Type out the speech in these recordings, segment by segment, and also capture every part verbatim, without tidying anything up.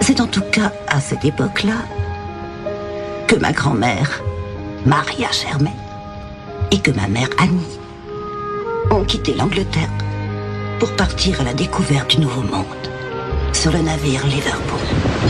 C'est en tout cas à cette époque-là que ma grand-mère, Maria Germain, et que ma mère Annie ont quitté l'Angleterre pour partir à la découverte du Nouveau Monde sur le navire Liverpool.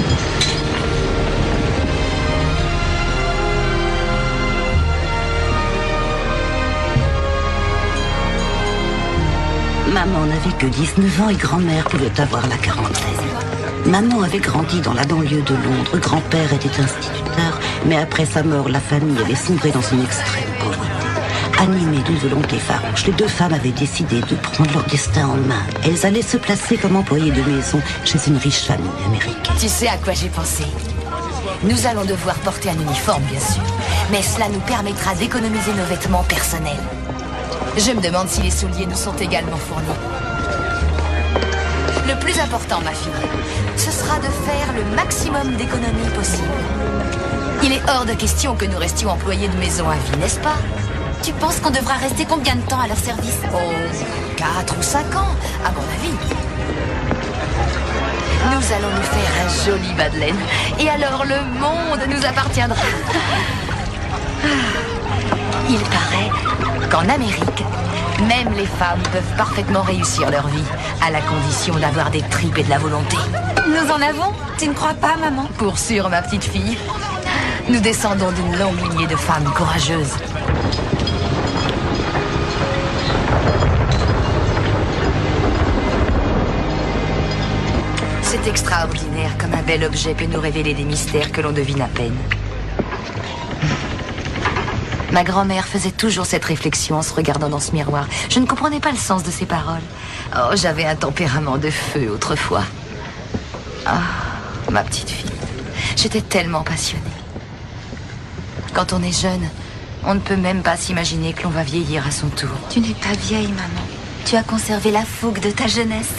Maman n'avait que dix-neuf ans et grand-mère pouvait avoir la quarantaine. Maman avait grandi dans la banlieue de Londres. Grand-père était instituteur, mais après sa mort, la famille avait sombré dans une extrême pauvreté. Animées d'une volonté farouche, les deux femmes avaient décidé de prendre leur destin en main. Elles allaient se placer comme employées de maison chez une riche famille américaine. Tu sais à quoi j'ai pensé? Nous allons devoir porter un uniforme, bien sûr, mais cela nous permettra d'économiser nos vêtements personnels. Je me demande si les souliers nous sont également fournis. Le plus important, ma fille, ce sera de faire le maximum d'économies possible. Il est hors de question que nous restions employés de maison à vie, n'est-ce pas? Tu penses qu'on devra rester combien de temps à leur service? Oh, quatre ou cinq ans, à mon avis. Nous allons nous faire un joli bas de laine. Et alors le monde nous appartiendra. Il paraît qu'en Amérique, même les femmes peuvent parfaitement réussir leur vie, à la condition d'avoir des tripes et de la volonté. Nous en avons? Tu ne crois pas, maman? Pour sûr, ma petite fille. Nous descendons d'une longue lignée de femmes courageuses. C'est extraordinaire comme un bel objet peut nous révéler des mystères que l'on devine à peine. Ma grand-mère faisait toujours cette réflexion en se regardant dans ce miroir. Je ne comprenais pas le sens de ses paroles. Oh, j'avais un tempérament de feu autrefois. Ah, ma petite fille. J'étais tellement passionnée. Quand on est jeune, on ne peut même pas s'imaginer que l'on va vieillir à son tour. Tu n'es pas vieille, maman. Tu as conservé la fougue de ta jeunesse.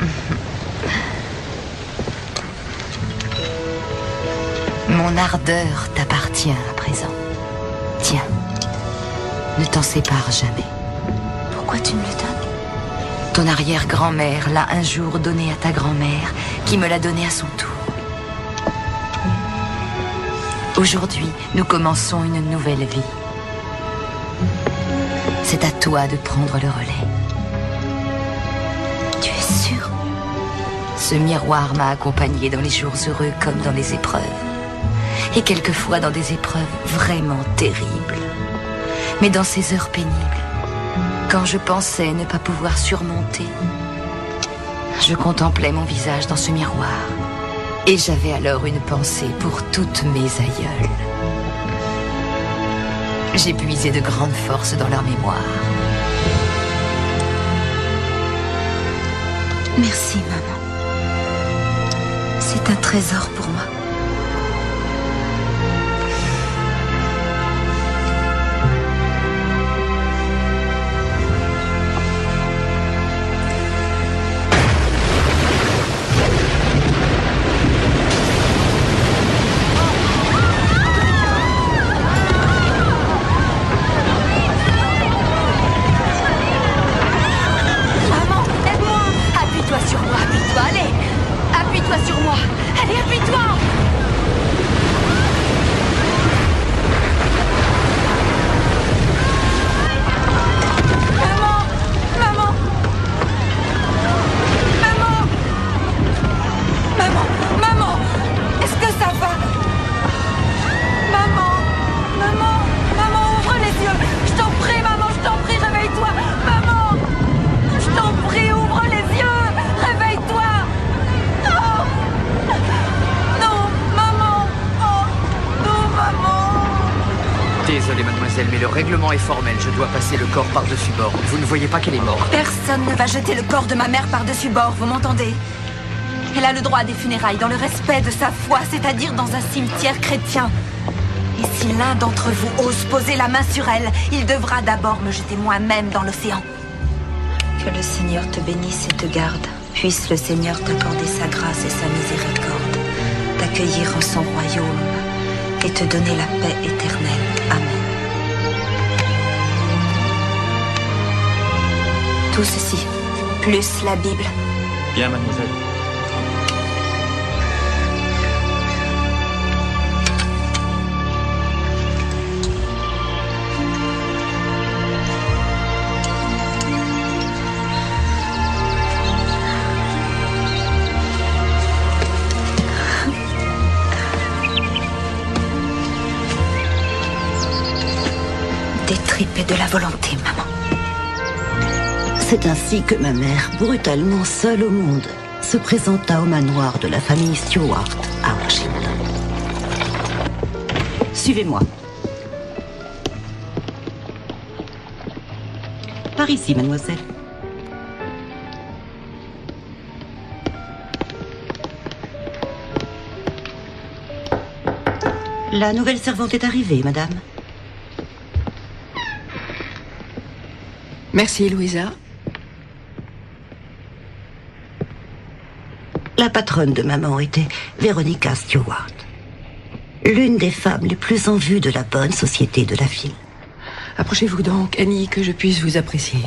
Mon ardeur t'appartient à présent. Tiens, ne t'en sépare jamais. Pourquoi tu me le donnes? Ton arrière-grand-mère l'a un jour donné à ta grand-mère, qui me l'a donné à son tour. Aujourd'hui, nous commençons une nouvelle vie. C'est à toi de prendre le relais. Tu es sûre? Ce miroir m'a accompagnée dans les jours heureux comme dans les épreuves. Et quelquefois dans des épreuves vraiment terribles. Mais dans ces heures pénibles, quand je pensais ne pas pouvoir surmonter, je contemplais mon visage dans ce miroir. Et j'avais alors une pensée pour toutes mes aïeules. J'ai puisé de grandes forces dans leur mémoire. Merci, maman. C'est un trésor pour moi. Je dois passer le corps par-dessus bord. Vous ne voyez pas qu'elle est morte? Personne ne va jeter le corps de ma mère par-dessus bord, vous m'entendez? Elle a le droit à des funérailles dans le respect de sa foi, c'est-à-dire dans un cimetière chrétien. Et si l'un d'entre vous ose poser la main sur elle, il devra d'abord me jeter moi-même dans l'océan. Que le Seigneur te bénisse et te garde. Puisse le Seigneur t'accorder sa grâce et sa miséricorde, t'accueillir en son royaume et te donner la paix éternelle. Amen. Tout ceci, plus la Bible. Bien, mademoiselle. tripes et de la volonté, maman. C'est ainsi que ma mère, brutalement seule au monde, se présenta au manoir de la famille Stewart à Washington. Suivez-moi. Par ici, mademoiselle. La nouvelle servante est arrivée, madame. Merci, Louisa. La patronne de maman était Veronica Stewart, l'une des femmes les plus en vue de la bonne société de la ville. Approchez-vous donc, Annie, que je puisse vous apprécier.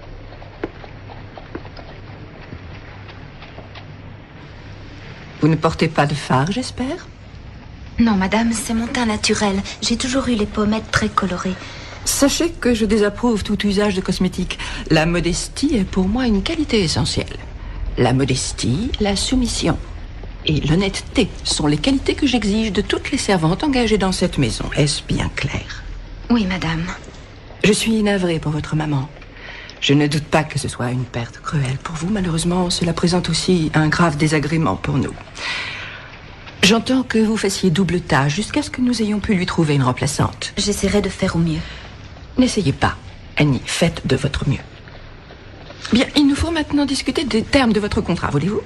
Vous ne portez pas de fard, j'espère? Non, madame, c'est mon teint naturel. J'ai toujours eu les pommettes très colorées. Sachez que je désapprouve tout usage de cosmétiques. La modestie est pour moi une qualité essentielle. La modestie, la soumission et l'honnêteté sont les qualités que j'exige de toutes les servantes engagées dans cette maison. Est-ce bien clair? Oui, madame. Je suis navrée pour votre maman. Je ne doute pas que ce soit une perte cruelle pour vous. Malheureusement, cela présente aussi un grave désagrément pour nous. J'entends que vous fassiez double tâche jusqu'à ce que nous ayons pu lui trouver une remplaçante. J'essaierai de faire au mieux. N'essayez pas, Annie, faites de votre mieux. Bien, il nous faut maintenant discuter des termes de votre contrat, voulez-vous?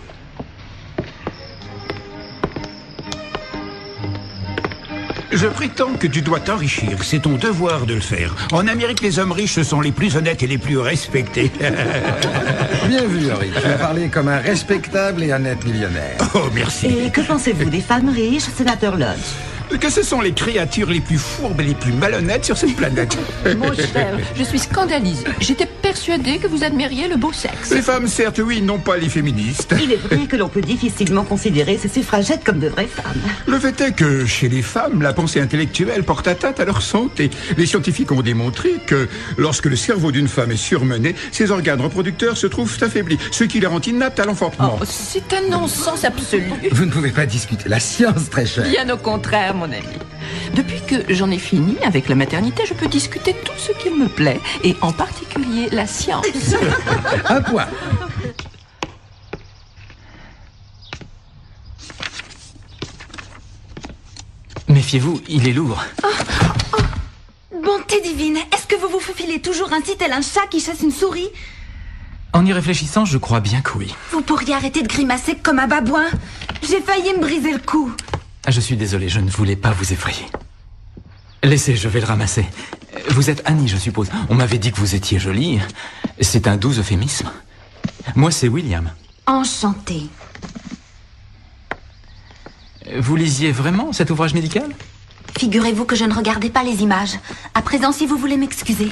Je prétends que tu dois t'enrichir. C'est ton devoir de le faire. En Amérique, les hommes riches sont les plus honnêtes et les plus respectés. Bien vu, Henri. Tu as parlé comme un respectable et honnête millionnaire. Oh, merci. Et que pensez-vous des femmes riches, sénateur Lodge? Que ce sont les créatures les plus fourbes et les plus malhonnêtes sur cette planète. Mon cher, je suis scandalisée. J'étais persuadée que vous admiriez le beau sexe. Les femmes, certes, oui, non pas les féministes. Il est vrai que l'on peut difficilement considérer ces suffragettes comme de vraies femmes. Le fait est que, chez les femmes, la pensée intellectuelle porte atteinte à leur santé. Les scientifiques ont démontré que, lorsque le cerveau d'une femme est surmené, ses organes reproducteurs se trouvent affaiblis, ce qui la rend inapte à l'enfantement. Oh, c'est un non-sens absolu. Vous ne pouvez pas discuter la science, très cher. Bien au contraire, mon ami. Depuis que j'en ai fini avec la maternité, je peux discuter tout ce qu'il me plaît, et en particulier la science. Un point. Méfiez-vous, il est lourd. Oh, oh. Bonté divine, est-ce que vous vous faufilez toujours ainsi tel un chat qui chasse une souris? En y réfléchissant, je crois bien que oui. Vous pourriez arrêter de grimacer comme un babouin? J'ai failli me briser le cou. Ah, je suis désolé, je ne voulais pas vous effrayer. Laissez, je vais le ramasser. Vous êtes Annie, je suppose. On m'avait dit que vous étiez jolie. C'est un doux euphémisme. Moi, c'est William. Enchanté. Vous lisiez vraiment cet ouvrage médical? Figurez-vous que je ne regardais pas les images. À présent, si vous voulez m'excuser.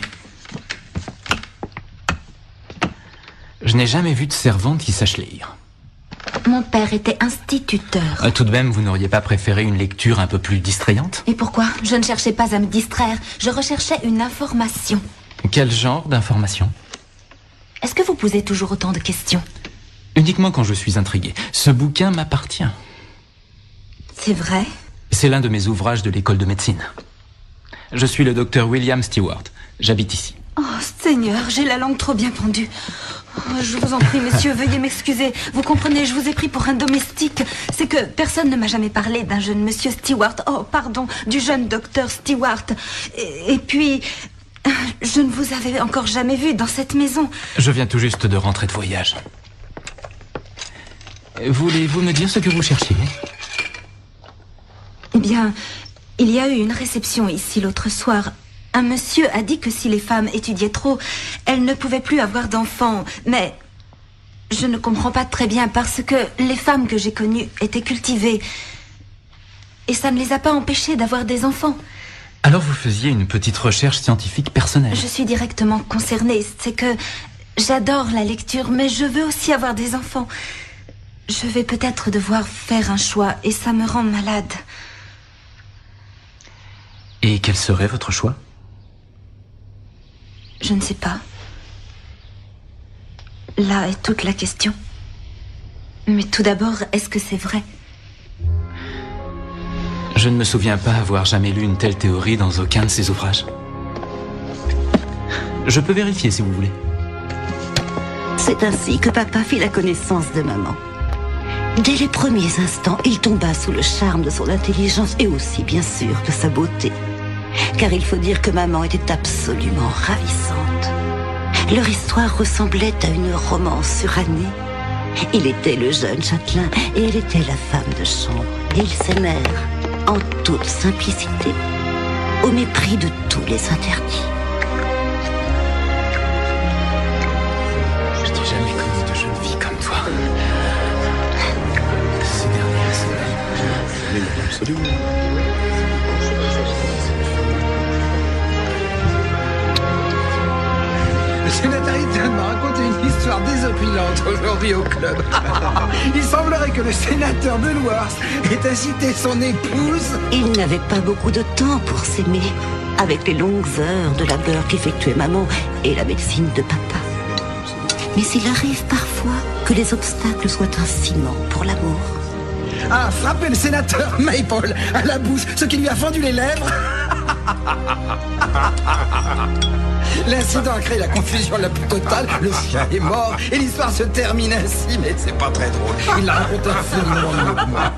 Je n'ai jamais vu de servante qui sache lire. Mon père était instituteur. Ah, tout de même, vous n'auriez pas préféré une lecture un peu plus distrayante? Et pourquoi? Je ne cherchais pas à me distraire. Je recherchais une information. Quel genre d'information? Est-ce que vous posez toujours autant de questions? Uniquement quand je suis intrigué. Ce bouquin m'appartient. C'est vrai? C'est l'un de mes ouvrages de l'école de médecine. Je suis le docteur William Stewart. J'habite ici. Oh, Seigneur, j'ai la langue trop bien pendue. Oh, je vous en prie, monsieur, veuillez m'excuser. Vous comprenez, je vous ai pris pour un domestique. C'est que personne ne m'a jamais parlé d'un jeune monsieur Stewart. Oh, pardon, du jeune docteur Stewart. Et, et puis, je ne vous avais encore jamais vu dans cette maison. Je viens tout juste de rentrer de voyage. Voulez-vous me dire ce que vous cherchiez? Eh bien, il y a eu une réception ici l'autre soir. Un monsieur a dit que si les femmes étudiaient trop, elles ne pouvaient plus avoir d'enfants. Mais je ne comprends pas très bien parce que les femmes que j'ai connues étaient cultivées. Et ça ne les a pas empêchées d'avoir des enfants. Alors vous faisiez une petite recherche scientifique personnelle? Je suis directement concernée. C'est que j'adore la lecture, mais je veux aussi avoir des enfants. Je vais peut-être devoir faire un choix et ça me rend malade. Et quel serait votre choix? Je ne sais pas. Là est toute la question. Mais tout d'abord, est-ce que c'est vrai? Je ne me souviens pas avoir jamais lu une telle théorie dans aucun de ces ouvrages. Je peux vérifier si vous voulez. C'est ainsi que papa fit la connaissance de maman. Dès les premiers instants, il tomba sous le charme de son intelligence et aussi, bien sûr, de sa beauté. Car il faut dire que maman était absolument ravissante. Leur histoire ressemblait à une romance surannée. Il était le jeune châtelain et elle était la femme de chambre. Et ils s'aimèrent en toute simplicité, au mépris de tous les interdits. Je n'ai jamais connu de jeune fille comme toi. Ces dernières semaines. Absolument. Le sénateur Eaton m'a raconté une histoire désopilante aujourd'hui au club. Il semblerait que le sénateur de Loire ait incité son épouse... Ils n'avaient pas beaucoup de temps pour s'aimer, avec les longues heures de labeur qu'effectuait maman et la médecine de papa. Mais il arrive parfois que les obstacles soient un ciment pour l'amour. A frappé le sénateur Maple à la bouche, ce qui lui a fendu les lèvres. L'incident a créé la confusion la plus totale. Le chien est mort et l'histoire se termine ainsi. Mais c'est pas très drôle. Il l'a raconté infiniment mieux que moi.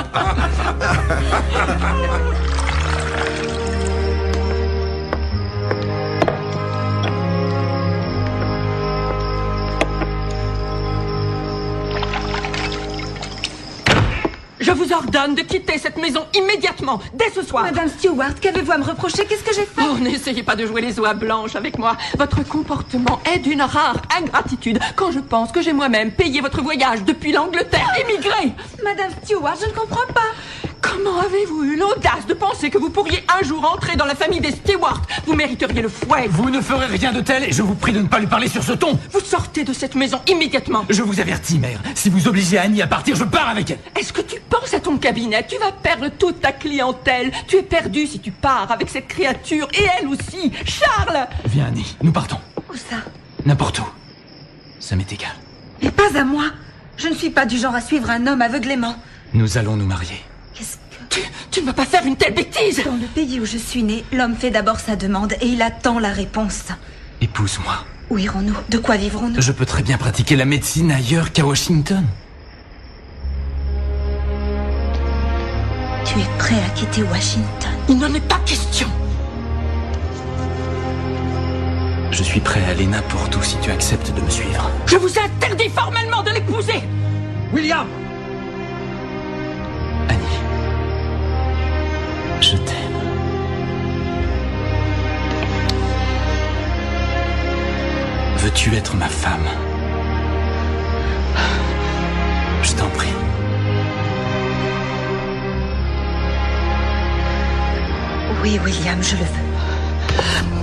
Je vous ordonne de quitter cette maison immédiatement, dès ce soir. Madame Stewart, qu'avez-vous à me reprocher? Qu'est-ce que j'ai fait? Oh, n'essayez pas de jouer les oies blanches avec moi. Votre comportement est d'une rare ingratitude quand je pense que j'ai moi-même payé votre voyage depuis l'Angleterre, émigré. Madame Stewart, je ne comprends pas. Comment avez-vous eu l'audace de penser que vous pourriez un jour entrer dans la famille des Stewart? Vous mériteriez le fouet. Vous ne ferez rien de tel et je vous prie de ne pas lui parler sur ce ton. Vous sortez de cette maison immédiatement. Je vous avertis, mère. Si vous obligez Annie à partir, je pars avec elle. Est-ce que tu penses à ton cabinet? Tu vas perdre toute ta clientèle. Tu es perdu si tu pars avec cette créature et elle aussi. Charles! Viens, Annie, nous partons. Où ça? N'importe où. Ça m'est égal. Mais pas à moi. Je ne suis pas du genre à suivre un homme aveuglément. Nous allons nous marier. Qu'est-ce que... Tu, tu ne vas pas faire une telle bêtise! Dans le pays où je suis née, l'homme fait d'abord sa demande et il attend la réponse. Épouse-moi. Où irons-nous? De quoi vivrons-nous? Je peux très bien pratiquer la médecine ailleurs qu'à Washington. Tu es prêt à quitter Washington? Il n'en est pas question. Je suis prêt à aller n'importe où si tu acceptes de me suivre. Je vous interdis formellement de l'épouser! William! Annie, je t'aime. Veux-tu être ma femme? Je t'en prie. Oui, William, je le veux.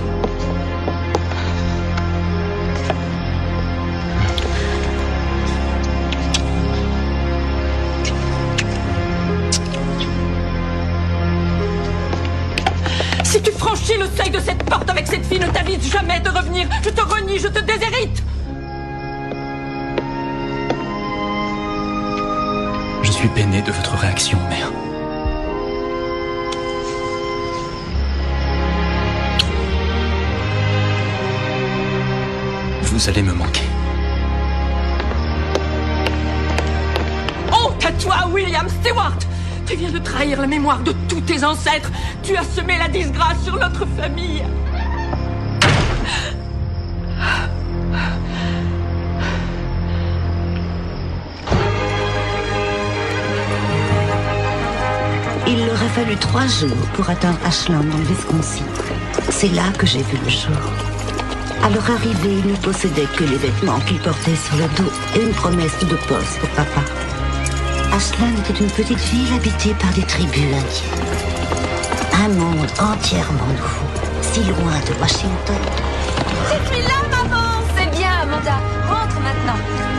Si tu franchis le seuil de cette porte avec cette fille, ne t'avise jamais de revenir. Je te renie, je te déshérite. Je suis peiné de votre réaction, mère. Vous allez me manquer. Honte à toi, William Stewart! Tu viens de trahir la mémoire de tous tes ancêtres. Tu as semé la disgrâce sur notre famille. Il leur a fallu trois jours pour atteindre Ashland dans le Wisconsin. C'est là que j'ai vu le jour. À leur arrivée, ils ne possédaient que les vêtements qu'ils portaient sur le dos et une promesse de poste pour papa. Ashland était une petite ville habitée par des tribus indiennes. Un monde entièrement nouveau, si loin de Washington. Je suis là, maman! C'est bien, Amanda. Rentre maintenant.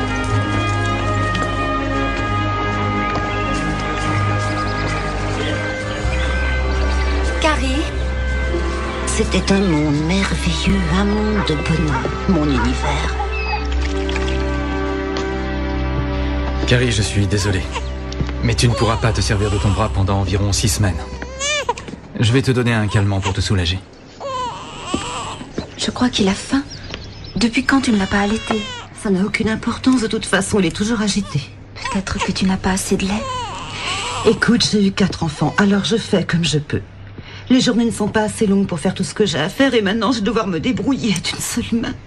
Carrie? C'était un monde merveilleux, un monde de bonheur, mon univers. Carrie, je suis désolé. Mais tu ne pourras pas te servir de ton bras pendant environ six semaines. Je vais te donner un calmant pour te soulager. Je crois qu'il a faim. Depuis quand tu ne l'as pas allaité? Ça n'a aucune importance, de toute façon, il est toujours agité. Peut-être que tu n'as pas assez de lait. Écoute, j'ai eu quatre enfants, alors je fais comme je peux. Les journées ne sont pas assez longues pour faire tout ce que j'ai à faire et maintenant je vais devoir me débrouiller d'une seule main.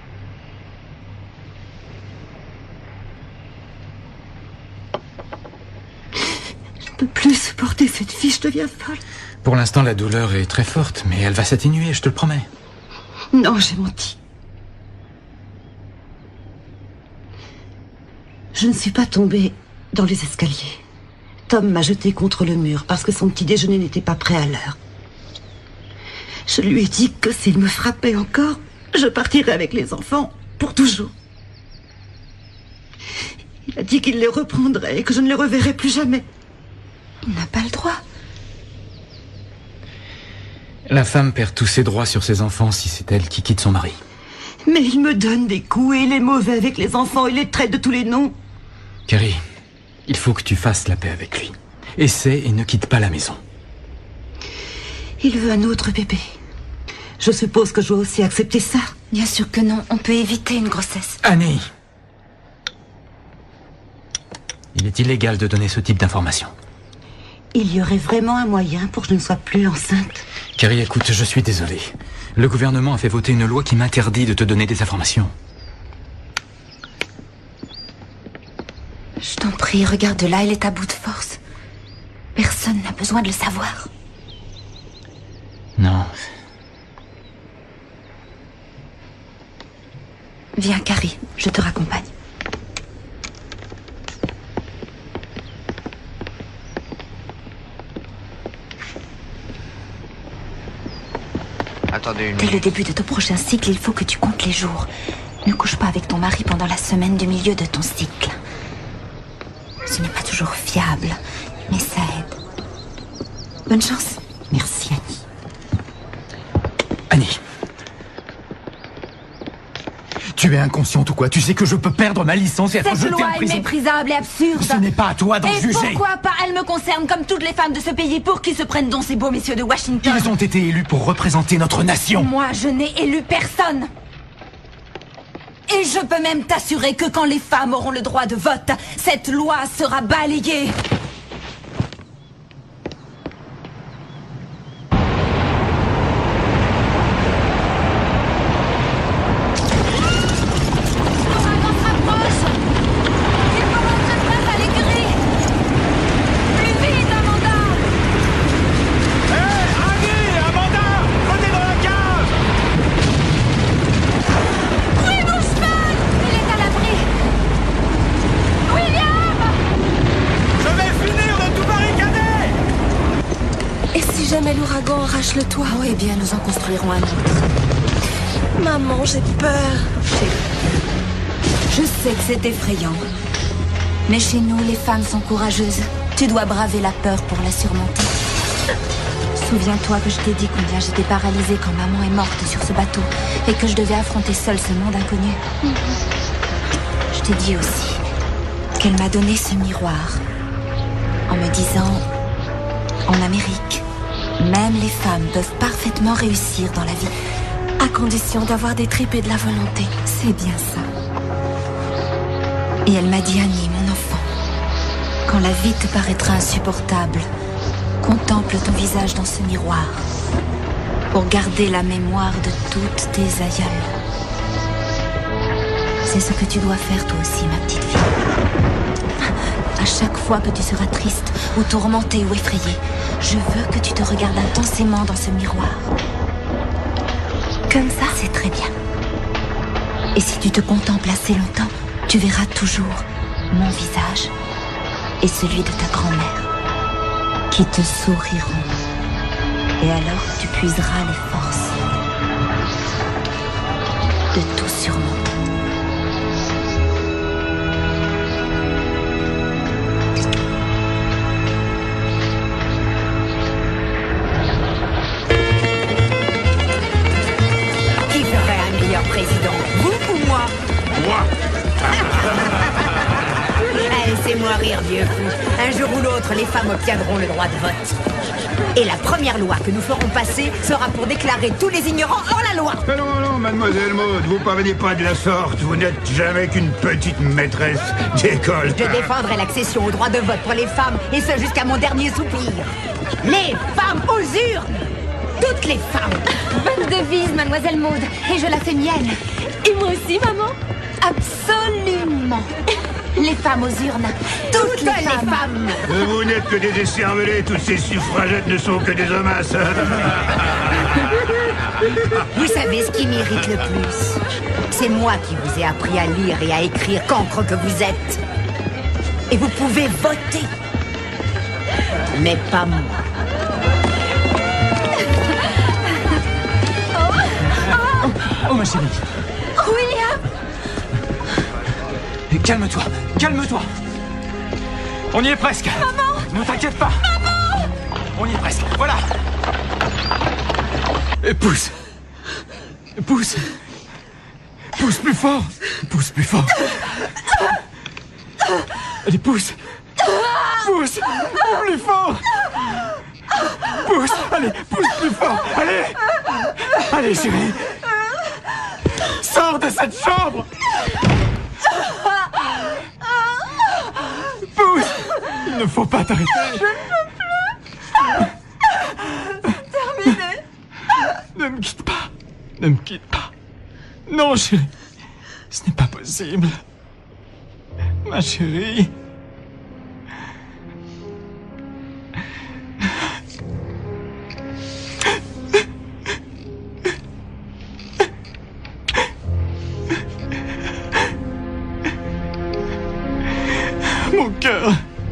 Je ne peux plus supporter cette fille, je deviens folle. Pour l'instant, la douleur est très forte, mais elle va s'atténuer, je te le promets. Non, j'ai menti. Je ne suis pas tombée dans les escaliers. Tom m'a jetée contre le mur parce que son petit déjeuner n'était pas prêt à l'heure. Je lui ai dit que s'il me frappait encore, je partirais avec les enfants pour toujours. Il a dit qu'il les reprendrait et que je ne les reverrais plus jamais. Il n'a pas le droit. La femme perd tous ses droits sur ses enfants si c'est elle qui quitte son mari. Mais il me donne des coups et il est mauvais avec les enfants. Il les traite de tous les noms. Carrie, il faut que tu fasses la paix avec lui. Essaie et ne quitte pas la maison. Il veut un autre bébé. Je suppose que je dois aussi accepter ça. Bien sûr que non. On peut éviter une grossesse. Annie! Il est illégal de donner ce type d'informations. Il y aurait vraiment un moyen pour que je ne sois plus enceinte. Carrie, écoute, je suis désolé. Le gouvernement a fait voter une loi qui m'interdit de te donner des informations. Je t'en prie, regarde là, elle est à bout de force. Personne n'a besoin de le savoir. Non. Viens, Carrie, je te raccompagne. Attendez une Dès le minute. début de ton prochain cycle, il faut que tu comptes les jours. Ne couche pas avec ton mari pendant la semaine du milieu de ton cycle. Ce n'est pas toujours fiable, mais ça aide. Bonne chance. Merci, Annie. Annie. Tu es inconsciente ou quoi? Tu sais que je peux perdre ma licence et être Cette jeté loi en est prison. méprisable et absurde. Ce n'est pas à toi d'en Et juger. pourquoi pas? Elle me concerne comme toutes les femmes de ce pays. Pour qui se prennent donc ces beaux messieurs de Washington? Ils ont été élus pour représenter notre nation. Moi, je n'ai élu personne. Et je peux même t'assurer que quand les femmes auront le droit de vote, cette loi sera balayée. L'ouragan arrache le toit. Oh, eh bien, nous en construirons un autre. Maman, j'ai peur. Je sais que c'est effrayant. Mais chez nous, les femmes sont courageuses. Tu dois braver la peur pour la surmonter. Souviens-toi que je t'ai dit combien j'étais paralysée quand maman est morte sur ce bateau et que je devais affronter seule ce monde inconnu. Je t'ai dit aussi qu'elle m'a donné ce miroir en me disant, en Amérique, même les femmes peuvent parfaitement réussir dans la vie, à condition d'avoir des tripes et de la volonté. C'est bien ça. Et elle m'a dit, Annie, mon enfant, quand la vie te paraîtra insupportable, contemple ton visage dans ce miroir pour garder la mémoire de toutes tes aïeules. C'est ce que tu dois faire toi aussi, ma petite fille. À chaque fois que tu seras triste ou tourmentée ou effrayée, je veux que tu te regardes intensément dans ce miroir. Comme ça, c'est très bien. Et si tu te contemples assez longtemps, tu verras toujours mon visage et celui de ta grand-mère qui te souriront. Et alors tu puiseras les forces de tout surmonter. Président, vous ou moi? Moi. Laissez-moi mourir, vieux fou. Un jour ou l'autre, les femmes obtiendront le droit de vote. Et la première loi que nous ferons passer sera pour déclarer tous les ignorants hors la loi. Non, non, non, mademoiselle Maud, vous parvenez pas de la sorte. Vous n'êtes jamais qu'une petite maîtresse d'école. Je défendrai l'accession au droit de vote pour les femmes, et ce jusqu'à mon dernier soupir. Les femmes aux urnes! Toutes les femmes! Bonne devise, mademoiselle Maud, et je la fais mienne. Et moi aussi, maman? Absolument. Les femmes aux urnes. Toutes, Toutes les, les femmes. femmes. Vous n'êtes que des écervelés, toutes ces suffragettes ne sont que des hommasses. Vous savez ce qui m'irrite le plus? C'est moi qui vous ai appris à lire et à écrire, cancre que vous êtes. Et vous pouvez voter. Mais pas moi. Oh, oh ma chérie. William! Calme-toi, calme-toi. On y est presque. Maman! Ne t'inquiète pas. Maman! On y est presque, voilà. Et pousse. Pousse. Pousse plus fort. Pousse plus fort. Allez, pousse. Pousse. Plus fort. Pousse. Allez, pousse plus fort. Allez. Allez, chérie. Sors de cette chambre. Pousse. Il ne faut pas t'arrêter. Je ne peux plus. Terminé. Ne me quitte pas. Ne me quitte pas. Non, chérie. Ce n'est pas possible. Ma chérie. Mon cœur.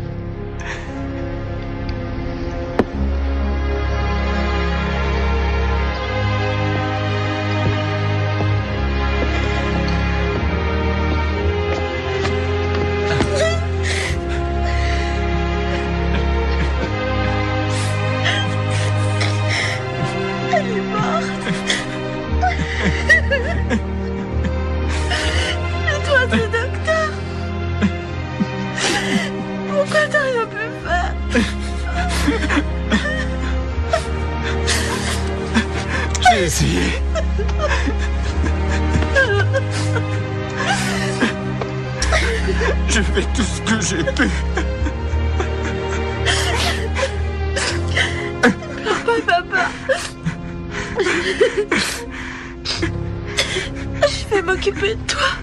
J'ai essayé. J'ai fait tout ce que j'ai pu. Papa, papa. Je vais m'occuper de toi.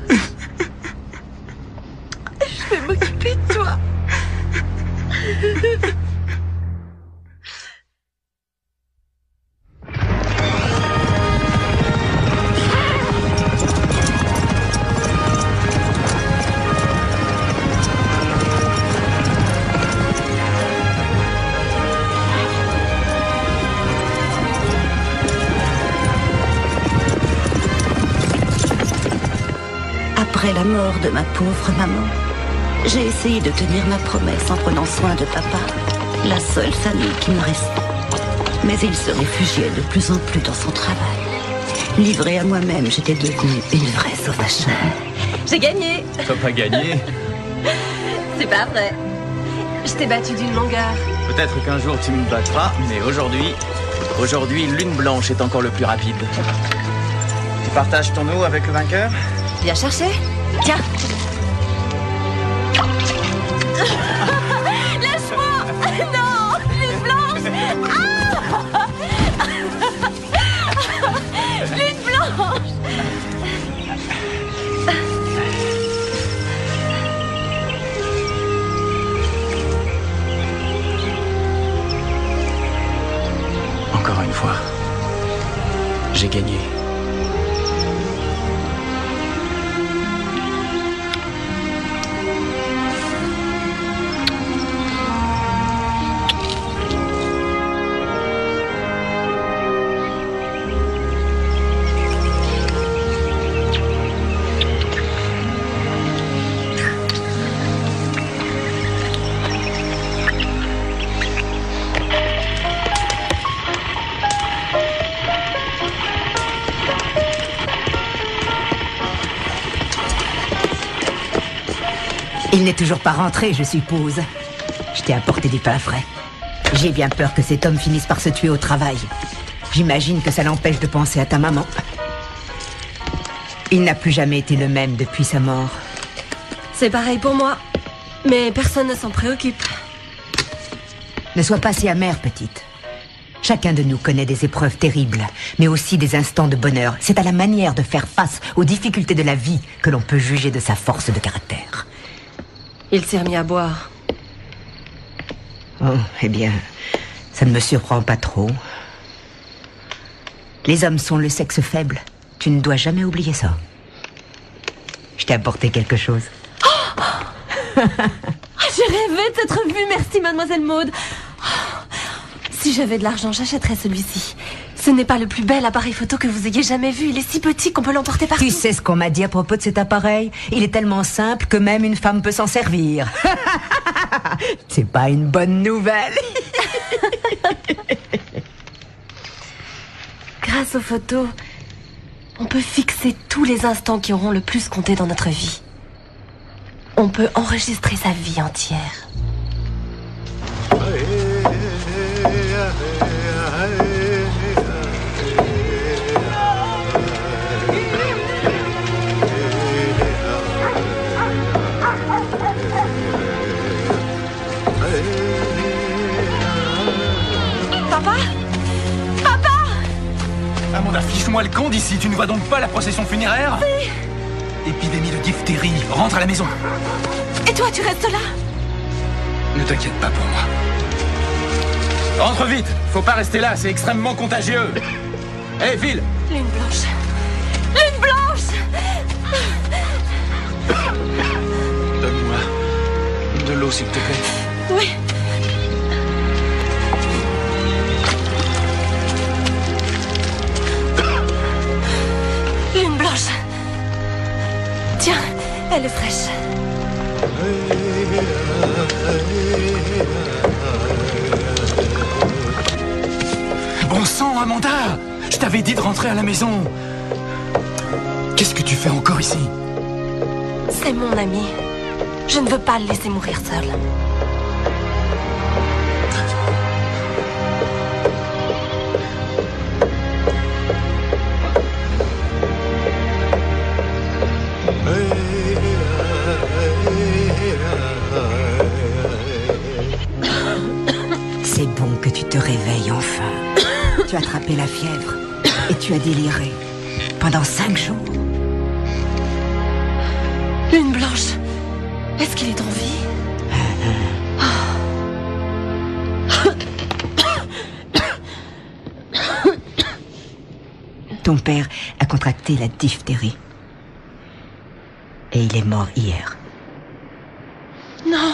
Je vais m'occuper de toi. Après la mort de ma pauvre maman, j'ai essayé de tenir ma promesse en prenant soin de papa, la seule famille qui me restait. Mais il se réfugiait de plus en plus dans son travail. Livrée à moi-même, j'étais devenue une vraie sauvagenne. J'ai gagné. T'as pas gagné? C'est pas vrai. Je t'ai battu d'une longueur. Peut-être qu'un jour tu me battras, mais aujourd'hui, aujourd'hui, Lune Blanche est encore le plus rapide. Tu partages ton eau avec le vainqueur? Viens chercher. Tiens. Lâche-moi. Non, Lune Blanche. Ah Lune Blanche. Encore une fois, j'ai gagné. Il n'est toujours pas rentré, je suppose. Je t'ai apporté du pain frais. J'ai bien peur que cet homme finisse par se tuer au travail. J'imagine que ça l'empêche de penser à ta maman. Il n'a plus jamais été le même depuis sa mort. C'est pareil pour moi. Mais personne ne s'en préoccupe. Ne sois pas si amère, petite. Chacun de nous connaît des épreuves terribles, mais aussi des instants de bonheur. C'est à la manière de faire face aux difficultés de la vie que l'on peut juger de sa force de caractère. Il s'est remis à boire. Oh, eh bien, ça ne me surprend pas trop. Les hommes sont le sexe faible. Tu ne dois jamais oublier ça. Je t'ai apporté quelque chose. Oh j'ai rêvé de cette revue, merci mademoiselle Maud. Si j'avais de l'argent, j'achèterais celui-ci. Ce n'est pas le plus bel appareil photo que vous ayez jamais vu. Il est si petit qu'on peut l'emporter partout. Tu sais ce qu'on m'a dit à propos de cet appareil? Il est tellement simple que même une femme peut s'en servir. C'est pas une bonne nouvelle. Grâce aux photos, on peut fixer tous les instants qui auront le plus compté dans notre vie. On peut enregistrer sa vie entière. Papa Papa Amanda, fiche-moi le camp d'ici. Tu ne vois donc pas la procession funéraire? Oui. Épidémie de diphtérie. Rentre à la maison. Et toi, tu restes là? Ne t'inquiète pas pour moi. Rentre vite. Faut pas rester là, c'est extrêmement contagieux. Hé, hey, file. Lune blanche. Lune blanche. Donne-moi de l'eau, s'il te plaît. Oui. Lune blanche. Tiens, elle est fraîche. Bon sang, Amanda! Je t'avais dit de rentrer à la maison. Qu'est-ce que tu fais encore ici? C'est mon ami. Je ne veux pas le laisser mourir seul. C'est bon que tu te réveilles enfin. Tu as attrapé la fièvre et tu as déliré pendant cinq jours. Lune blanche, est-ce qu'il est en vie? Ton père a contracté la diphtérie. Et il est mort hier. Non.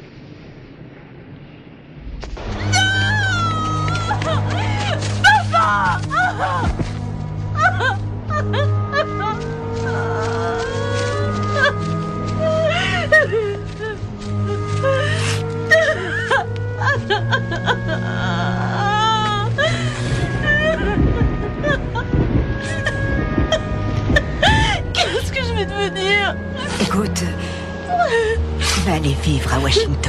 Papa! Qu'est-ce que je vais devenir? Écoute, tu vas aller vivre à Washington.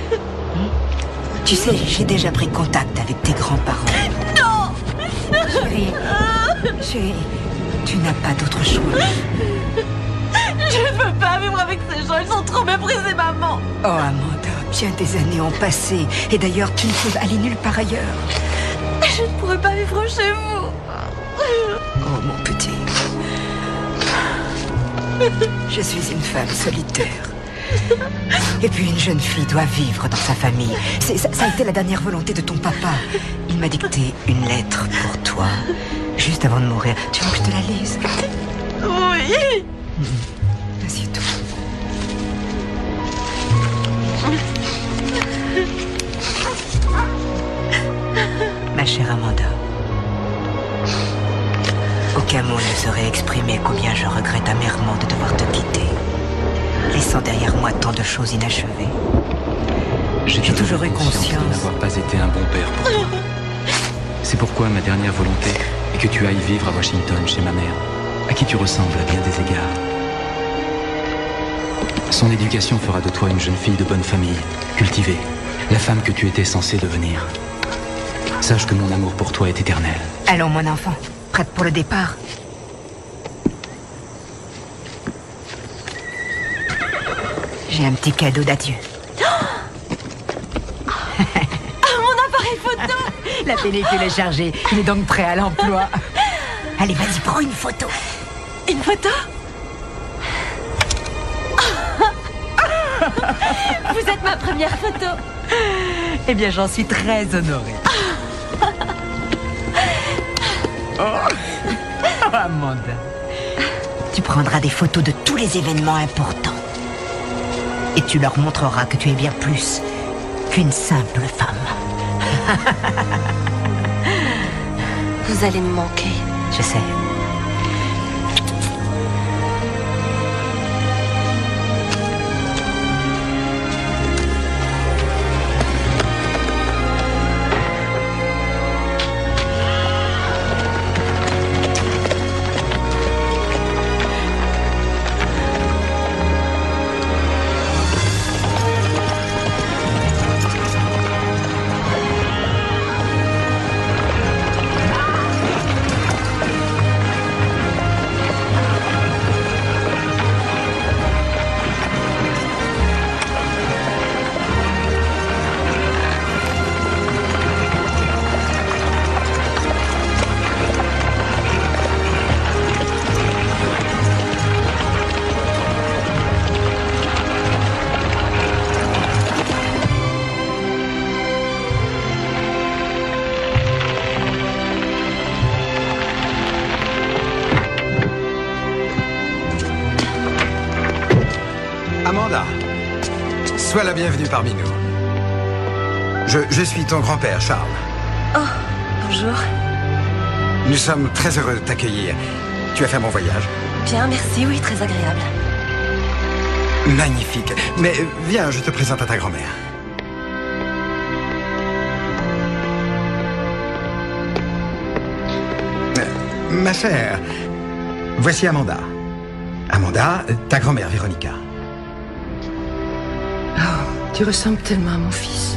Tu sais, j'ai déjà pris contact avec tes grands-parents. Non! Chérie, chérie, tu n'as pas d'autre choix. Je ne peux pas vivre avec ces gens, ils ont trop méprisé maman. Oh Amanda, bien des années ont passé. Et d'ailleurs, tu ne peux aller nulle part ailleurs. Je ne pourrais pas vivre chez vous. Oh mon petit. Je suis une femme solitaire. Et puis une jeune fille doit vivre dans sa famille. C'est, ça, ça a été la dernière volonté de ton papa. Il m'a dicté une lettre pour toi, juste avant de mourir. Tu veux que je te la lise? Oui. Mmh. Assieds-toi. Ma chère Amanda, aucun mot ne saurait exprimer combien je regrette amèrement de devoir te quitter, laissant derrière moi tant de choses inachevées. J'ai toujours eu conscience de n'avoir pas été un bon père pour toi. C'est pourquoi ma dernière volonté est que tu ailles vivre à Washington chez ma mère, à qui tu ressembles à bien des égards. Son éducation fera de toi une jeune fille de bonne famille, cultivée, la femme que tu étais censée devenir. Sache que mon amour pour toi est éternel. Allons, mon enfant. Prête pour le départ? J'ai un petit cadeau d'adieu. Mon appareil photo! La pellicule est chargée. Il est donc prêt à l'emploi. Allez, vas-y, prends une photo. Une photo? Vous êtes ma première photo. Eh bien, j'en suis très honorée. Oh, Amanda. Tu prendras des photos de tous les événements importants. Et tu leur montreras que tu es bien plus qu'une simple femme. Vous allez me manquer. Je sais. Amanda, sois la bienvenue parmi nous. Je, je suis ton grand-père, Charles. Oh, bonjour. Nous sommes très heureux de t'accueillir. Tu as fait mon voyage? Bien, merci, oui, très agréable. Magnifique. Mais viens, je te présente à ta grand-mère. Ma chère, voici Amanda. Amanda, ta grand-mère Véronica. Oh, tu ressembles tellement à mon fils.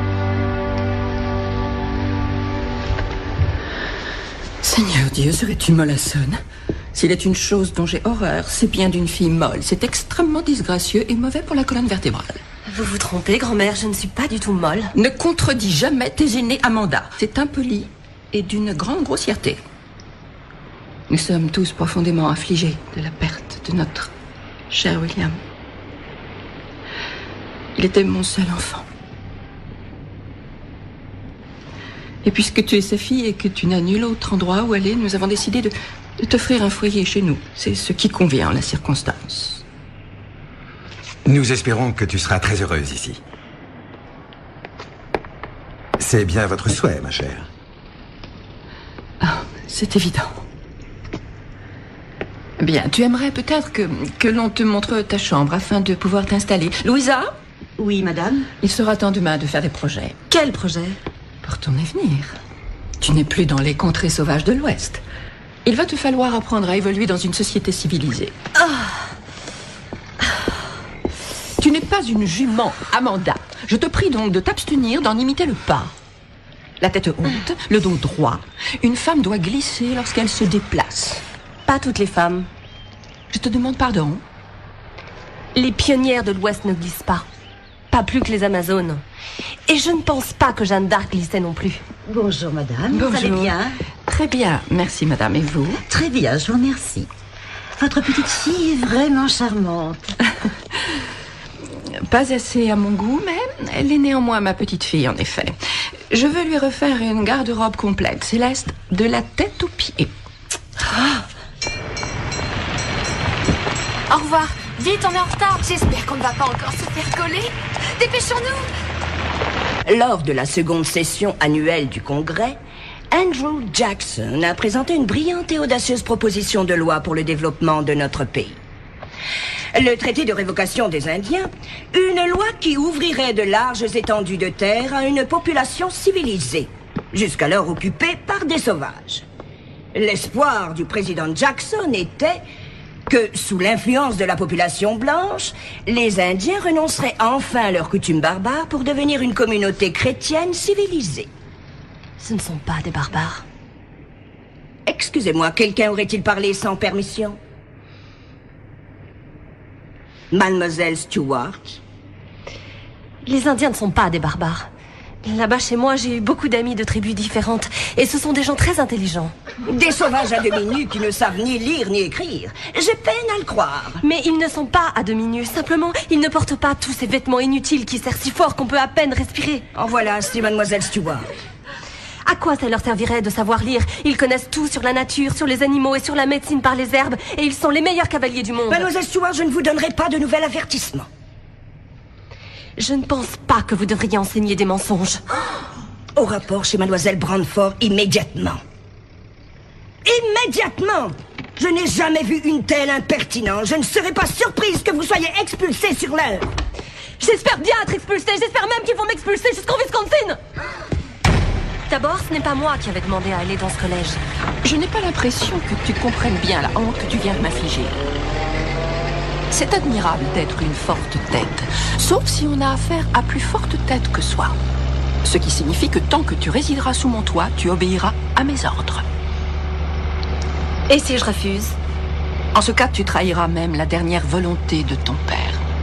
Seigneur Dieu, serais-tu mollassonne? S'il est une chose dont j'ai horreur, c'est bien d'une fille molle. C'est extrêmement disgracieux et mauvais pour la colonne vertébrale. Vous vous trompez, grand-mère, je ne suis pas du tout molle. Ne contredis jamais tes aînés, Amanda. C'est impoli et d'une grande grossièreté. Nous sommes tous profondément affligés de la perte de notre cher William. Il était mon seul enfant. Et puisque tu es sa fille et que tu n'as nul autre endroit où aller, nous avons décidé de, de t'offrir un foyer chez nous. C'est ce qui convient en la circonstance. Nous espérons que tu seras très heureuse ici. C'est bien votre souhait, ma chère. Ah, c'est évident. Bien, tu aimerais peut-être que, que l'on te montre ta chambre afin de pouvoir t'installer. Louisa? Oui, madame. Il sera temps demain de faire des projets. Quel projet? Pour ton avenir. Tu n'es plus dans les contrées sauvages de l'Ouest. Il va te falloir apprendre à évoluer dans une société civilisée. Oh. Tu n'es pas une jument, Amanda. Je te prie donc de t'abstenir d'en imiter le pas. La tête haute, le dos droit. Une femme doit glisser lorsqu'elle se déplace. Pas toutes les femmes. Je te demande pardon. Les pionnières de l'Ouest ne glissent pas. Pas plus que les Amazones. Et je ne pense pas que Jeanne d'Arc glissait non plus. Bonjour, madame. Bonjour. Vous allez bien? Très bien, merci, madame. Et vous? Très bien, je vous remercie. Votre petite fille est vraiment charmante. Pas assez à mon goût, mais elle est néanmoins ma petite fille, en effet. Je veux lui refaire une garde-robe complète, Céleste, de la tête aux pieds. Oh. Au revoir. Vite, on est en retard. J'espère qu'on ne va pas encore se faire coller. Dépêchons-nous. Lors de la seconde session annuelle du Congrès, Andrew Jackson a présenté une brillante et audacieuse proposition de loi pour le développement de notre pays. Le traité de révocation des Indiens, une loi qui ouvrirait de larges étendues de terre à une population civilisée, jusqu'alors occupée par des sauvages. L'espoir du président Jackson était que, sous l'influence de la population blanche, les Indiens renonceraient enfin à leurs coutumes barbares pour devenir une communauté chrétienne civilisée. Ce ne sont pas des barbares. Excusez-moi, quelqu'un aurait-il parlé sans permission? Mademoiselle Stewart? Les Indiens ne sont pas des barbares. Là-bas, chez moi, j'ai eu beaucoup d'amis de tribus différentes. Et ce sont des gens très intelligents. Des sauvages à demi nus qui ne savent ni lire ni écrire. J'ai peine à le croire. Mais ils ne sont pas à demi nus. Simplement, ils ne portent pas tous ces vêtements inutiles qui serrent si fort qu'on peut à peine respirer. En voilà, c'est Mademoiselle Stewart. À quoi ça leur servirait de savoir lire? Ils connaissent tout sur la nature, sur les animaux et sur la médecine par les herbes. Et ils sont les meilleurs cavaliers du monde. Mademoiselle Stewart, je ne vous donnerai pas de nouvel avertissement. Je ne pense pas que vous devriez enseigner des mensonges. Au rapport chez Mademoiselle Brandford, immédiatement. Immédiatement! Je n'ai jamais vu une telle impertinence. Je ne serais pas surprise que vous soyez expulsée sur l'heure. J'espère bien être expulsée. J'espère même qu'ils vont m'expulser jusqu'en Wisconsin. D'abord, ce n'est pas moi qui avais demandé à aller dans ce collège. Je n'ai pas l'impression que tu comprennes bien la honte que tu viens de m'infliger. C'est admirable d'être une forte tête, sauf si on a affaire à plus forte tête que soi. Ce qui signifie que tant que tu résideras sous mon toit, tu obéiras à mes ordres. Et si je refuse? En ce cas, tu trahiras même la dernière volonté de ton père.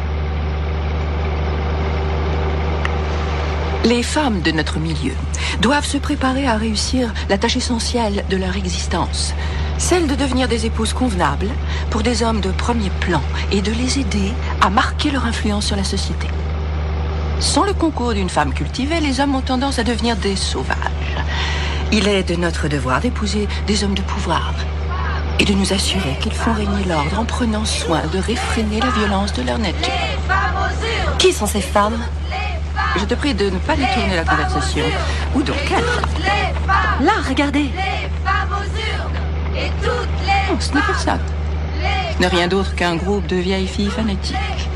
Les femmes de notre milieu doivent se préparer à réussir la tâche essentielle de leur existence, celle de devenir des épouses convenables pour des hommes de premier plan et de les aider à marquer leur influence sur la société. Sans le concours d'une femme cultivée, les hommes ont tendance à devenir des sauvages. Il est de notre devoir d'épouser des hommes de pouvoir et de nous assurer qu'ils font régner l'ordre en prenant soin de réfréner la violence de leur nature. Qui sont ces femmes? Je te prie de ne pas détourner la conversation. Où donc? Là, regardez. Les femmes aux urnes et toutes les oh, ce n'est personne. Ce n'est rien d'autre qu'un groupe de vieilles filles fanatiques.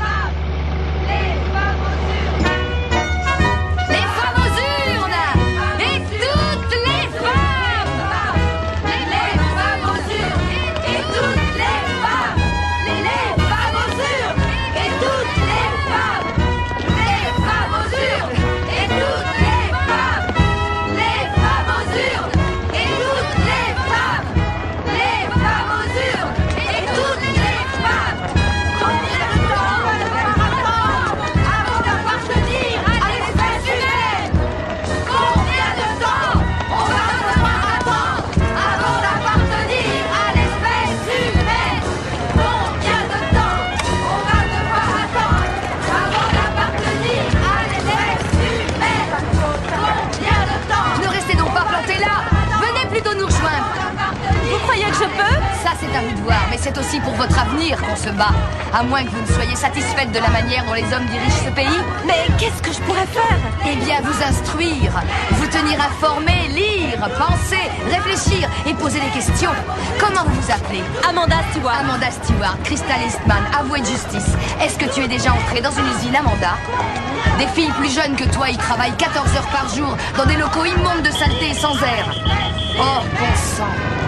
C'est aussi pour votre avenir qu'on se bat. À moins que vous ne soyez satisfaite de la manière dont les hommes dirigent ce pays. Mais qu'est-ce que je pourrais faire? Eh bien, vous instruire, vous tenir informé, lire, penser, réfléchir et poser des questions. Comment vous vous appelez? Amanda Stewart. Amanda Stewart, Crystal Eastman, avouée de justice. Est-ce que tu es déjà entrée dans une usine, Amanda? Des filles plus jeunes que toi y travaillent quatorze heures par jour dans des locaux immondes de saleté et sans air. Oh, bon sang.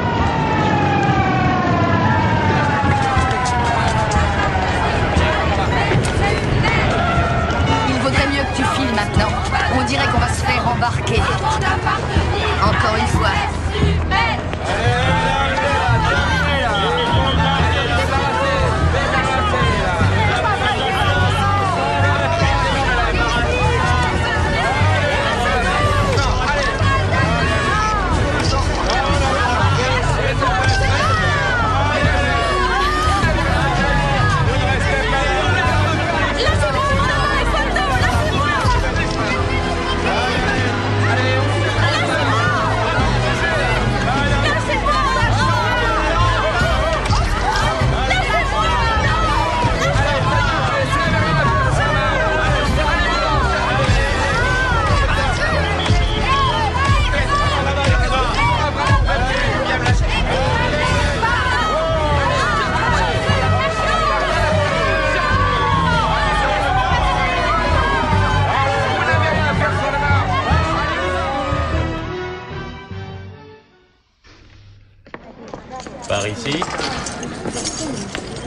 Tu files maintenant. On dirait qu'on va se faire embarquer. Encore une fois. Par ici.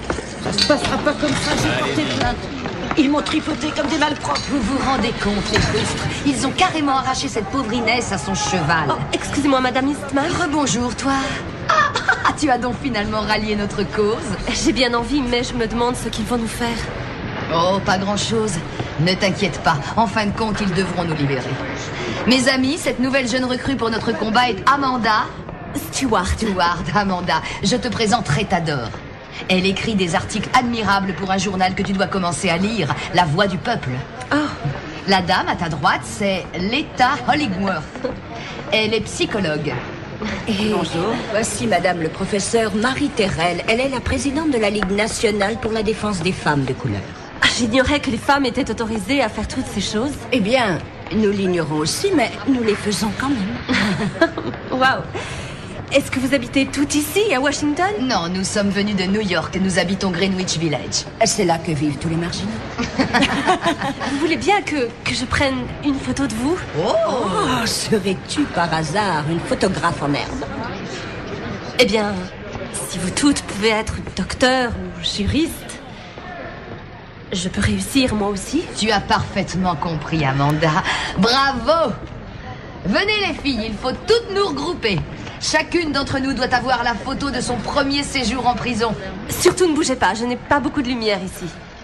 se passera pas comme ça, j'ai porté plainte. Ils m'ont tripoté comme des malpropres. Vous vous rendez compte, les lustres? Ils ont carrément arraché cette pauvre Inès à son cheval. Oh, excusez-moi, Madame Eastman. Rebonjour, toi. Ah, tu as donc finalement rallié notre cause? J'ai bien envie, mais je me demande ce qu'ils vont nous faire. Oh, pas grand-chose. Ne t'inquiète pas. En fin de compte, ils devront nous libérer. Mes amis, cette nouvelle jeune recrue pour notre combat est Amanda Stewart. Stewart, Amanda. Je te présente Rétador. Elle écrit des articles admirables pour un journal que tu dois commencer à lire, La Voix du Peuple. Oh. La dame à ta droite, c'est Leta Hollingworth. Elle est psychologue. Et bonjour. Voici Madame le professeur Marie Terrell. Elle est la présidente de la Ligue nationale pour la défense des femmes de couleur. Ah, j'ignorais que les femmes étaient autorisées à faire toutes ces choses. Eh bien, nous l'ignorons aussi, mais nous les faisons quand même. Waouh. Est-ce que vous habitez tout ici, à Washington? Non, nous sommes venus de New York. Nous habitons Greenwich Village. C'est là que vivent tous les marginaux. Vous voulez bien que, que je prenne une photo de vous? Oh, oh serais-tu par hasard une photographe en herbe? Eh bien, si vous toutes pouvez être docteur ou juriste, je peux réussir moi aussi. Tu as parfaitement compris, Amanda. Bravo! Venez les filles, il faut toutes nous regrouper. Chacune d'entre nous doit avoir la photo de son premier séjour en prison. Surtout ne bougez pas, je n'ai pas beaucoup de lumière ici.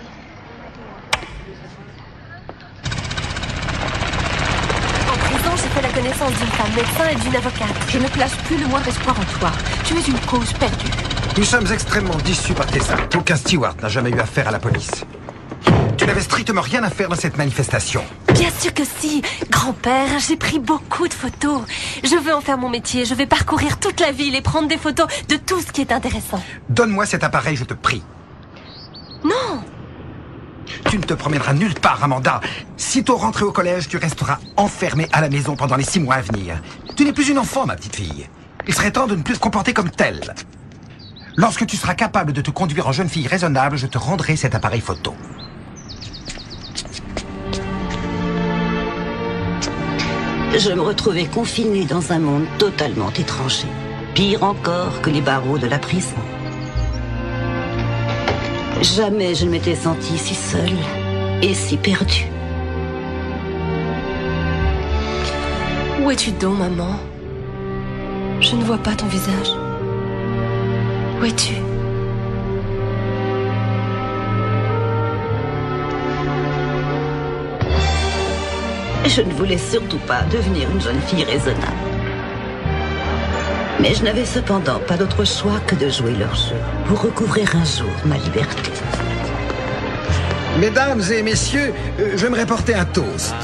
En prison, j'ai fait la connaissance d'une femme médecin et d'une avocate. Je ne place plus le moindre espoir en toi. Tu es une cause perdue. Nous sommes extrêmement déçus par tes actes. Aucun Stewart n'a jamais eu affaire à la police. Tu n'avais strictement rien à faire dans cette manifestation. Bien sûr que si. Grand-père, j'ai pris beaucoup de photos. Je veux en faire mon métier. Je vais parcourir toute la ville et prendre des photos de tout ce qui est intéressant. Donne-moi cet appareil, je te prie. Non. Tu ne te promèneras nulle part, Amanda. Sitôt rentrée au collège, tu resteras enfermée à la maison pendant les six mois à venir. Tu n'es plus une enfant, ma petite fille. Il serait temps de ne plus te comporter comme telle. Lorsque tu seras capable de te conduire en jeune fille raisonnable, je te rendrai cet appareil photo. Je me retrouvais confinée dans un monde totalement étranger. Pire encore que les barreaux de la prison. Jamais je ne m'étais sentie si seule et si perdue. Où es-tu donc, maman? Je ne vois pas ton visage. Où es-tu? Je ne voulais surtout pas devenir une jeune fille raisonnable. Mais je n'avais cependant pas d'autre choix que de jouer leur jeu pour recouvrir un jour ma liberté. Mesdames et messieurs, euh, j'aimerais porter un toast.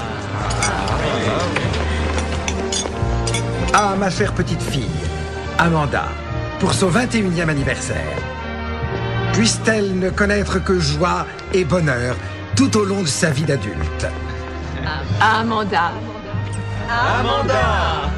À ma chère petite fille, Amanda, pour son vingt et unième anniversaire. Puisse-t-elle ne connaître que joie et bonheur tout au long de sa vie d'adulte. Amanda. Amanda.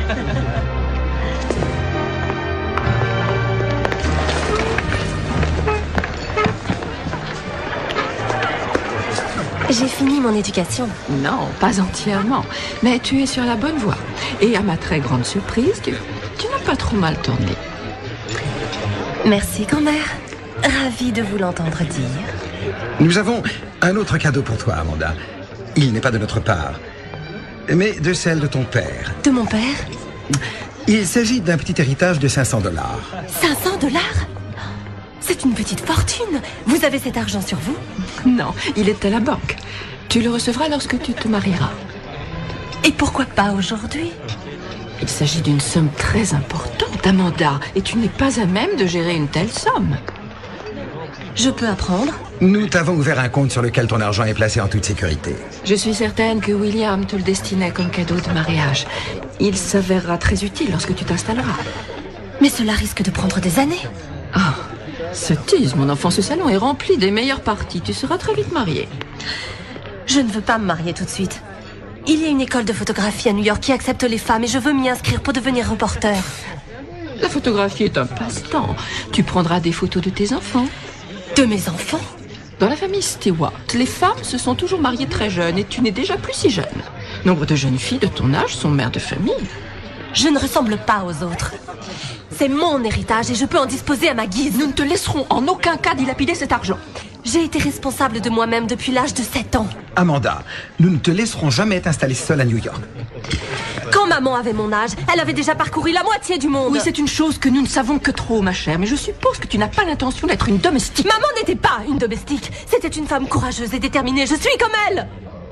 J'ai fini mon éducation. Non, pas entièrement. Mais tu es sur la bonne voie. Et à ma très grande surprise, tu, tu n'as pas trop mal tourné. Merci, grand-mère. Ravie de vous l'entendre dire. Nous avons un autre cadeau pour toi, Amanda. Il n'est pas de notre part, mais de celle de ton père. De mon père? Il s'agit d'un petit héritage de cinq cents dollars. cinq cents dollars? C'est une petite fortune. Vous avez cet argent sur vous? Non, il est à la banque. Tu le recevras lorsque tu te marieras. Et pourquoi pas aujourd'hui? Il s'agit d'une somme très importante, Amanda, et tu n'es pas à même de gérer une telle somme. Je peux apprendre? Nous t'avons ouvert un compte sur lequel ton argent est placé en toute sécurité. Je suis certaine que William te le destinait comme cadeau de mariage. Il s'avérera très utile lorsque tu t'installeras. Mais cela risque de prendre des années. Ah, sottise, mon enfant, ce salon est rempli des meilleures parties. Tu seras très vite mariée. Je ne veux pas me marier tout de suite. Il y a une école de photographie à New York qui accepte les femmes et je veux m'y inscrire pour devenir reporter. La photographie est un passe-temps. Tu prendras des photos de tes enfants. De mes enfants? Dans la famille Stewart, les femmes se sont toujours mariées très jeunes et tu n'es déjà plus si jeune. Nombre de jeunes filles de ton âge sont mères de famille. Je ne ressemble pas aux autres. C'est mon héritage et je peux en disposer à ma guise. Nous ne te laisserons en aucun cas dilapider cet argent. J'ai été responsable de moi-même depuis l'âge de sept ans. Amanda, nous ne te laisserons jamais t'installer seule à New York. Quand maman avait mon âge, elle avait déjà parcouru la moitié du monde. Oui, c'est une chose que nous ne savons que trop, ma chère, mais je suppose que tu n'as pas l'intention d'être une domestique. Maman n'était pas une domestique. C'était une femme courageuse et déterminée. Je suis comme elle.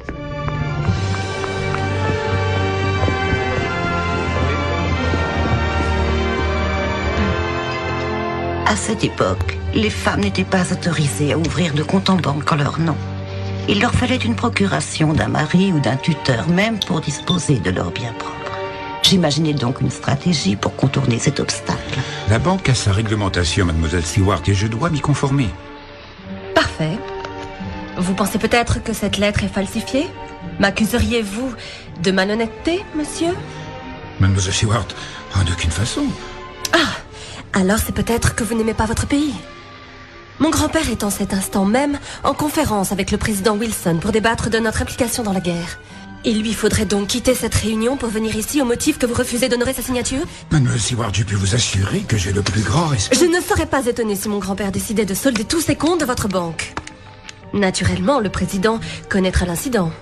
À cette époque, les femmes n'étaient pas autorisées à ouvrir de compte en banque en leur nom. Il leur fallait une procuration d'un mari ou d'un tuteur, même pour disposer de leurs biens propres. J'imaginais donc une stratégie pour contourner cet obstacle. La banque a sa réglementation, mademoiselle Stewart, et je dois m'y conformer. Parfait. Vous pensez peut-être que cette lettre est falsifiée? M'accuseriez-vous de malhonnêteté, monsieur? Mademoiselle Stewart, en aucune façon. Ah! Alors c'est peut-être que vous n'aimez pas votre pays. Mon grand-père est en cet instant même en conférence avec le président Wilson pour débattre de notre implication dans la guerre. Il lui faudrait donc quitter cette réunion pour venir ici au motif que vous refusez d'honorer sa signature? Mademoiselle Stewart, je peux vous assurer que j'ai le plus grand respect. Je ne serais pas étonné si mon grand-père décidait de solder tous ses comptes de votre banque. Naturellement, le président connaîtra l'incident.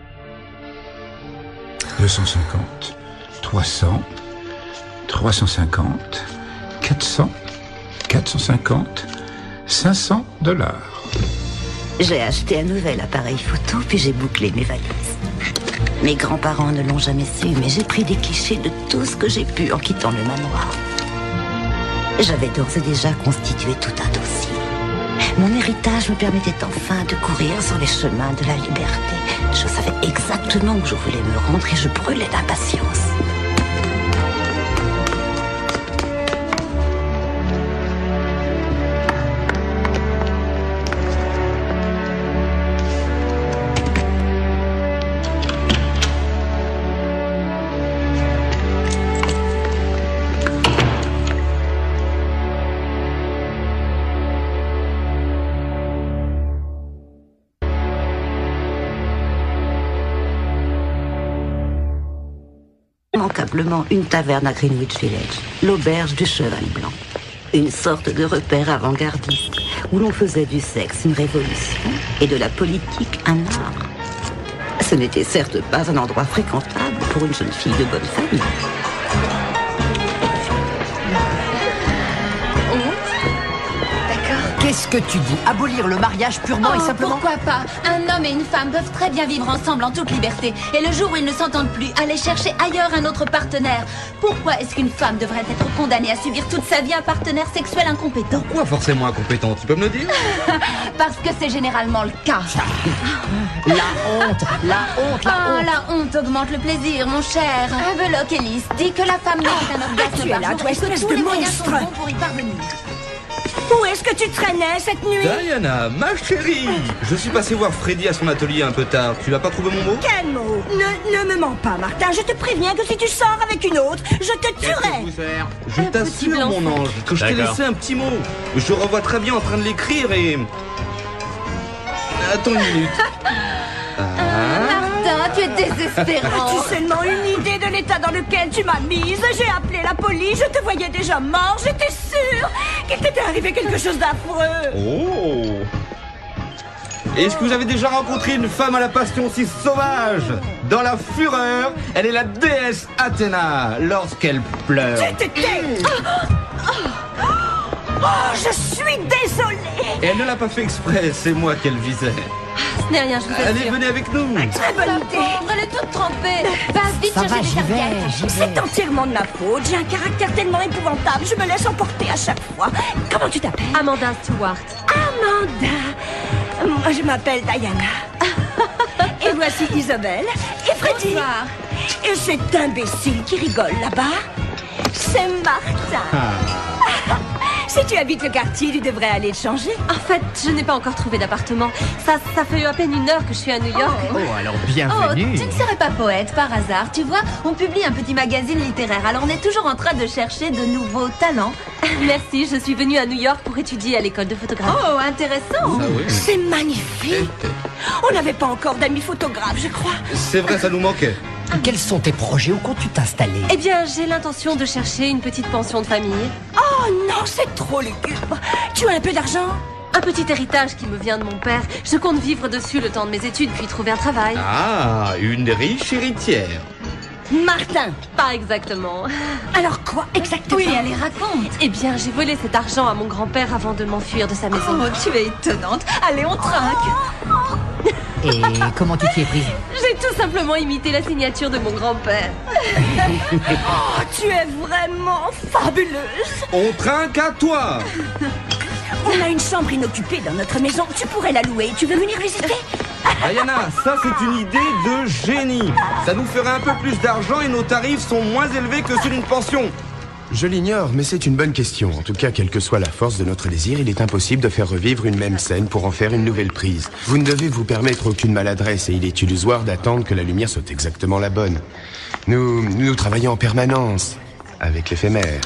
deux cent cinquante, trois cents, trois cent cinquante... quatre cents, quatre cent cinquante, cinq cents dollars. J'ai acheté un nouvel appareil photo, puis j'ai bouclé mes valises. Mes grands-parents ne l'ont jamais su, mais j'ai pris des clichés de tout ce que j'ai pu en quittant le manoir. J'avais d'ores et déjà constitué tout un dossier. Mon héritage me permettait enfin de courir sur les chemins de la liberté. Je savais exactement où je voulais me rendre et je brûlais d'impatience. Immanquablement une taverne à Greenwich Village, l'auberge du Cheval Blanc. Une sorte de repère avant-gardiste où l'on faisait du sexe une révolution et de la politique un art. Ce n'était certes pas un endroit fréquentable pour une jeune fille de bonne famille. Qu'est-ce que tu dis? Abolir le mariage purement oh, et simplement? Pourquoi pas? Un homme et une femme peuvent très bien vivre ensemble en toute liberté. Et le jour où ils ne s'entendent plus, aller chercher ailleurs un autre partenaire. Pourquoi est-ce qu'une femme devrait être condamnée à subir toute sa vie un partenaire sexuel incompétent? Pourquoi forcément incompétent? Tu peux me le dire? Parce que c'est généralement le cas. La honte, la honte, la oh, honte. la honte augmente le plaisir, mon cher. Havelock Ellis dit que la femme mérite un orgasme tu es par là, jour toi, et que espèce tous de les moyens sont monstre. bons pour y parvenir. Où est-ce que tu traînais cette nuit? Diana, ma chérie, je suis passé voir Freddy à son atelier un peu tard. Tu n'as pas trouvé mon mot? Quel mot? Ne, ne me mens pas, Martin. Je te préviens que si tu sors avec une autre, je te tuerai. Je t'assure, mon ange, que je t'ai laissé un petit mot. Je revois très bien en train de l'écrire et... Attends une minute. Ah. Martin, tu es désespérant. As-tu seulement une idée de l'état dans lequel tu m'as mise? J'ai appelé la police, je te voyais déjà mort, j'étais sûre qu'il t'était arrivé quelque chose d'affreux. Oh! Est-ce que vous avez déjà rencontré une femme à la passion si sauvage? Dans la fureur, elle est la déesse Athéna lorsqu'elle pleure. Tu t'étais... Oh, je suis désolée. Et elle ne l'a pas fait exprès, c'est moi qu'elle visait. Ce n'est rien, je vous assure. Allez, venez avec nous. Très bonne idée. Pauvre, elle est toute trempée. Va vite Ça chercher va, des j'y vais, serviettes. j'y vais. C'est entièrement de ma faute. J'ai un caractère tellement épouvantable. Je me laisse emporter à chaque fois. Comment tu t'appelles? Amanda Stewart. Amanda. Moi, je m'appelle Diana. Et voici Isabelle et Freddy. Bonsoir. Et cet imbécile qui rigole là-bas, c'est Martin. Ah. Si tu habites le quartier, tu devrais aller te changer. En fait, je n'ai pas encore trouvé d'appartement. Ça, ça fait à peine une heure que je suis à New York. Oh, alors Oh, bienvenue. tu ne serais pas poète par hasard, tu vois? On publie un petit magazine littéraire, alors on est toujours en train de chercher de nouveaux talents. Merci, je suis venue à New York pour étudier à l'école de photographie. Oh, intéressant. Ah oui. C'est magnifique. On n'avait pas encore d'amis photographes, je crois. C'est vrai, ça nous manquait. Quels sont tes projets? Où comptes-tu t'installer? Eh bien, j'ai l'intention de chercher une petite pension de famille. Oh non, c'est trop lugubre. Tu as un peu d'argent? Un petit héritage qui me vient de mon père. Je compte vivre dessus le temps de mes études, puis trouver un travail. Ah, une riche héritière. Martin. Pas exactement. Alors quoi exactement? Oui, allez, raconte. Eh bien, j'ai volé cet argent à mon grand-père avant de m'enfuir de sa maison. Oh, tu es étonnante. Allez, on trinque. Et comment tu t'y es prise? J'ai tout simplement imité la signature de mon grand-père. Oh, tu es vraiment fabuleuse. On trinque à toi. On a une chambre inoccupée dans notre maison. Tu pourrais la louer. Tu veux venir visiter? Diana, ça c'est une idée de génie. Ça nous ferait un peu plus d'argent et nos tarifs sont moins élevés que ceux d'une pension. Je l'ignore, mais c'est une bonne question. En tout cas, quelle que soit la force de notre désir, il est impossible de faire revivre une même scène pour en faire une nouvelle prise. Vous ne devez vous permettre aucune maladresse et il est illusoire d'attendre que la lumière soit exactement la bonne. Nous, nous travaillons en permanence avec l'éphémère.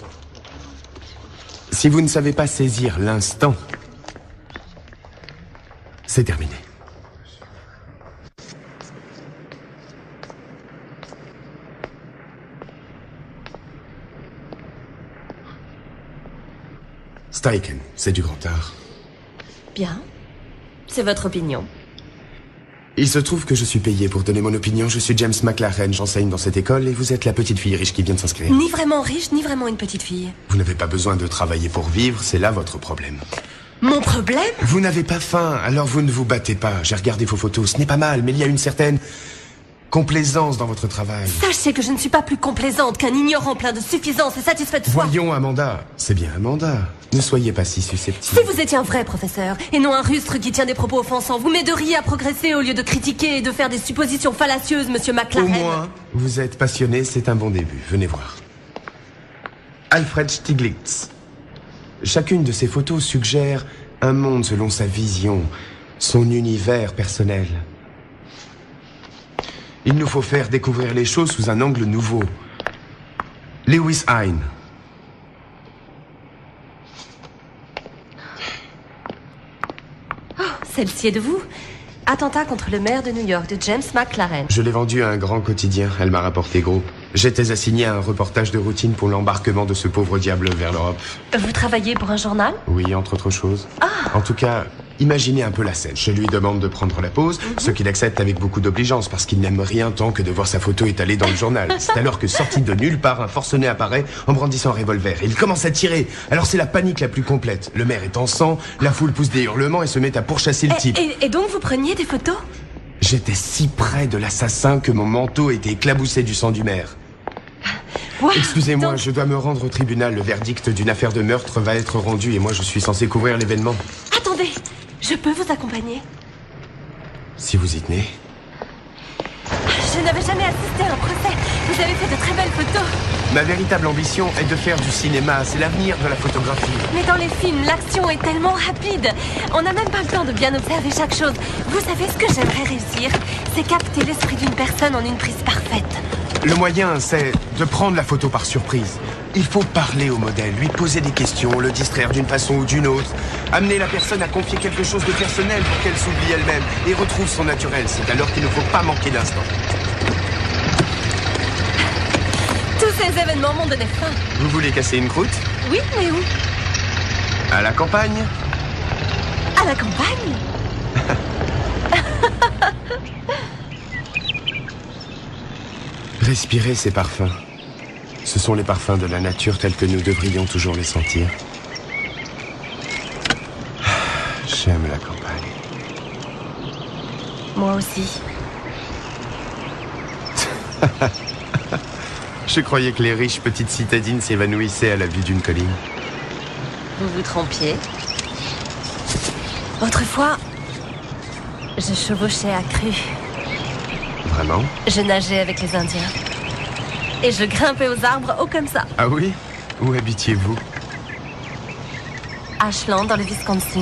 Si vous ne savez pas saisir l'instant, c'est terminé. Steichen, c'est du grand art. Bien. C'est votre opinion. Il se trouve que je suis payé pour donner mon opinion. Je suis James McLaren, j'enseigne dans cette école et vous êtes la petite fille riche qui vient de s'inscrire. Ni vraiment riche, ni vraiment une petite fille. Vous n'avez pas besoin de travailler pour vivre, c'est là votre problème. Mon problème? Vous n'avez pas faim, alors vous ne vous battez pas. J'ai regardé vos photos, ce n'est pas mal, mais il y a une certaine complaisance dans votre travail. Sachez que je ne suis pas plus complaisante qu'un ignorant plein de suffisance et satisfait de soi. Voyons, Amanda. C'est bien Amanda. Ne soyez pas si susceptible. Si vous étiez un vrai professeur, et non un rustre qui tient des propos offensants, vous m'aideriez à progresser au lieu de critiquer et de faire des suppositions fallacieuses, monsieur McLaren. Au moins, vous êtes passionné, c'est un bon début. Venez voir. Alfred Stieglitz. Chacune de ces photos suggère un monde selon sa vision, son univers personnel. Il nous faut faire découvrir les choses sous un angle nouveau. Lewis Hine. Oh, celle-ci est de vous. Attentat contre le maire de New York, de James McLaren. Je l'ai vendue à un grand quotidien. Elle m'a rapporté gros. J'étais assigné à un reportage de routine pour l'embarquement de ce pauvre diable vers l'Europe. Vous travaillez pour un journal? Oui, entre autres choses. Ah. En tout cas, imaginez un peu la scène. Je lui demande de prendre la pause, mm-hmm. ce qu'il accepte avec beaucoup d'obligeance parce qu'il n'aime rien tant que de voir sa photo étalée dans le journal. C'est alors que, sorti de nulle part, un forcené apparaît en brandissant un revolver. Il commence à tirer. Alors c'est la panique la plus complète. Le maire est en sang, la foule pousse des hurlements et se met à pourchasser le et, type. Et, et donc vous preniez des photos? J'étais si près de l'assassin que mon manteau était éclaboussé du sang du maire. Wow, Excusez-moi, donc... je dois me rendre au tribunal. Le verdict d'une affaire de meurtre va être rendu et moi je suis censé couvrir l'événement. Attendez, je peux vous accompagner? Si vous y tenez. Je n'avais jamais assisté à un procès. Vous avez fait de très belles photos. Ma véritable ambition est de faire du cinéma. C'est l'avenir de la photographie. Mais dans les films, l'action est tellement rapide. On n'a même pas le temps de bien observer chaque chose. Vous savez ce que j'aimerais réussir? C'est capter l'esprit d'une personne en une prise parfaite. Le moyen, c'est de prendre la photo par surprise. Il faut parler au modèle, lui poser des questions, le distraire d'une façon ou d'une autre, amener la personne à confier quelque chose de personnel pour qu'elle s'oublie elle-même et retrouve son naturel. C'est alors qu'il ne faut pas manquer d'instant. Tous ces événements m'ont donné faim. Vous voulez casser une croûte? Oui, mais où? À la campagne. À la campagne? Respirez ces parfums. Ce sont les parfums de la nature tels que nous devrions toujours les sentir. J'aime la campagne. Moi aussi. Je croyais que les riches petites citadines s'évanouissaient à la vue d'une colline. Vous vous trompiez. Autrefois, je chevauchais à cru. Vraiment? Je nageais avec les Indiens. Et je grimpais aux arbres haut comme ça. Ah oui? Où habitiez-vous? Ashland, dans le Wisconsin.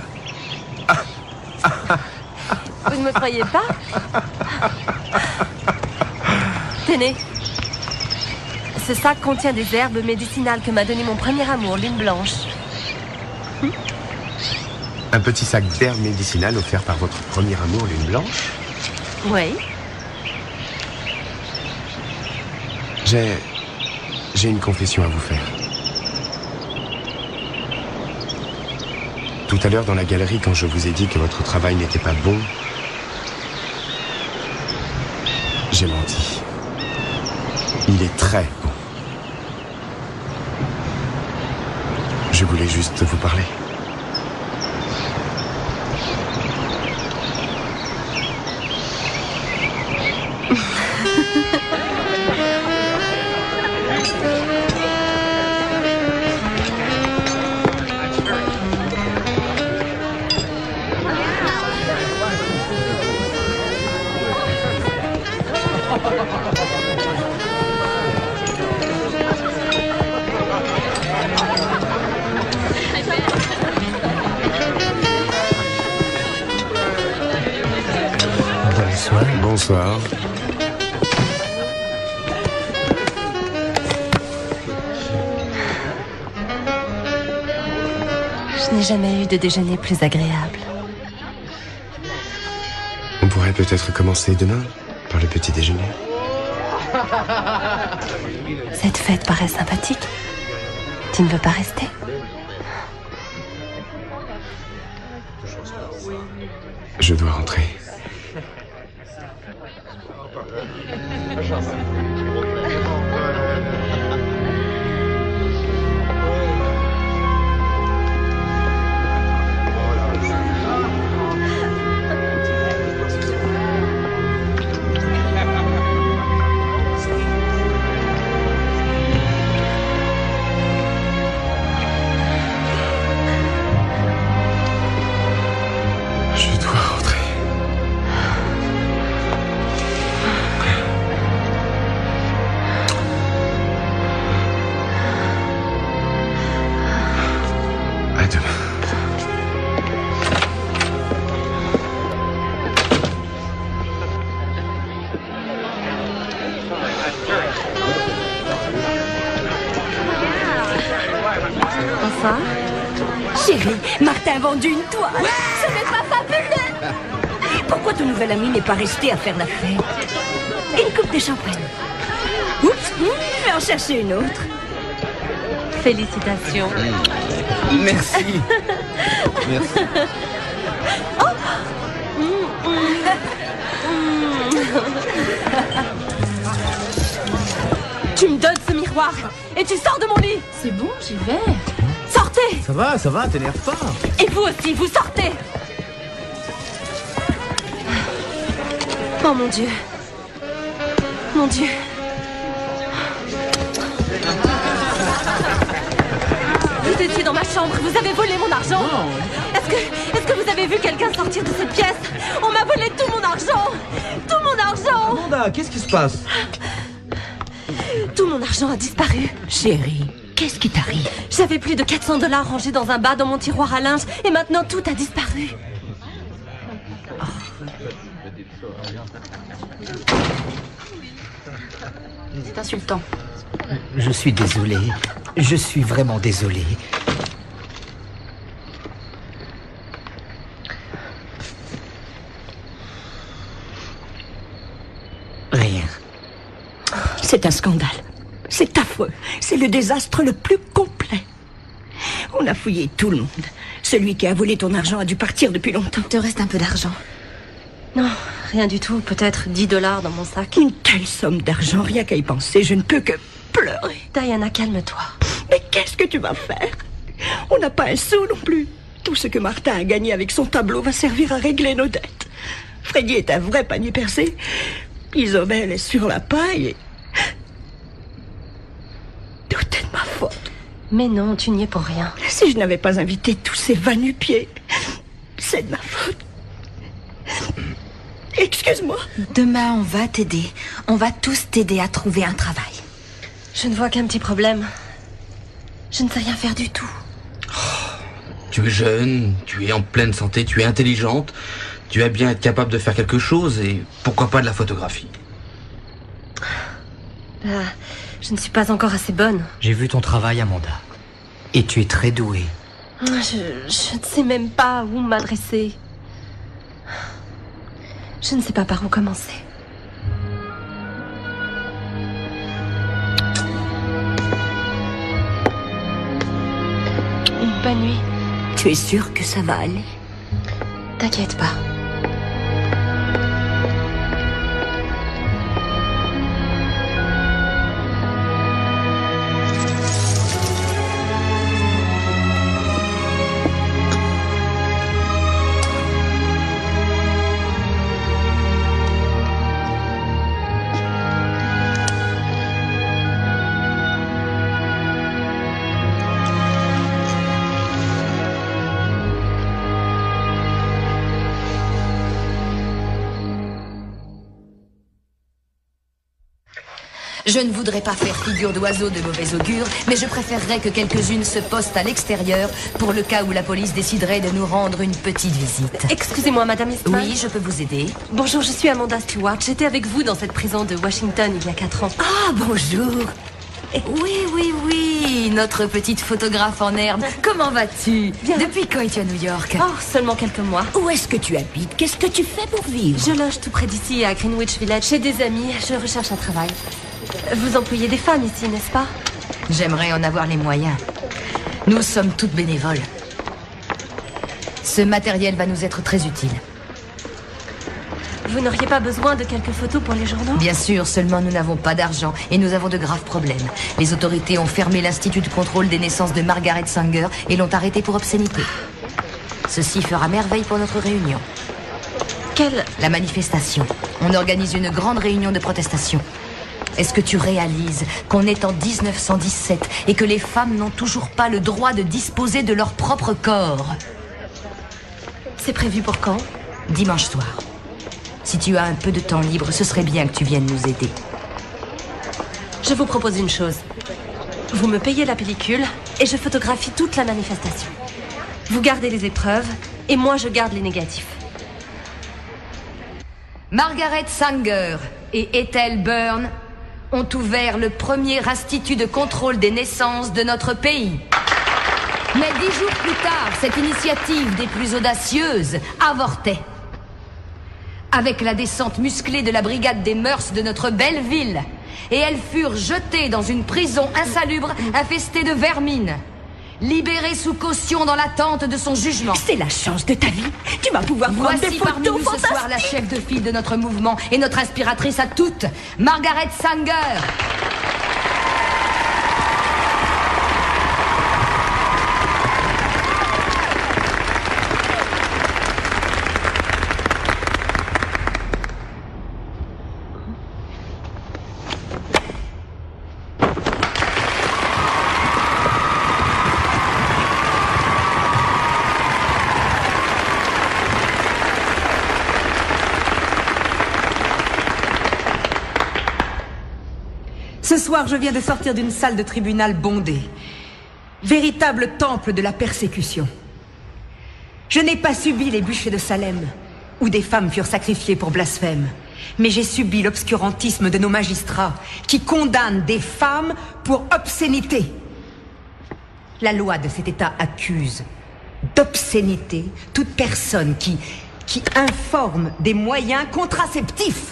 Vous ne me croyez pas? Tenez. Ce sac contient des herbes médicinales que m'a donné mon premier amour, Lune Blanche. Hum? Un petit sac d'herbes médicinales offert par votre premier amour, Lune Blanche? Oui. J'ai... j'ai une confession à vous faire. Tout à l'heure dans la galerie, quand je vous ai dit que votre travail n'était pas bon, j'ai menti. Il est très bon. Je voulais juste vous parler. Bonsoir. Je n'ai jamais eu de déjeuner plus agréable. On pourrait peut-être commencer demain par le petit déjeuner. Cette fête paraît sympathique. Tu ne veux pas rester? Je dois rentrer. Chérie, Martin a vendu une toile. Ce n'est pas fabuleux. Pourquoi ton nouvel ami n'est pas resté à faire la fête? Une coupe de champagne. Oups, je vais en chercher une autre. Félicitations. Merci. Merci. Oh. Tu me donnes ce miroir et tu sors de mon lit. C'est bon, j'y vais. Sortez. Ça va, ça va, t'énerve pas. Et vous aussi, vous sortez. Oh mon Dieu. Mon Dieu. Vous étiez dans ma chambre, vous avez volé mon argent. Est-ce que, est-ce que vous avez vu quelqu'un sortir de cette pièce? On m'a volé tout mon argent. Tout mon argent. Amanda, qu'est-ce qui se passe? Tout mon argent a disparu. Chérie, qu'est-ce qui t'arrive? J'avais plus de quatre cents dollars rangés dans un bas dans mon tiroir à linge et maintenant tout a disparu. C'est insultant. Je suis désolé. Je suis vraiment désolé. Rien. C'est un scandale. C'est affreux. C'est le désastre le plus complet. On a fouillé tout le monde. Celui qui a volé ton argent a dû partir depuis longtemps. Il te reste un peu d'argent. Non, rien du tout. Peut-être dix dollars dans mon sac. Une telle somme d'argent, rien qu'à y penser, je ne peux que pleurer. Diana, calme-toi. Mais qu'est-ce que tu vas faire? On n'a pas un sou non plus. Tout ce que Martin a gagné avec son tableau va servir à régler nos dettes. Freddy est un vrai panier percé. Isabelle est sur la paille et... Tout est de ma faute. Mais non, tu n'y es pour rien. Si je n'avais pas invité tous ces va-nu-pieds, c'est de ma faute. Excuse-moi. Demain, on va t'aider. On va tous t'aider à trouver un travail. Je ne vois qu'un petit problème. Je ne sais rien faire du tout. Oh, tu es jeune, tu es en pleine santé, tu es intelligente. Tu vas bien être capable de faire quelque chose et pourquoi pas de la photographie. Bah, je ne suis pas encore assez bonne. J'ai vu ton travail, Amanda. Et tu es très douée. Je, je ne sais même pas où m'adresser. Je ne sais pas par où commencer. Bonne nuit. Tu es sûre que ça va aller? T'inquiète pas. Je ne voudrais pas faire figure d'oiseau de mauvais augure, mais je préférerais que quelques-unes se postent à l'extérieur pour le cas où la police déciderait de nous rendre une petite visite. Excusez-moi, Madame Eastman. Oui, je peux vous aider. Bonjour, je suis Amanda Stewart. J'étais avec vous dans cette prison de Washington il y a quatre ans. Ah, bonjour. Oui, oui, oui, notre petite photographe en herbe. Comment vas-tu? Bien. Depuis quand es-tu à New York? Oh, seulement quelques mois. Où est-ce que tu habites? Qu'est-ce que tu fais pour vivre? Je loge tout près d'ici, à Greenwich Village, chez des amis. Je recherche un travail. Vous employez des femmes ici, n'est-ce pas? J'aimerais en avoir les moyens. Nous sommes toutes bénévoles. Ce matériel va nous être très utile. Vous n'auriez pas besoin de quelques photos pour les journaux? Bien sûr, seulement nous n'avons pas d'argent et nous avons de graves problèmes. Les autorités ont fermé l'Institut de contrôle des naissances de Margaret Sanger et l'ont arrêté pour obscénité. Ceci fera merveille pour notre réunion. Quelle? La manifestation. On organise une grande réunion de protestation. Est-ce que tu réalises qu'on est en mille neuf cent dix-sept et que les femmes n'ont toujours pas le droit de disposer de leur propre corps? C'est prévu pour quand? Dimanche soir. Si tu as un peu de temps libre, ce serait bien que tu viennes nous aider. Je vous propose une chose. Vous me payez la pellicule et je photographie toute la manifestation. Vous gardez les épreuves et moi je garde les négatifs. Margaret Sanger et Ethel Byrne ont ouvert le premier institut de contrôle des naissances de notre pays. Mais dix jours plus tard, cette initiative des plus audacieuses avortait. Avec la descente musclée de la brigade des mœurs de notre belle ville. Et elles furent jetées dans une prison insalubre infestée de vermine. Libérées sous caution dans l'attente de son jugement. C'est la chance de ta vie. Tu vas pouvoir prendre Voici des parmi photos nous fantastiques. ce soir la chef de file de notre mouvement et notre inspiratrice à toutes, Margaret Sanger. Ce soir, je viens de sortir d'une salle de tribunal bondée. Véritable temple de la persécution. Je n'ai pas subi les bûchers de Salem, où des femmes furent sacrifiées pour blasphème. Mais j'ai subi l'obscurantisme de nos magistrats, qui condamnent des femmes pour obscénité. La loi de cet État accuse d'obscénité toute personne qui, qui informe des moyens contraceptifs.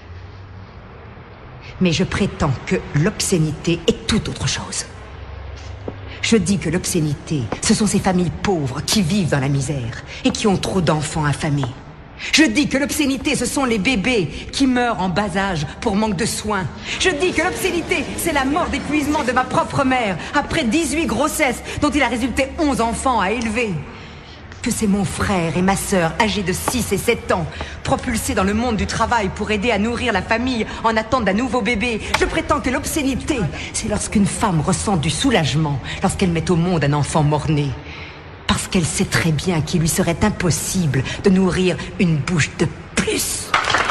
Mais je prétends que l'obscénité est tout autre chose. Je dis que l'obscénité, ce sont ces familles pauvres qui vivent dans la misère et qui ont trop d'enfants affamés. Je dis que l'obscénité, ce sont les bébés qui meurent en bas âge pour manque de soins. Je dis que l'obscénité, c'est la mort d'épuisement de ma propre mère après dix-huit grossesses dont il a résulté onze enfants à élever. Que c'est mon frère et ma sœur, âgés de six et sept ans, propulsés dans le monde du travail pour aider à nourrir la famille en attente d'un nouveau bébé. Je prétends que l'obscénité, c'est lorsqu'une femme ressent du soulagement lorsqu'elle met au monde un enfant mort-né. Parce qu'elle sait très bien qu'il lui serait impossible de nourrir une bouche de plus.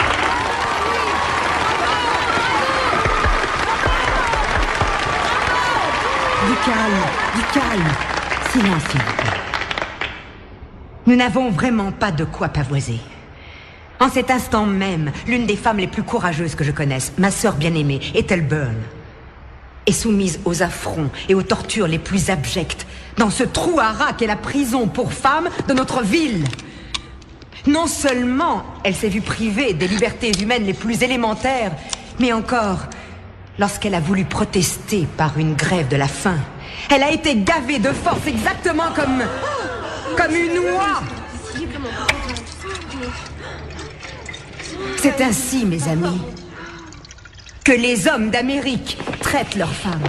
Du calme, du calme. Silence, s'il vous plaît. Nous n'avons vraiment pas de quoi pavoiser. En cet instant même, l'une des femmes les plus courageuses que je connaisse, ma sœur bien-aimée, Ethel Byrne, est soumise aux affronts et aux tortures les plus abjectes dans ce trou à rats qu'est la prison pour femmes de notre ville. Non seulement elle s'est vue privée des libertés humaines les plus élémentaires, mais encore, lorsqu'elle a voulu protester par une grève de la faim, Elle a été gavée de force exactement comme... comme une oie. C'est ainsi, mes amis, que les hommes d'Amérique traitent leurs femmes.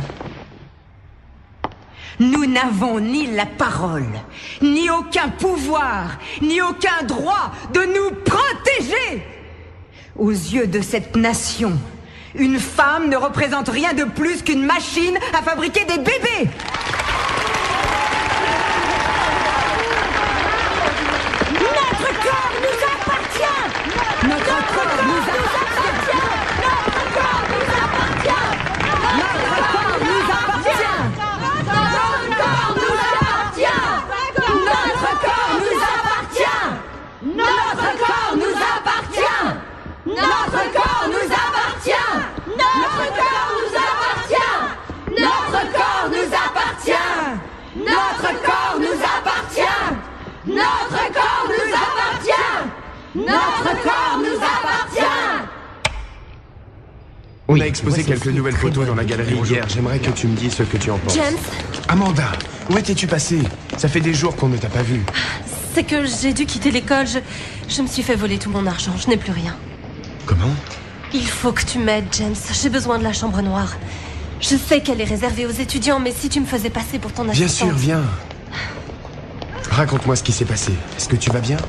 Nous n'avons ni la parole, ni aucun pouvoir, ni aucun droit de nous protéger. Aux yeux de cette nation, une femme ne représente rien de plus qu'une machine à fabriquer des bébés. Notre corps nous appartient. Notre corps nous appartient. Notre corps nous appartient. Notre corps nous appartient. Notre corps nous appartient. Notre corps nous appartient. Notre corps nous appartient. Notre corps nous appartient. Notre corps nous appartient. Notre corps nous appartient. Notre corps nous appartient. Notre corps nous appartient. Notre corps nous appartient. On a exposé quelques nouvelles photos dans la galerie hier. J'aimerais que tu me dises ce que tu en penses. James. Amanda, où étais-tu passée? Ça fait des jours qu'on ne t'a pas vue. C'est que j'ai dû quitter l'école. Je, je me suis fait voler tout mon argent. Je n'ai plus rien. Comment? Il faut que tu m'aides, James. J'ai besoin de la chambre noire. Je sais qu'elle est réservée aux étudiants, mais si tu me faisais passer pour ton assistante... Bien sûr, viens. Raconte-moi ce qui s'est passé. Est-ce que tu vas bien?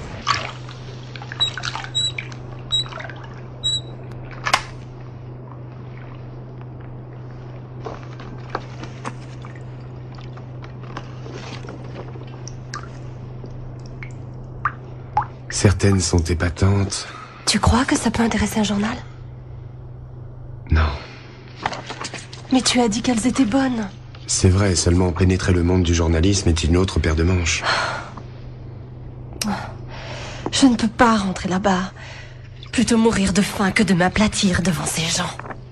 Certaines sont épatantes. Tu crois que ça peut intéresser un journal? Non. Mais tu as dit qu'elles étaient bonnes. C'est vrai, seulement pénétrer le monde du journalisme est une autre paire de manches. Je ne peux pas rentrer là-bas. Plutôt mourir de faim que de m'aplatir devant ces gens.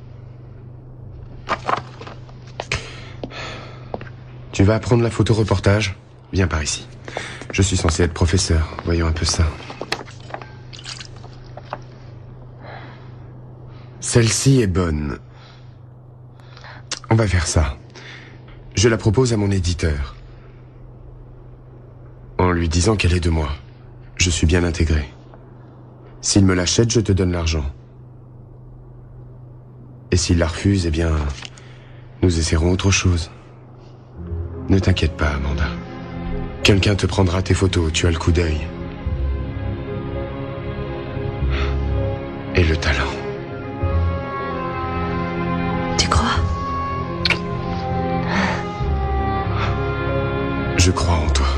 Tu vas apprendre la photoreportage? Viens par ici. Je suis censé être professeur. Voyons un peu ça. Celle-ci est bonne. On va faire ça. Je la propose à mon éditeur. En lui disant qu'elle est de moi. Je suis bien intégré. S'il me l'achète, je te donne l'argent. Et s'il la refuse, eh bien, nous essaierons autre chose. Ne t'inquiète pas, Amanda. Quelqu'un te prendra tes photos, tu as le coup d'œil. Et le talent. Tu crois? Je crois en toi.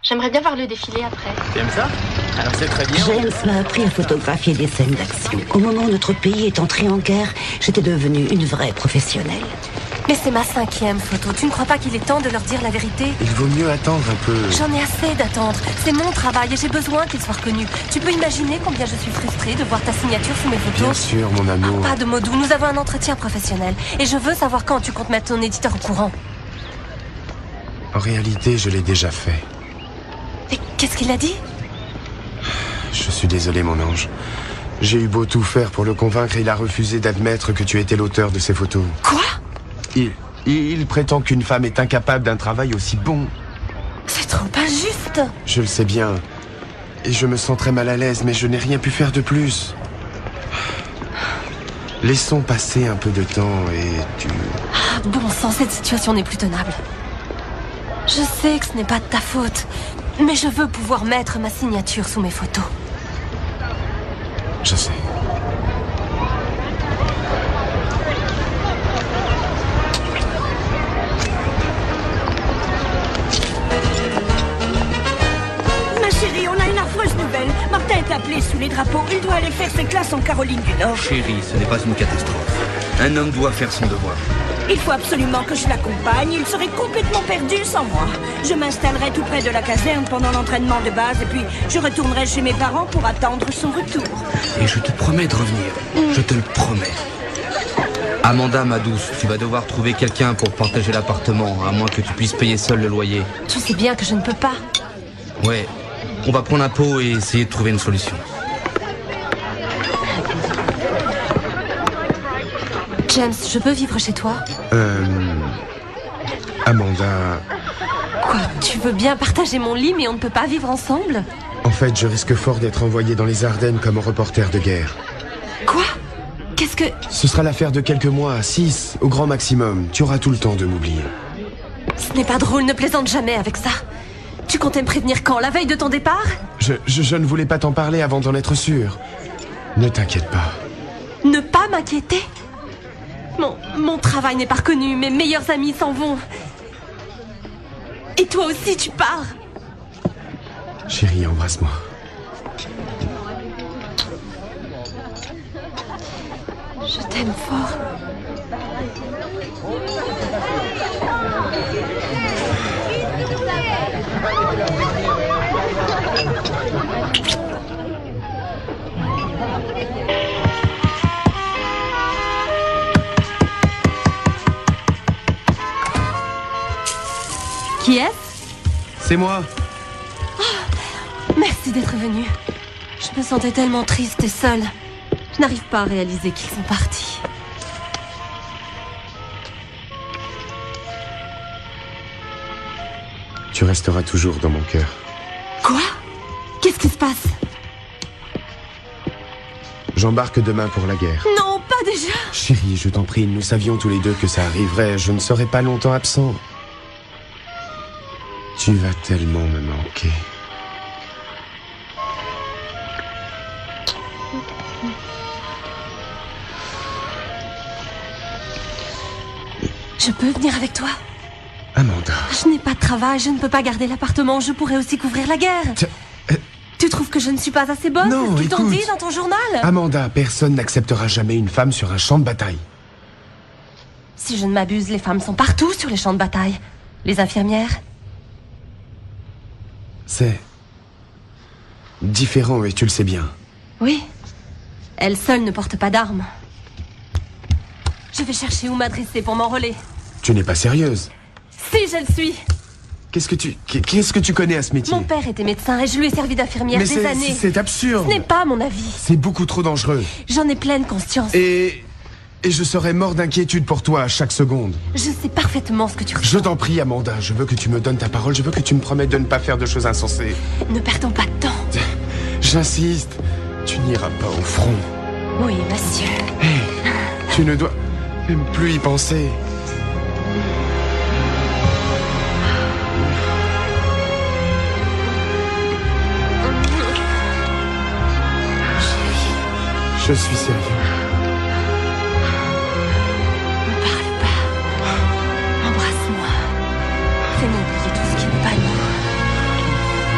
J'aimerais bien voir le défilé après. Tu aimes ça? Alors c'est très bien. James m'a appris à photographier des scènes d'action. Au moment où notre pays est entré en guerre, j'étais devenue une vraie professionnelle. Mais c'est ma cinquième photo. Tu ne crois pas qu'il est temps de leur dire la vérité? Il vaut mieux attendre un peu. J'en ai assez d'attendre. C'est mon travail et j'ai besoin qu'il soit reconnu. Tu peux imaginer combien je suis frustrée de voir ta signature sous mes photos? Bien sûr, mon amour. Pas de mots doux. Nous avons un entretien professionnel. Et je veux savoir quand tu comptes mettre ton éditeur au courant. En réalité, je l'ai déjà fait. Et qu'est-ce qu'il a dit? Je suis désolé, mon ange. J'ai eu beau tout faire pour le convaincre, il a refusé d'admettre que tu étais l'auteur de ces photos. Quoi? Il, il, il prétend qu'une femme est incapable d'un travail aussi bon. C'est trop injuste. Je le sais bien. Et je me sens très mal à l'aise, mais je n'ai rien pu faire de plus. Laissons passer un peu de temps et tu... Ah, bon sang, cette situation n'est plus tenable. Je sais que ce n'est pas de ta faute, mais je veux pouvoir mettre ma signature sous mes photos. Je sais. Ma chérie, on a une affreuse nouvelle. Martin est appelé sous les drapeaux. Il doit aller faire ses classes en Caroline du Nord. Chérie, ce n'est pas une catastrophe. Un homme doit faire son devoir. Il faut absolument que je l'accompagne. Il serait complètement perdu sans moi. Je m'installerai tout près de la caserne pendant l'entraînement de base et puis je retournerai chez mes parents pour attendre son retour. Et je te promets de revenir. Je te le promets. Amanda, ma douce, tu vas devoir trouver quelqu'un pour partager l'appartement, à moins que tu puisses payer seul le loyer. Tu sais bien que je ne peux pas. Ouais, on va prendre un pot et essayer de trouver une solution. James, je peux vivre chez toi? Euh... Amanda... Quoi? Tu veux bien partager mon lit, mais on ne peut pas vivre ensemble? En fait, je risque fort d'être envoyé dans les Ardennes comme reporter de guerre. Quoi? Qu'est-ce que... Ce sera l'affaire de quelques mois, six, au grand maximum. Tu auras tout le temps de m'oublier. Ce n'est pas drôle, ne plaisante jamais avec ça. Tu comptais me prévenir quand? La veille de ton départ? Je, je, je ne voulais pas t'en parler avant d'en être sûr. Ne t'inquiète pas. Ne pas m'inquiéter? Mon, mon travail n'est pas reconnu, mes meilleurs amis s'en vont. Et toi aussi, tu pars. Chérie, embrasse-moi. Je t'aime fort. Qui est-ce? C'est moi. Oh, merci d'être venu. Je me sentais tellement triste et seule. Je n'arrive pas à réaliser qu'ils sont partis. Tu resteras toujours dans mon cœur. Quoi? Qu'est-ce qui se passe? J'embarque demain pour la guerre. Non, pas déjà. Chérie, je t'en prie, nous savions tous les deux que ça arriverait. Je ne serai pas longtemps absent. Tu vas tellement me manquer. Je peux venir avec toi? Amanda. Je n'ai pas de travail, je ne peux pas garder l'appartement. Je pourrais aussi couvrir la guerre. Euh... Tu trouves que je ne suis pas assez bonne? Non, Tu t'en écoute. dis dans ton journal? Amanda, personne n'acceptera jamais une femme sur un champ de bataille. Si je ne m'abuse, les femmes sont partout sur les champs de bataille. Les infirmières? C'est... différent et tu le sais bien. Oui. Elles seules ne portent pas d'armes. Je vais chercher où m'adresser pour m'enrôler. Tu n'es pas sérieuse. Si, je le suis. Qu'est-ce que tu... Qu'est-ce que tu connais à ce métier? Mon père était médecin et je lui ai servi d'infirmière Mais des c'est- années. c'est absurde. Ce n'est pas mon avis. C'est beaucoup trop dangereux. J'en ai pleine conscience. Et... Et je serais mort d'inquiétude pour toi à chaque seconde. Je sais parfaitement ce que tu ressens. Je t'en prie, Amanda, je veux que tu me donnes ta parole, je veux que tu me promettes de ne pas faire de choses insensées. Ne perdons pas de temps. J'insiste, tu n'iras pas au front. Oui, monsieur. Tu ne dois même plus y penser. Je suis sérieux. Ne parle pas. Embrasse-moi. Fais-moi oublier tout ce qui n'est pas nous.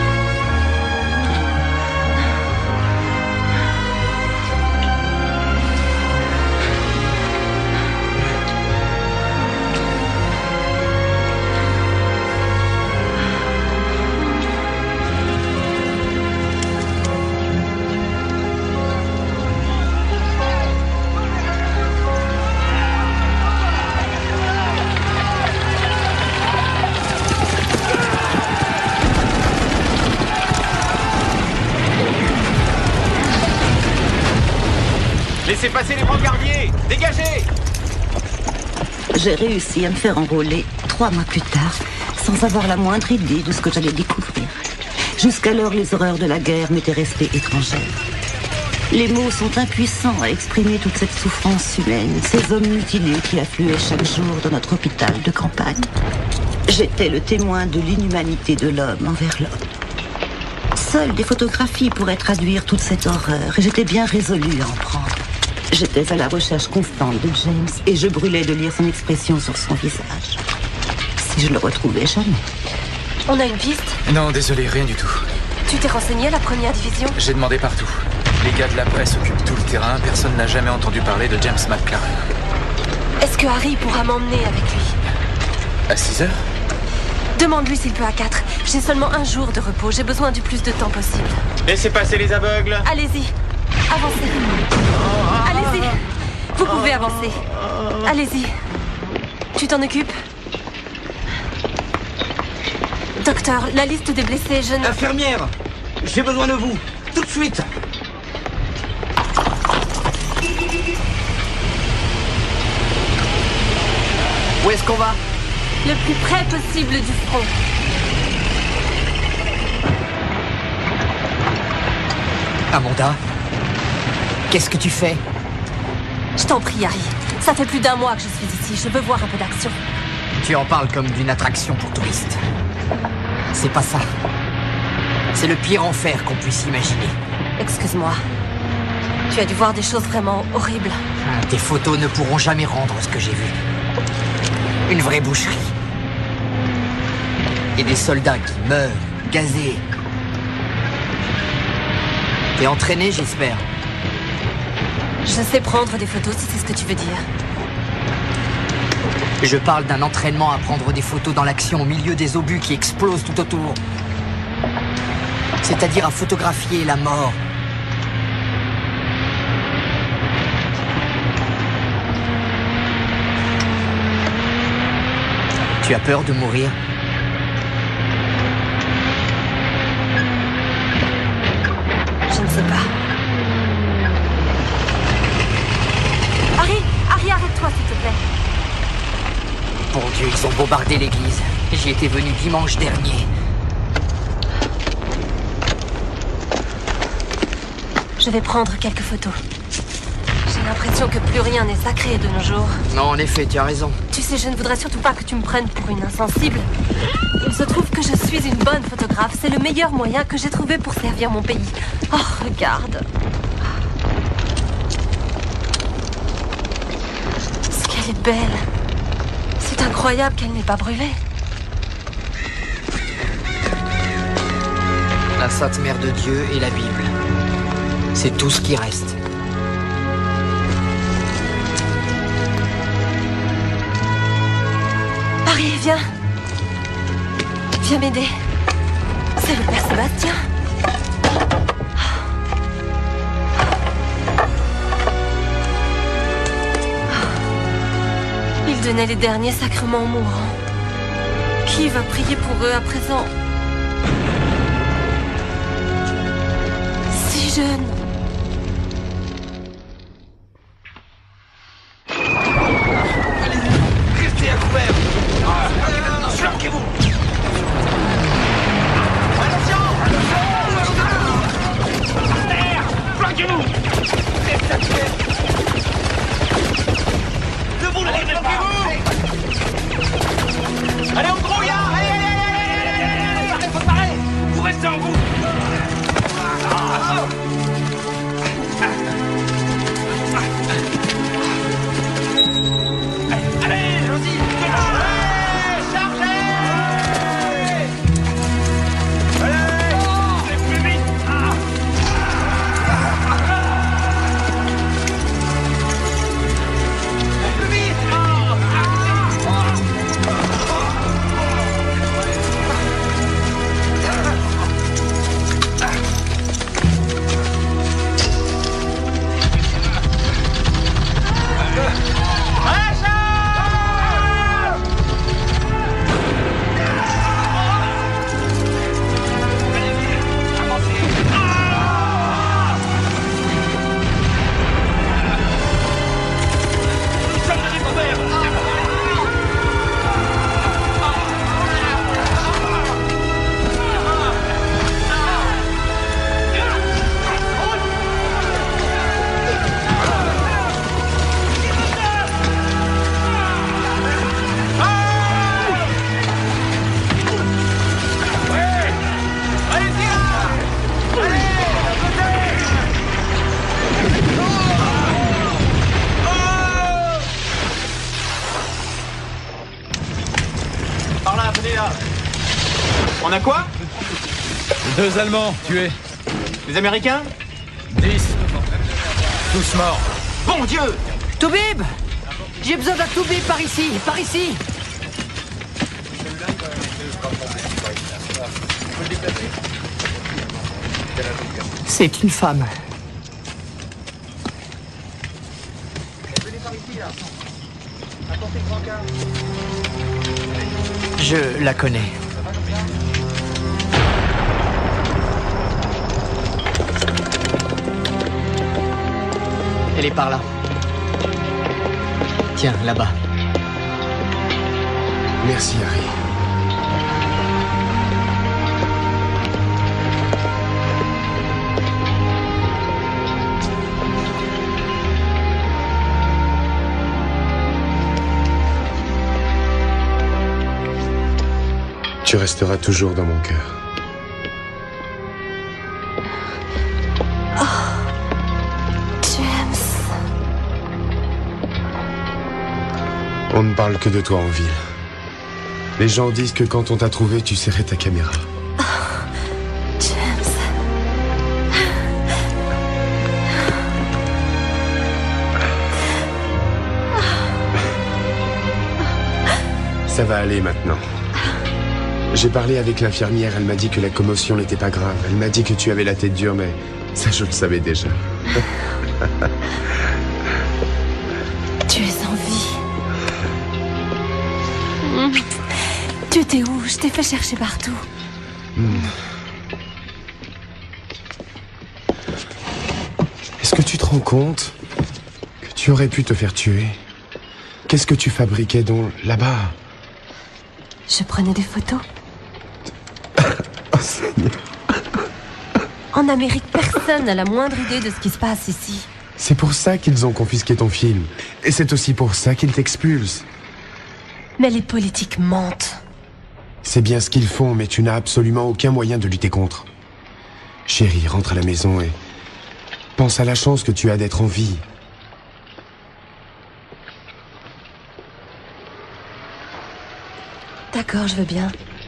Laissez passer les brancardiers! Dégagez! J'ai réussi à me faire enrôler trois mois plus tard, sans avoir la moindre idée de ce que j'allais découvrir. Jusqu'alors, les horreurs de la guerre m'étaient restées étrangères. Les mots sont impuissants à exprimer toute cette souffrance humaine, ces hommes mutilés qui affluaient chaque jour dans notre hôpital de campagne. J'étais le témoin de l'inhumanité de l'homme envers l'homme. Seules des photographies pourraient traduire toute cette horreur, et j'étais bien résolue à en prendre. J'étais à la recherche constante de James, et je brûlais de lire son expression sur son visage. Si je le retrouvais jamais. On a une piste? Non, désolé, rien du tout. Tu t'es renseigné à la première division? J'ai demandé partout. Les gars de la presse occupent tout le terrain, personne n'a jamais entendu parler de James McLaren. Est-ce que Harry pourra m'emmener avec lui? À six heures? Demande-lui s'il peut à quatre. J'ai seulement un jour de repos, j'ai besoin du plus de temps possible. Laissez passer les aveugles! Allez-y, avancez. Allez-y, vous pouvez avancer. Allez-y. Tu t'en occupes? Docteur, la liste des blessés, je ne... Infirmière, j'ai besoin de vous, tout de suite. Où est-ce qu'on va? Le plus près possible du front. Amanda, qu'est-ce que tu fais? Je t'en prie, Harry. Ça fait plus d'un mois que je suis ici. Je veux voir un peu d'action. Tu en parles comme d'une attraction pour touristes. C'est pas ça. C'est le pire enfer qu'on puisse imaginer. Excuse-moi. Tu as dû voir des choses vraiment horribles. Tes photos ne pourront jamais rendre ce que j'ai vu. Une vraie boucherie. Et des soldats qui meurent, gazés. T'es entraîné, j'espère. Je sais prendre des photos si c'est ce que tu veux dire. Je parle d'un entraînement à prendre des photos dans l'action au milieu des obus qui explosent tout autour. C'est-à-dire à photographier la mort. Tu as peur de mourir? Je ne sais pas. Harry, Harry, arrête-toi, s'il te plaît. Bon Dieu, ils ont bombardé l'église. J'y étais venu dimanche dernier. Je vais prendre quelques photos. J'ai l'impression que plus rien n'est sacré de nos jours. Non, en effet, tu as raison. Tu sais, je ne voudrais surtout pas que tu me prennes pour une insensible. Il se trouve que je suis une bonne photographe. C'est le meilleur moyen que j'ai trouvé pour servir mon pays. Oh, regarde. Ce qu'elle est belle. C'est incroyable qu'elle n'ait pas brûlé. La Sainte Mère de Dieu et la Bible. C'est tout ce qui reste. Harry, viens. Viens m'aider. C'est le Père Sébastien. Il donnait les derniers sacrements aux mourants. Qui va prier pour eux à présent? Si jeune. Restez à couvert. Flanquez-vous. Attention. Terre. Flanquez-vous. Restez à couvert. Debout, flanquez-vous. Allez, on grouille, hein. Allez, allez, allez, allez, allez, allez. Faut parer. Vous restez en vous. Allez, Josie, allez, chargez. Allez, c'est plus vite. Plus vite. On a quoi? Deux Allemands tués. Les Américains? Dix. Tous morts. Bon Dieu! Toubib! J'ai besoin d'un Toubib par ici, par ici! C'est une femme. Je la connais. Elle est par là. Tiens, là-bas. Merci, Harry. Tu resteras toujours dans mon cœur. Oh, James. On ne parle que de toi en ville. Les gens disent que quand on t'a trouvé, tu serrais ta caméra. Oh, James. Ça va aller maintenant. J'ai parlé avec l'infirmière, elle m'a dit que la commotion n'était pas grave. Elle m'a dit que tu avais la tête dure, mais ça je le savais déjà. Tu es en vie. Mmh. Tu étais où? Je t'ai fait chercher partout. Mmh. Est-ce que tu te rends compte que tu aurais pu te faire tuer? Qu'est-ce que tu fabriquais donc là-bas? Je prenais des photos. Oh Seigneur. En Amérique, personne n'a la moindre idée de ce qui se passe ici. C'est pour ça qu'ils ont confisqué ton film. Et c'est aussi pour ça qu'ils t'expulsent. Mais les politiques mentent. C'est bien ce qu'ils font, mais tu n'as absolument aucun moyen de lutter contre. Chérie, rentre à la maison et pense à la chance que tu as d'être en vie. D'accord, je veux bien.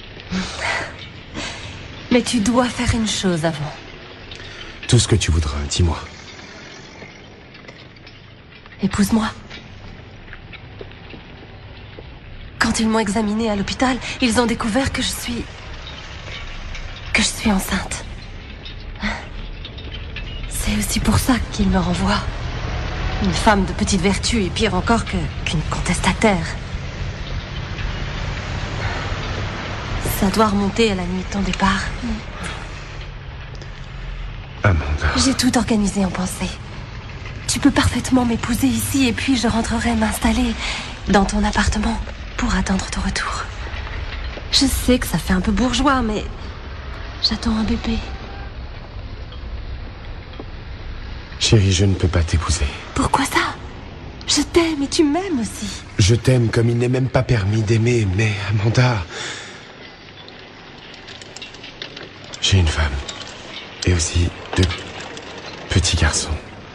Mais tu dois faire une chose avant. Tout ce que tu voudras, dis-moi. Épouse-moi. Quand ils m'ont examinée à l'hôpital, ils ont découvert que je suis... que je suis enceinte. C'est aussi pour ça qu'ils me renvoient. Une femme de petite vertu et pire encore que qu'une contestataire. Ça doit remonter à la nuit de ton départ. Amanda. J'ai tout organisé en pensée. Tu peux parfaitement m'épouser ici et puis je rentrerai m'installer dans ton appartement pour attendre ton retour. Je sais que ça fait un peu bourgeois, mais j'attends un bébé. Chérie, je ne peux pas t'épouser. Pourquoi ça? Je t'aime et tu m'aimes aussi. Je t'aime comme il n'est même pas permis d'aimer, mais Amanda... J'ai une femme. Et aussi deux petits garçons.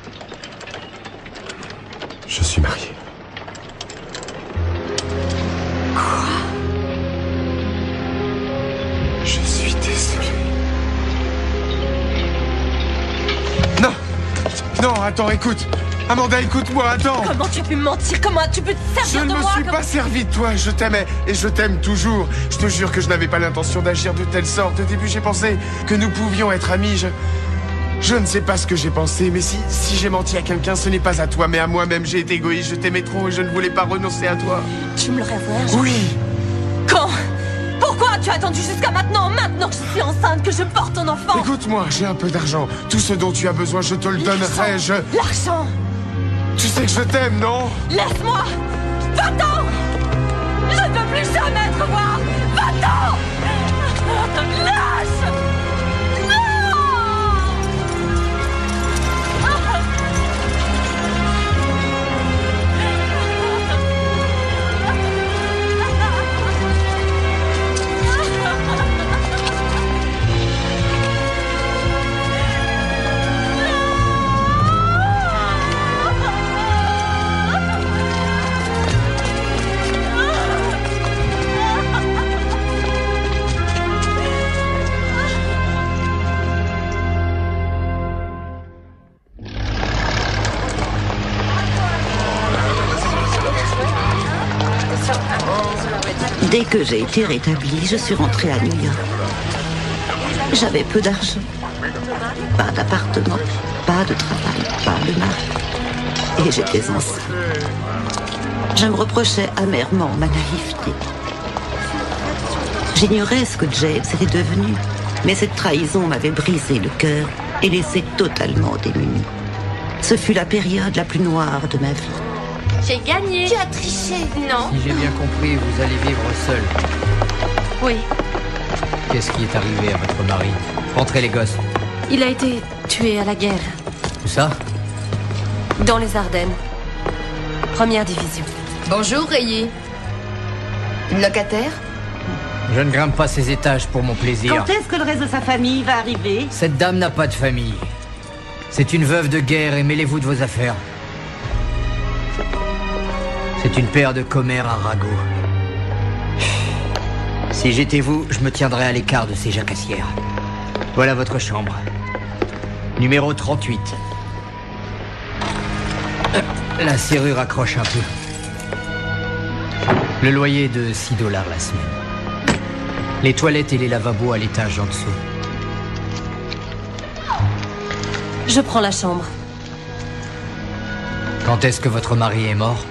Je suis marié. Quoi? Je suis désolé. Non! Non, attends, écoute! Amanda, écoute-moi, attends! Comment tu as pu me mentir? Comment tu peux te servir de moi? Je ne me suis comme... pas servi de toi, je t'aimais, et je t'aime toujours. Je te jure que je n'avais pas l'intention d'agir de telle sorte. Au début, j'ai pensé que nous pouvions être amis. Je... Je ne sais pas ce que j'ai pensé, mais si, si j'ai menti à quelqu'un, ce n'est pas à toi, mais à moi-même. J'ai été égoïste, je t'aimais trop et je ne voulais pas renoncer à toi. Tu me l'aurais avoué un jour? Oui! Quand? Pourquoi tu as attendu jusqu'à maintenant? Maintenant que je suis enceinte, que je porte ton enfant? Écoute-moi, j'ai un peu d'argent. Tout ce dont tu as besoin, je te le donnerai, je... L'argent! Tu sais que je t'aime, non? Laisse-moi! Va-t'en! Je ne veux plus jamais te revoir! Va-t'en! Lâche! Dès que j'ai été rétablie, je suis rentrée à New York. J'avais peu d'argent, pas d'appartement, pas de travail, pas de mari. Et j'étais enceinte. Je me reprochais amèrement ma naïveté. J'ignorais ce que James était devenu, mais cette trahison m'avait brisé le cœur et laissé totalement démunie. Ce fut la période la plus noire de ma vie. J'ai gagné. Tu as triché. Non. Si j'ai bien compris, vous allez vivre seul. Oui. Qu'est-ce qui est arrivé à votre mari? Rentrez les gosses. Il a été tué à la guerre. Où ça? Dans les Ardennes. Première division. Bonjour, Rayé. Une locataire? Je ne grimpe pas ces étages pour mon plaisir. Quand est-ce que le reste de sa famille va arriver? Cette dame n'a pas de famille. C'est une veuve de guerre et mêlez-vous de vos affaires. C'est une paire de commères à ragots. Si j'étais vous, je me tiendrais à l'écart de ces jacassières. Voilà votre chambre. Numéro trente-huit. La serrure accroche un peu. Le loyer est de six dollars la semaine. Les toilettes et les lavabos à l'étage en dessous. Je prends la chambre. Quand est-ce que votre mari est mort?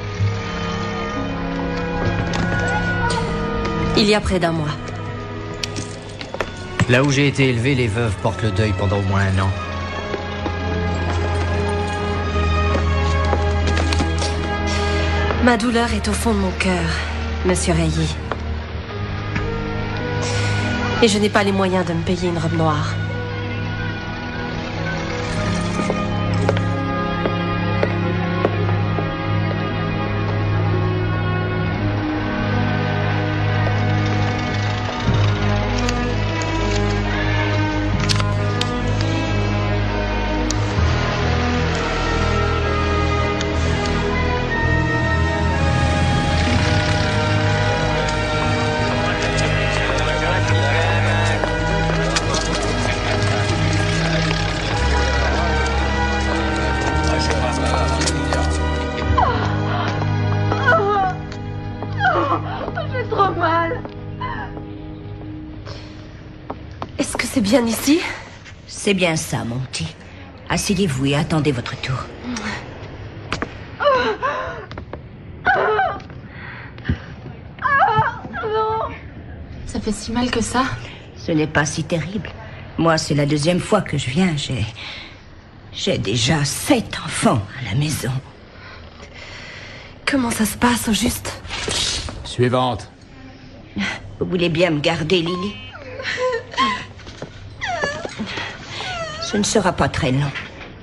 Il y a près d'un mois. Là où j'ai été élevé, les veuves portent le deuil pendant au moins un an. Ma douleur est au fond de mon cœur, monsieur Rayé. Et je n'ai pas les moyens de me payer une robe noire. C'est bien ici? C'est bien ça, mon petit. Asseyez-vous et attendez votre tour. Ça fait si mal que ça? Ce n'est pas si terrible. Moi, c'est la deuxième fois que je viens. J'ai... J'ai déjà sept enfants à la maison. Comment ça se passe, au juste? Suivante. Vous voulez bien me garder, Lily? Ce ne sera pas très long.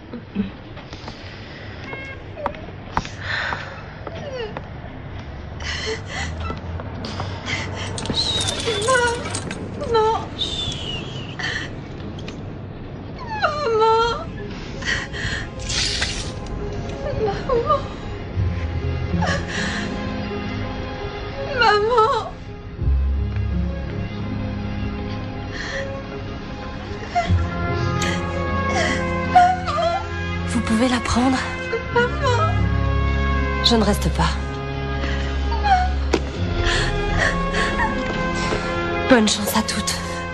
Non. Maman. Maman. Maman. Vous pouvez la prendre? Maman. Je ne reste pas. Bonne chance à toutes.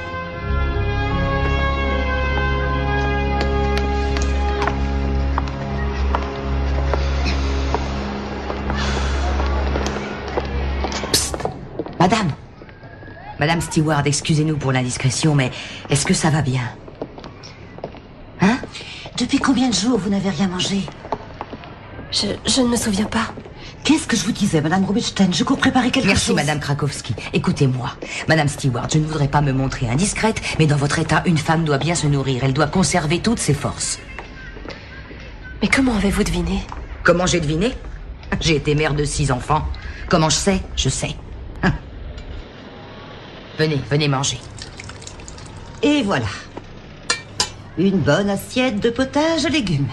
Psst. Madame. Madame Stewart, excusez-nous pour l'indiscrétion, mais est-ce que ça va bien? Hein? Depuis combien de jours vous n'avez rien mangé? Je, je ne me souviens pas. Qu'est-ce que je vous disais, Madame Rubinstein? Je cours préparer quelque Merci, chose. Merci, Madame Krakowski. Écoutez-moi. Madame Stewart, je ne voudrais pas me montrer indiscrète, mais dans votre état, une femme doit bien se nourrir. Elle doit conserver toutes ses forces. Mais comment avez-vous deviné? Comment j'ai deviné? J'ai été mère de six enfants. Comment je sais? Je sais. Hein. Venez, venez manger. Et voilà. Une bonne assiette de potage aux légumes.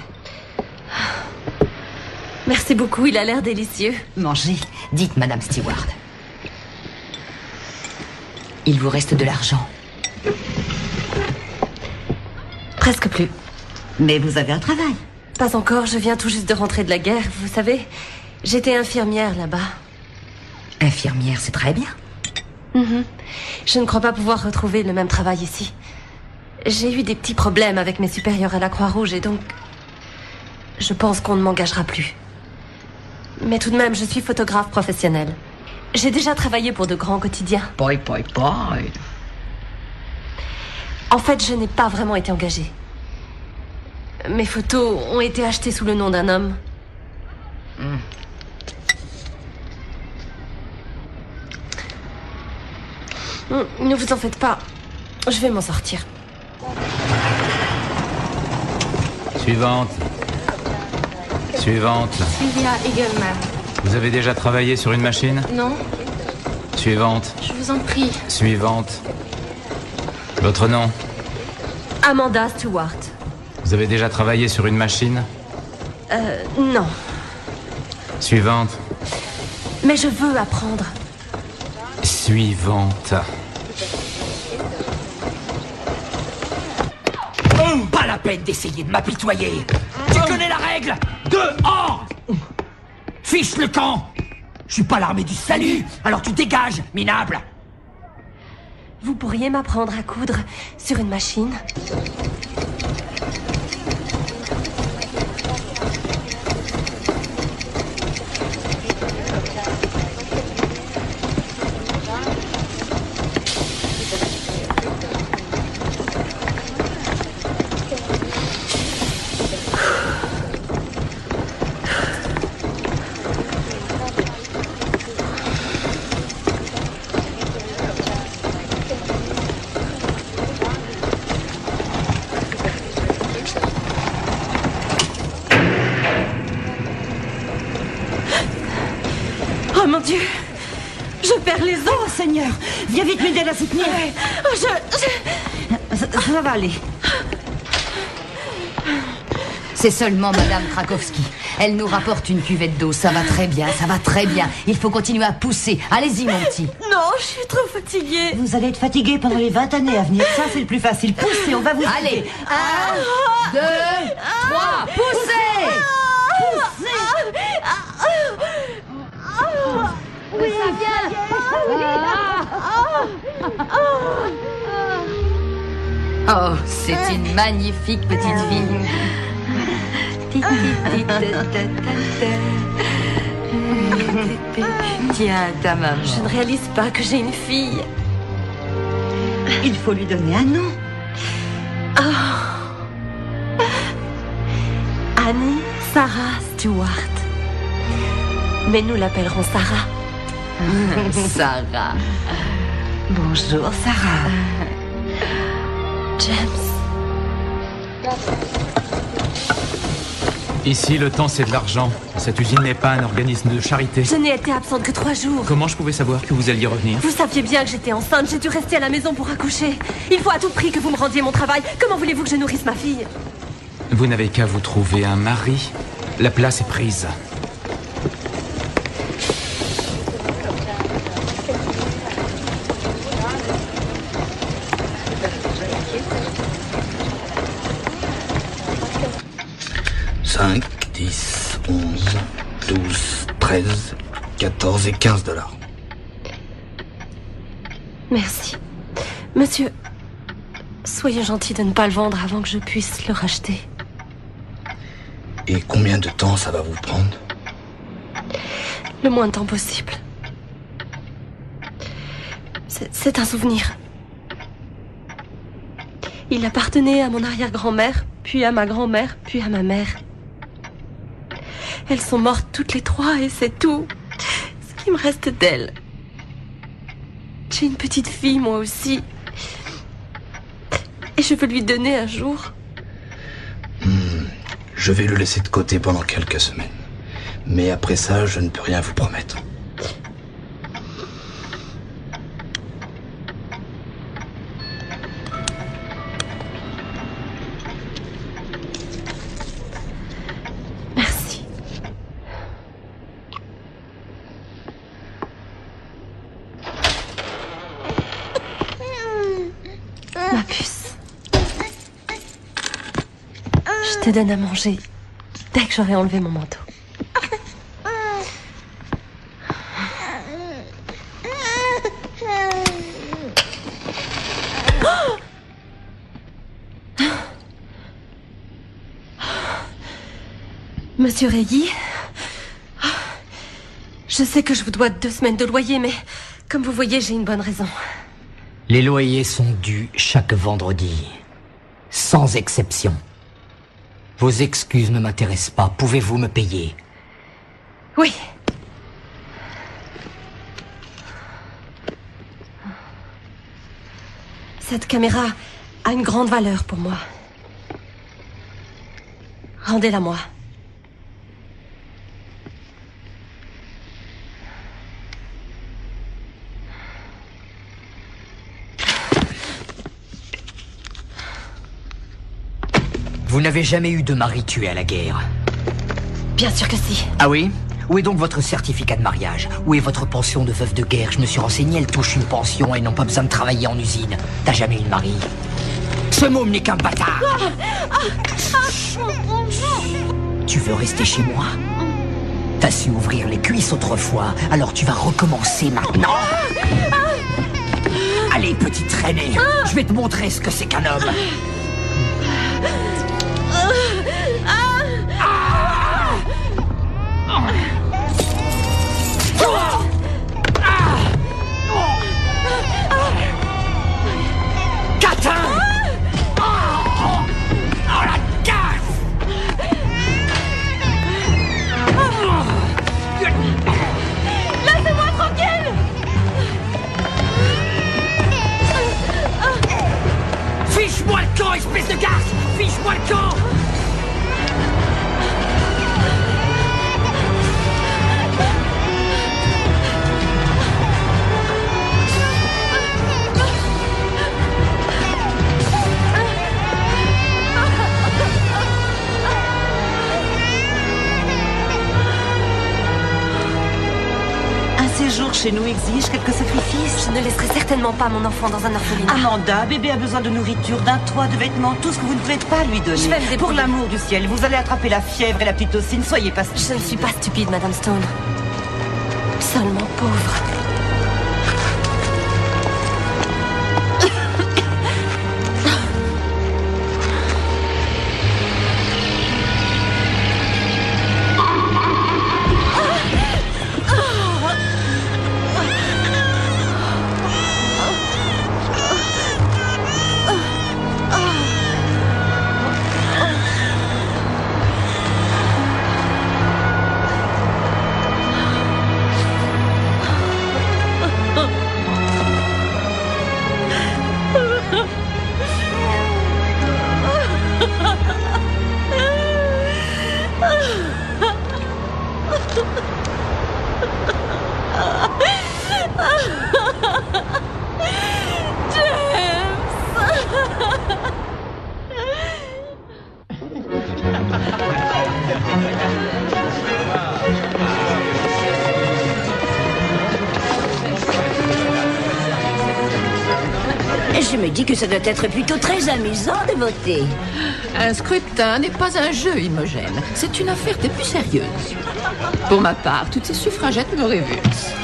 Merci beaucoup, il a l'air délicieux. Mangez. Dites, Madame Stewart. Il vous reste de l'argent? Presque plus. Mais vous avez un travail? Pas encore, je viens tout juste de rentrer de la guerre, vous savez. J'étais infirmière là-bas. Infirmière, c'est très bien. Mm-hmm. Je ne crois pas pouvoir retrouver le même travail ici. J'ai eu des petits problèmes avec mes supérieurs à la Croix-Rouge et donc... je pense qu'on ne m'engagera plus. Mais tout de même, je suis photographe professionnel. J'ai déjà travaillé pour de grands quotidiens. Bye, bye, bye. En fait, je n'ai pas vraiment été engagée. Mes photos ont été achetées sous le nom d'un homme. Mm. Ne vous en faites pas. Je vais m'en sortir. Suivante. Suivante. Sylvia Egelman. Vous avez déjà travaillé sur une machine? Non, Suivante. je vous en prie. Suivante. Votre nom? Amanda Stewart. Vous avez déjà travaillé sur une machine? Euh, non. Suivante. Mais je veux apprendre. Suivante. Oh, pas la peine d'essayer de m'apitoyer. Tu connais la règle? Dehors! Fiche le camp! Je suis pas l'armée du salut, alors tu dégages, minable! Vous pourriez m'apprendre à coudre sur une machine? Oh mon Dieu! Je perds les os! Oh Seigneur! Viens vite m'aider à la soutenir! Oh, je... je... Ça, ça va aller. C'est seulement Madame Krakowski. Elle nous rapporte une cuvette d'eau. Ça va très bien, ça va très bien. Il faut continuer à pousser. Allez-y, mon petit. Non, je suis trop fatiguée. Vous allez être fatigué pendant les vingt années à venir. Ça, c'est le plus facile. Poussez, on va vous Allez, aider. un, deux, trois, poussez! Oui, ça vient. Oh, c'est une magnifique petite fille. Tiens, ta maman. Je ne réalise pas que j'ai une fille. Il faut lui donner un nom. Oh. Annie Sarah Stewart. Mais nous l'appellerons Sarah. Sarah. Bonjour, Sarah. James. Ici, le temps, c'est de l'argent. Cette usine n'est pas un organisme de charité. Je n'ai été absente que trois jours. Comment je pouvais savoir que vous alliez revenir? Vous saviez bien que j'étais enceinte. J'ai dû rester à la maison pour accoucher. Il faut à tout prix que vous me rendiez mon travail. Comment voulez-vous que je nourrisse ma fille? Vous n'avez qu'à vous trouver un mari. La place est prise. cinq, dix, onze, douze, treize, quatorze et quinze dollars. Merci. Monsieur, soyez gentil de ne pas le vendre avant que je puisse le racheter. Et combien de temps ça va vous prendre? Le moins de temps possible. C'est c'est un souvenir. Il appartenait à mon arrière-grand-mère, puis à ma grand-mère, puis à ma mère. Elles sont mortes toutes les trois et c'est tout ce qui me reste d'elles. J'ai une petite fille, moi aussi. Et je veux lui donner un jour. Hmm, je vais le laisser de côté pendant quelques semaines. Mais après ça, je ne peux rien vous promettre. Merci. Ma puce. Je te donne à manger dès que j'aurai enlevé mon manteau. Monsieur Régui, je sais que je vous dois deux semaines de loyer, mais comme vous voyez, j'ai une bonne raison. Les loyers sont dus chaque vendredi, sans exception. Vos excuses ne m'intéressent pas. Pouvez-vous me payer? Oui. Cette caméra a une grande valeur pour moi. Rendez-la moi. Vous n'avez jamais eu de mari tué à la guerre? Bien sûr que si. Ah oui? Où est donc votre certificat de mariage? Où est votre pension de veuve de guerre? Je me suis renseigné, elle touche une pension et n'ont pas besoin de travailler en usine. T'as jamais eu de mari? Ce môme n'est qu'un bâtard. Ah, ah, ah. Tu veux rester chez moi? T'as su ouvrir les cuisses autrefois, alors tu vas recommencer maintenant. Allez, petite traînée, je vais te montrer ce que c'est qu'un homme. Catin! Oh, la gaffe! Laissez-moi tranquille! Fiche-moi le camp, espèce de garce! Fiche-moi le camp! Un séjour chez nous exige quelques sacrifices. Je ne laisserai certainement pas mon enfant dans un orphelinat. Amanda, bébé a besoin de nourriture, d'un toit, de vêtements, tout ce que vous ne pouvez pas lui donner. Je vais me débrouiller. Pour l'amour du ciel, vous allez attraper la fièvre et la pitocine, soyez pas stupide. Je ne suis pas stupide, Madame Stone. Seulement pauvre. Je me dis que ça doit être plutôt très amusant de voter. Un scrutin n'est pas un jeu, Imogène. C'est une affaire des plus sérieuses. Pour ma part, toutes ces suffragettes me révulsent.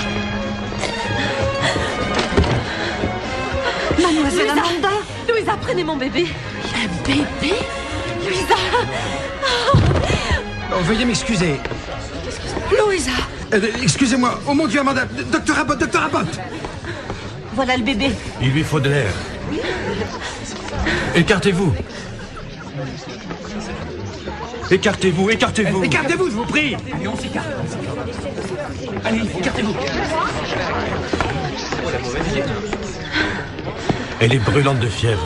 Mademoiselle Louisa Amanda! Louisa, prenez mon bébé. Un bébé? Louisa! Oh, veuillez m'excuser. Louisa! Euh, Excusez-moi. Oh mon Dieu, Amanda. Docteur Abbott, docteur Abbott! Voilà le bébé. Il lui faut de l'air. Écartez-vous. Écartez-vous, écartez-vous. Écartez-vous, je vous prie. Allez, on s'écarte. Allez, écartez-vous. Elle est brûlante de fièvre.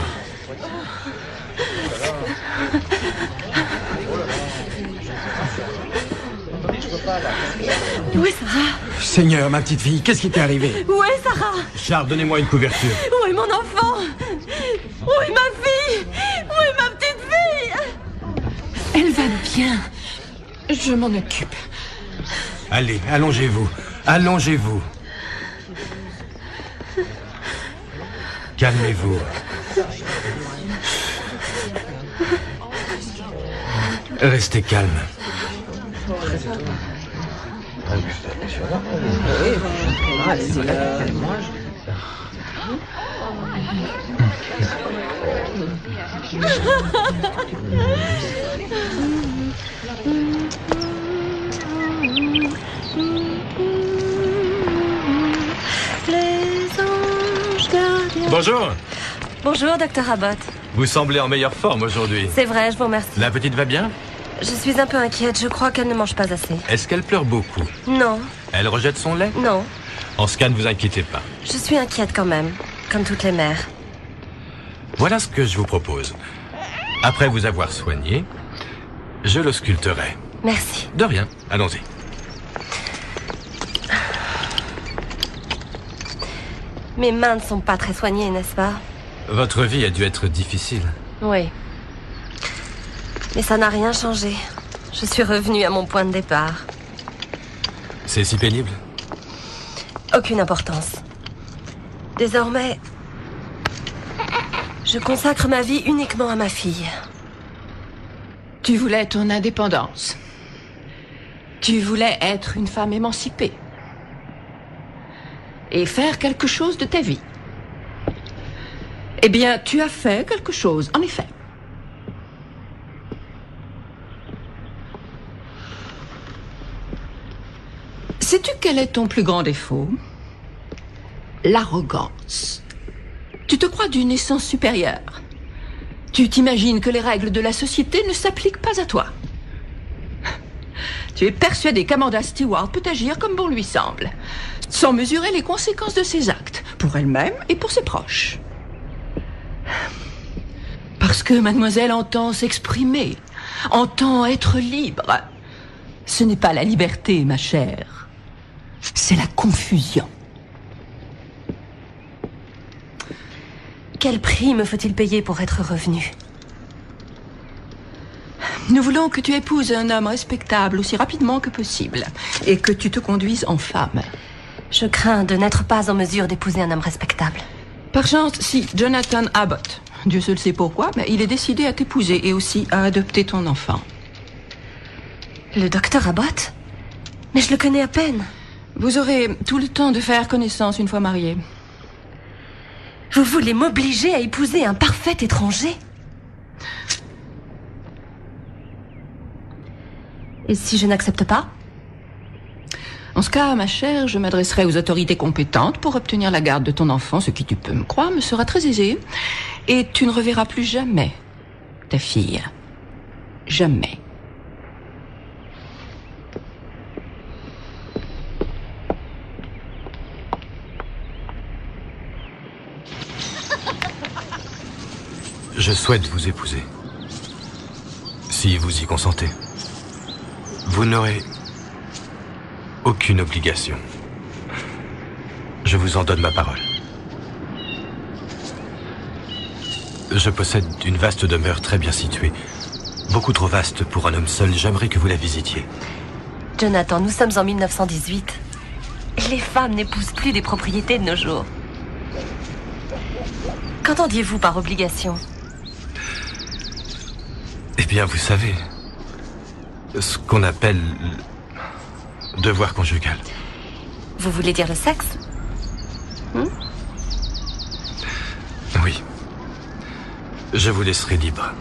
Où est Sarah? Seigneur, ma petite fille, qu'est-ce qui t'est arrivé? Où est Sarah? Charles, donnez-moi une couverture. Où est mon enfant? Où est ma fille? Où est ma petite fille? Elle va bien. Je m'en occupe. Allez, allongez-vous. Allongez-vous. Calmez-vous. Restez calme. Bonjour. Bonjour, docteur Abbott. Vous semblez en meilleure forme aujourd'hui. C'est vrai, je vous remercie. La petite va bien? Je suis un peu inquiète, je crois qu'elle ne mange pas assez. Est-ce qu'elle pleure beaucoup? Non. Elle rejette son lait? Non. En ce cas, ne vous inquiétez pas. Je suis inquiète quand même, comme toutes les mères. Voilà ce que je vous propose. Après vous avoir soigné, je l'ausculterai. Merci. De rien, allons-y. Mes mains ne sont pas très soignées, n'est-ce pas? Votre vie a dû être difficile. Oui. Mais ça n'a rien changé. Je suis revenue à mon point de départ. C'est si pénible? Aucune importance. Désormais, je consacre ma vie uniquement à ma fille. Tu voulais ton indépendance. Tu voulais être une femme émancipée. Et faire quelque chose de ta vie. Eh bien, tu as fait quelque chose, en effet. Sais-tu quel est ton plus grand défaut? L'arrogance. Tu te crois d'une essence supérieure. Tu t'imagines que les règles de la société ne s'appliquent pas à toi. Tu es persuadé qu'Amanda Stewart peut agir comme bon lui semble, sans mesurer les conséquences de ses actes, pour elle-même et pour ses proches. Parce que mademoiselle entend s'exprimer, entend être libre. Ce n'est pas la liberté, ma chère. C'est la confusion. Quel prix me faut-il payer pour être revenue? Nous voulons que tu épouses un homme respectable aussi rapidement que possible et que tu te conduises en femme. Je crains de n'être pas en mesure d'épouser un homme respectable. Par chance, si Jonathan Abbott, Dieu seul sait pourquoi, mais il est décidé à t'épouser et aussi à adopter ton enfant. Le docteur Abbott? Mais je le connais à peine. Vous aurez tout le temps de faire connaissance une fois mariés. Vous voulez m'obliger à épouser un parfait étranger? Et si je n'accepte pas? En ce cas, ma chère, je m'adresserai aux autorités compétentes pour obtenir la garde de ton enfant, ce qui, tu peux me croire, me sera très aisé. Et tu ne reverras plus jamais ta fille. Jamais. Je souhaite vous épouser. Si vous y consentez. Vous n'aurez aucune obligation. Je vous en donne ma parole. Je possède une vaste demeure très bien située. Beaucoup trop vaste pour un homme seul. J'aimerais que vous la visitiez. Jonathan, nous sommes en mille neuf cent dix-huit. Les femmes n'épousent plus des propriétés de nos jours. Qu'entendiez-vous par obligation? Eh bien, vous savez, ce qu'on appelle le devoir conjugal. Vous voulez dire le sexe? hmm? Oui. Je vous laisserai libre.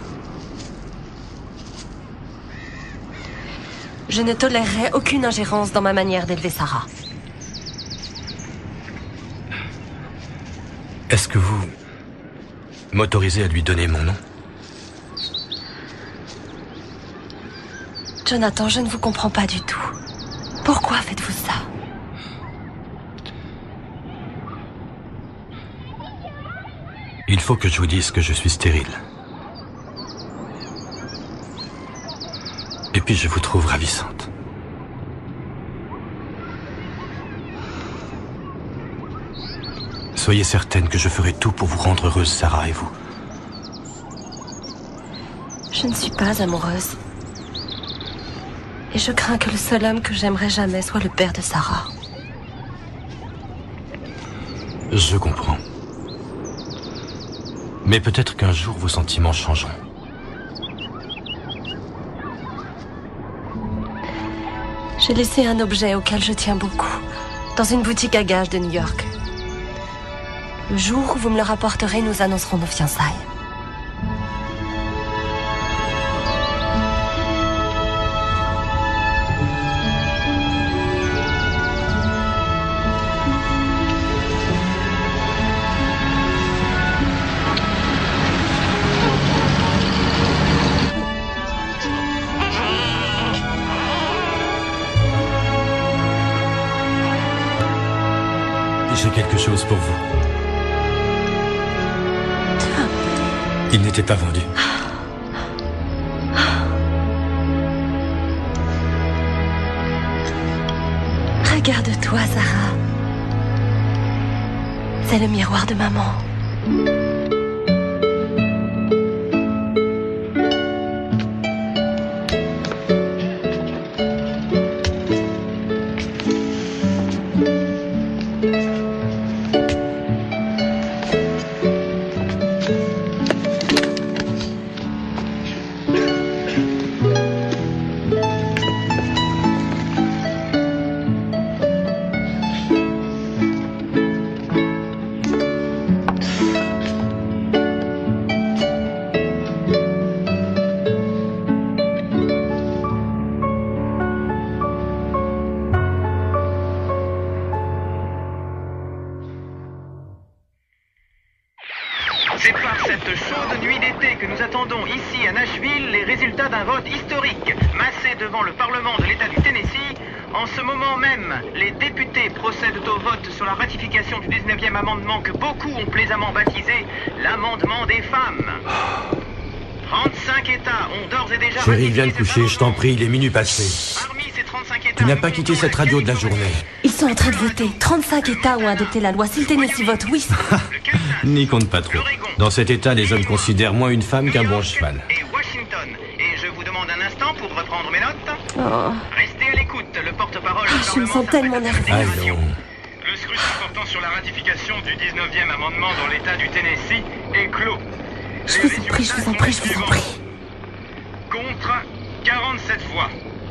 Je ne tolérerai aucune ingérence dans ma manière d'élever Sarah. Est-ce que vous m'autorisez à lui donner mon nom? Jonathan, je ne vous comprends pas du tout. Pourquoi faites-vous ça? Il faut que je vous dise que je suis stérile. Et puis je vous trouve ravissante. Soyez certaine que je ferai tout pour vous rendre heureuse, Sarah, et vous. Je ne suis pas amoureuse. Et je crains que le seul homme que j'aimerais jamais soit le père de Sarah. Je comprends. Mais peut-être qu'un jour vos sentiments changeront. J'ai laissé un objet auquel je tiens beaucoup, dans une boutique à gages de New York. Le jour où vous me le rapporterez, nous annoncerons nos fiançailles. chose pour vous. Il n'était pas vendu. Regarde-toi, Sarah. C'est le miroir de maman. C'est par cette chaude nuit d'été que nous attendons ici à Nashville les résultats d'un vote historique, massé devant le Parlement de l'État du Tennessee. En ce moment même, les députés procèdent au vote sur la ratification du dix-neuvième amendement que beaucoup ont plaisamment baptisé l'amendement des femmes. trente-cinq États ont d'ores et déjà... Chérie, viens te coucher, je t'en prie, il est minuit passé. Tu n'as pas quitté cette radio de la journée. Ils sont en train de voter. trente-cinq États ont adopté la loi. Si le Tennessee vote oui... N'y compte pas trop. Dans cet état, les hommes considèrent moins une femme qu'un bon cheval. Et Washington. Et je vous demande un instant pour reprendre mes notes. Oh. Restez à l'écoute, le porte-parole... Oh, je me sens tellement nerveuse. Allons. Le scrutin portant sur la ratification du dix-neuvième amendement dans l'État du Tennessee est clos. Je vous en prie, je vous en prie, je vous en prie. Contre quarante-sept voix.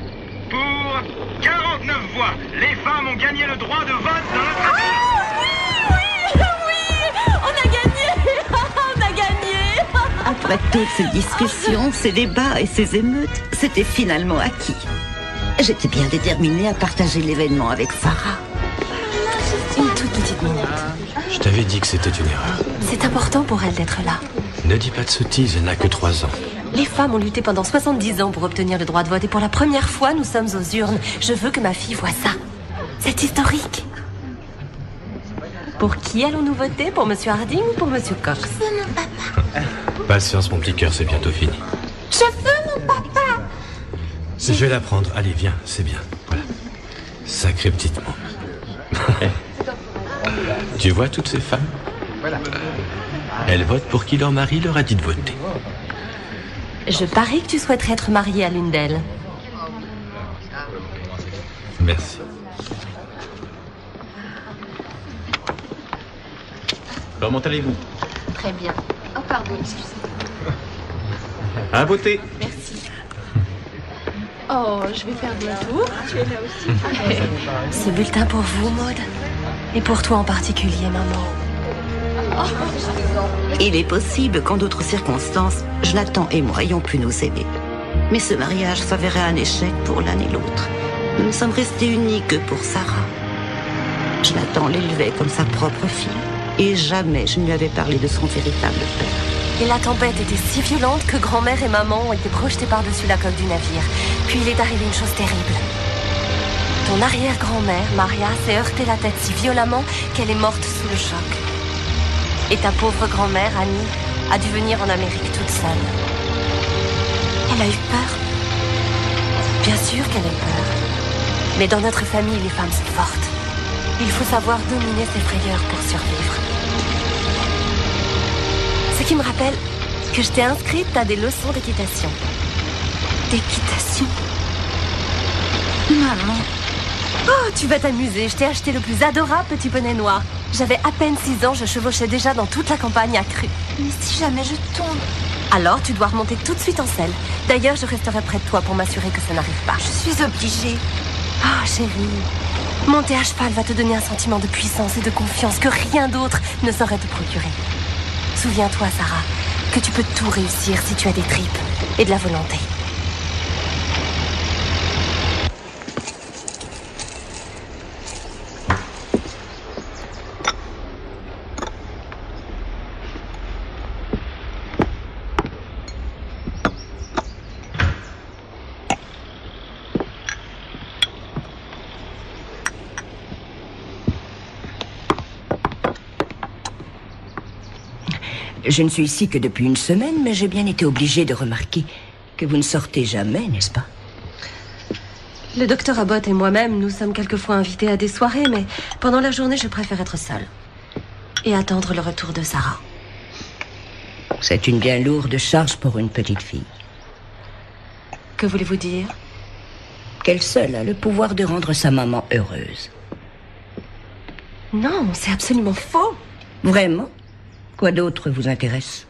Pour quarante-neuf voix. Les femmes ont gagné le droit de vote dans notre pays. Ah, oui, oui, oui, on a gagné. On a gagné. Après toutes ces discussions, ces débats et ces émeutes, c'était finalement acquis. J'étais bien déterminée à partager l'événement avec Sarah. Une toute petite minute. Je t'avais dit que c'était une erreur. C'est important pour elle d'être là. Ne dis pas de sottises, elle n'a que trois ans. Les femmes ont lutté pendant soixante-dix ans pour obtenir le droit de vote et pour la première fois, nous sommes aux urnes. Je veux que ma fille voie ça. C'est historique. Pour qui allons-nous voter? Pour Monsieur Harding ou pour Monsieur Cox? Je veux mon papa. Patience, mon petit cœur, c'est bientôt fini. Je veux mon papa. Je vais la prendre. Allez, viens, c'est bien. Voilà. Sacrée petite môme. Tu vois toutes ces femmes? Elles votent pour qui leur mari leur a dit de voter. Je parie que tu souhaiterais être mariée à l'une d'elles. Merci. Comment allez-vous? Très bien. Oh, pardon, excusez-moi. À voter. Merci. Oh, je vais faire mon tour. Tu es là aussi. Ce bulletin pour vous, Maud. Et pour toi en particulier, maman. Il est possible qu'en d'autres circonstances, Jonathan et moi ayons pu nous aimer. Mais ce mariage s'avérait un échec pour l'un et l'autre. Nous ne sommes restés unis que pour Sarah. Jonathan l'élevait comme sa propre fille. Et jamais je ne lui avais parlé de son véritable père. Et la tempête était si violente que grand-mère et maman ont été projetées par-dessus la coque du navire. Puis il est arrivé une chose terrible. Ton arrière-grand-mère, Maria, s'est heurté la tête si violemment qu'elle est morte sous le choc. Et ta pauvre grand-mère, Annie, a dû venir en Amérique toute seule. Elle a eu peur. Bien sûr qu'elle a eu peur. Mais dans notre famille, les femmes sont fortes. Il faut savoir dominer ses frayeurs pour survivre. Ce qui me rappelle que je t'ai inscrite à des leçons d'équitation. D'équitation? Maman. Oh, tu vas t'amuser. Je t'ai acheté le plus adorable petit poney noir. J'avais à peine six ans, je chevauchais déjà dans toute la campagne à cru. Mais si jamais je tombe... Alors, tu dois remonter tout de suite en selle. D'ailleurs, je resterai près de toi pour m'assurer que ça n'arrive pas. Je suis obligée. Oh, chérie. Monter à cheval va te donner un sentiment de puissance et de confiance que rien d'autre ne saurait te procurer. Souviens-toi, Sarah, que tu peux tout réussir si tu as des tripes et de la volonté. Je ne suis ici que depuis une semaine, mais j'ai bien été obligée de remarquer que vous ne sortez jamais, n'est-ce pas? Le docteur Abbott et moi-même, nous sommes quelquefois invités à des soirées, mais pendant la journée, je préfère être seule. Et attendre le retour de Sarah. C'est une bien lourde charge pour une petite fille. Que voulez-vous dire? Qu'elle seule a le pouvoir de rendre sa maman heureuse. Non, c'est absolument faux. Vraiment? Quoi d'autre vous intéresse?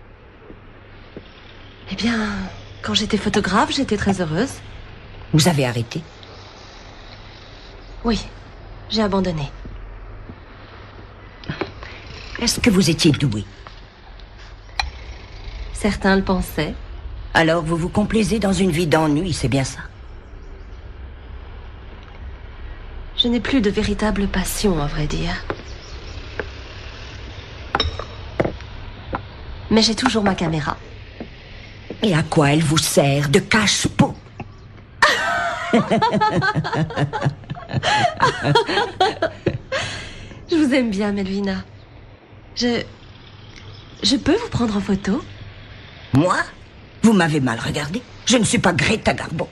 Eh bien, quand j'étais photographe, j'étais très heureuse. Vous avez arrêté? Oui, j'ai abandonné. Est-ce que vous étiez doué? Certains le pensaient. Alors vous vous complaisez dans une vie d'ennui, c'est bien ça? Je n'ai plus de véritable passion, à vrai dire. Mais j'ai toujours ma caméra. Et à quoi elle vous sert de cache-pot? Je vous aime bien, Melvina. Je... Je peux vous prendre en photo? Moi? Vous m'avez mal regardé. Je ne suis pas Greta Garbo.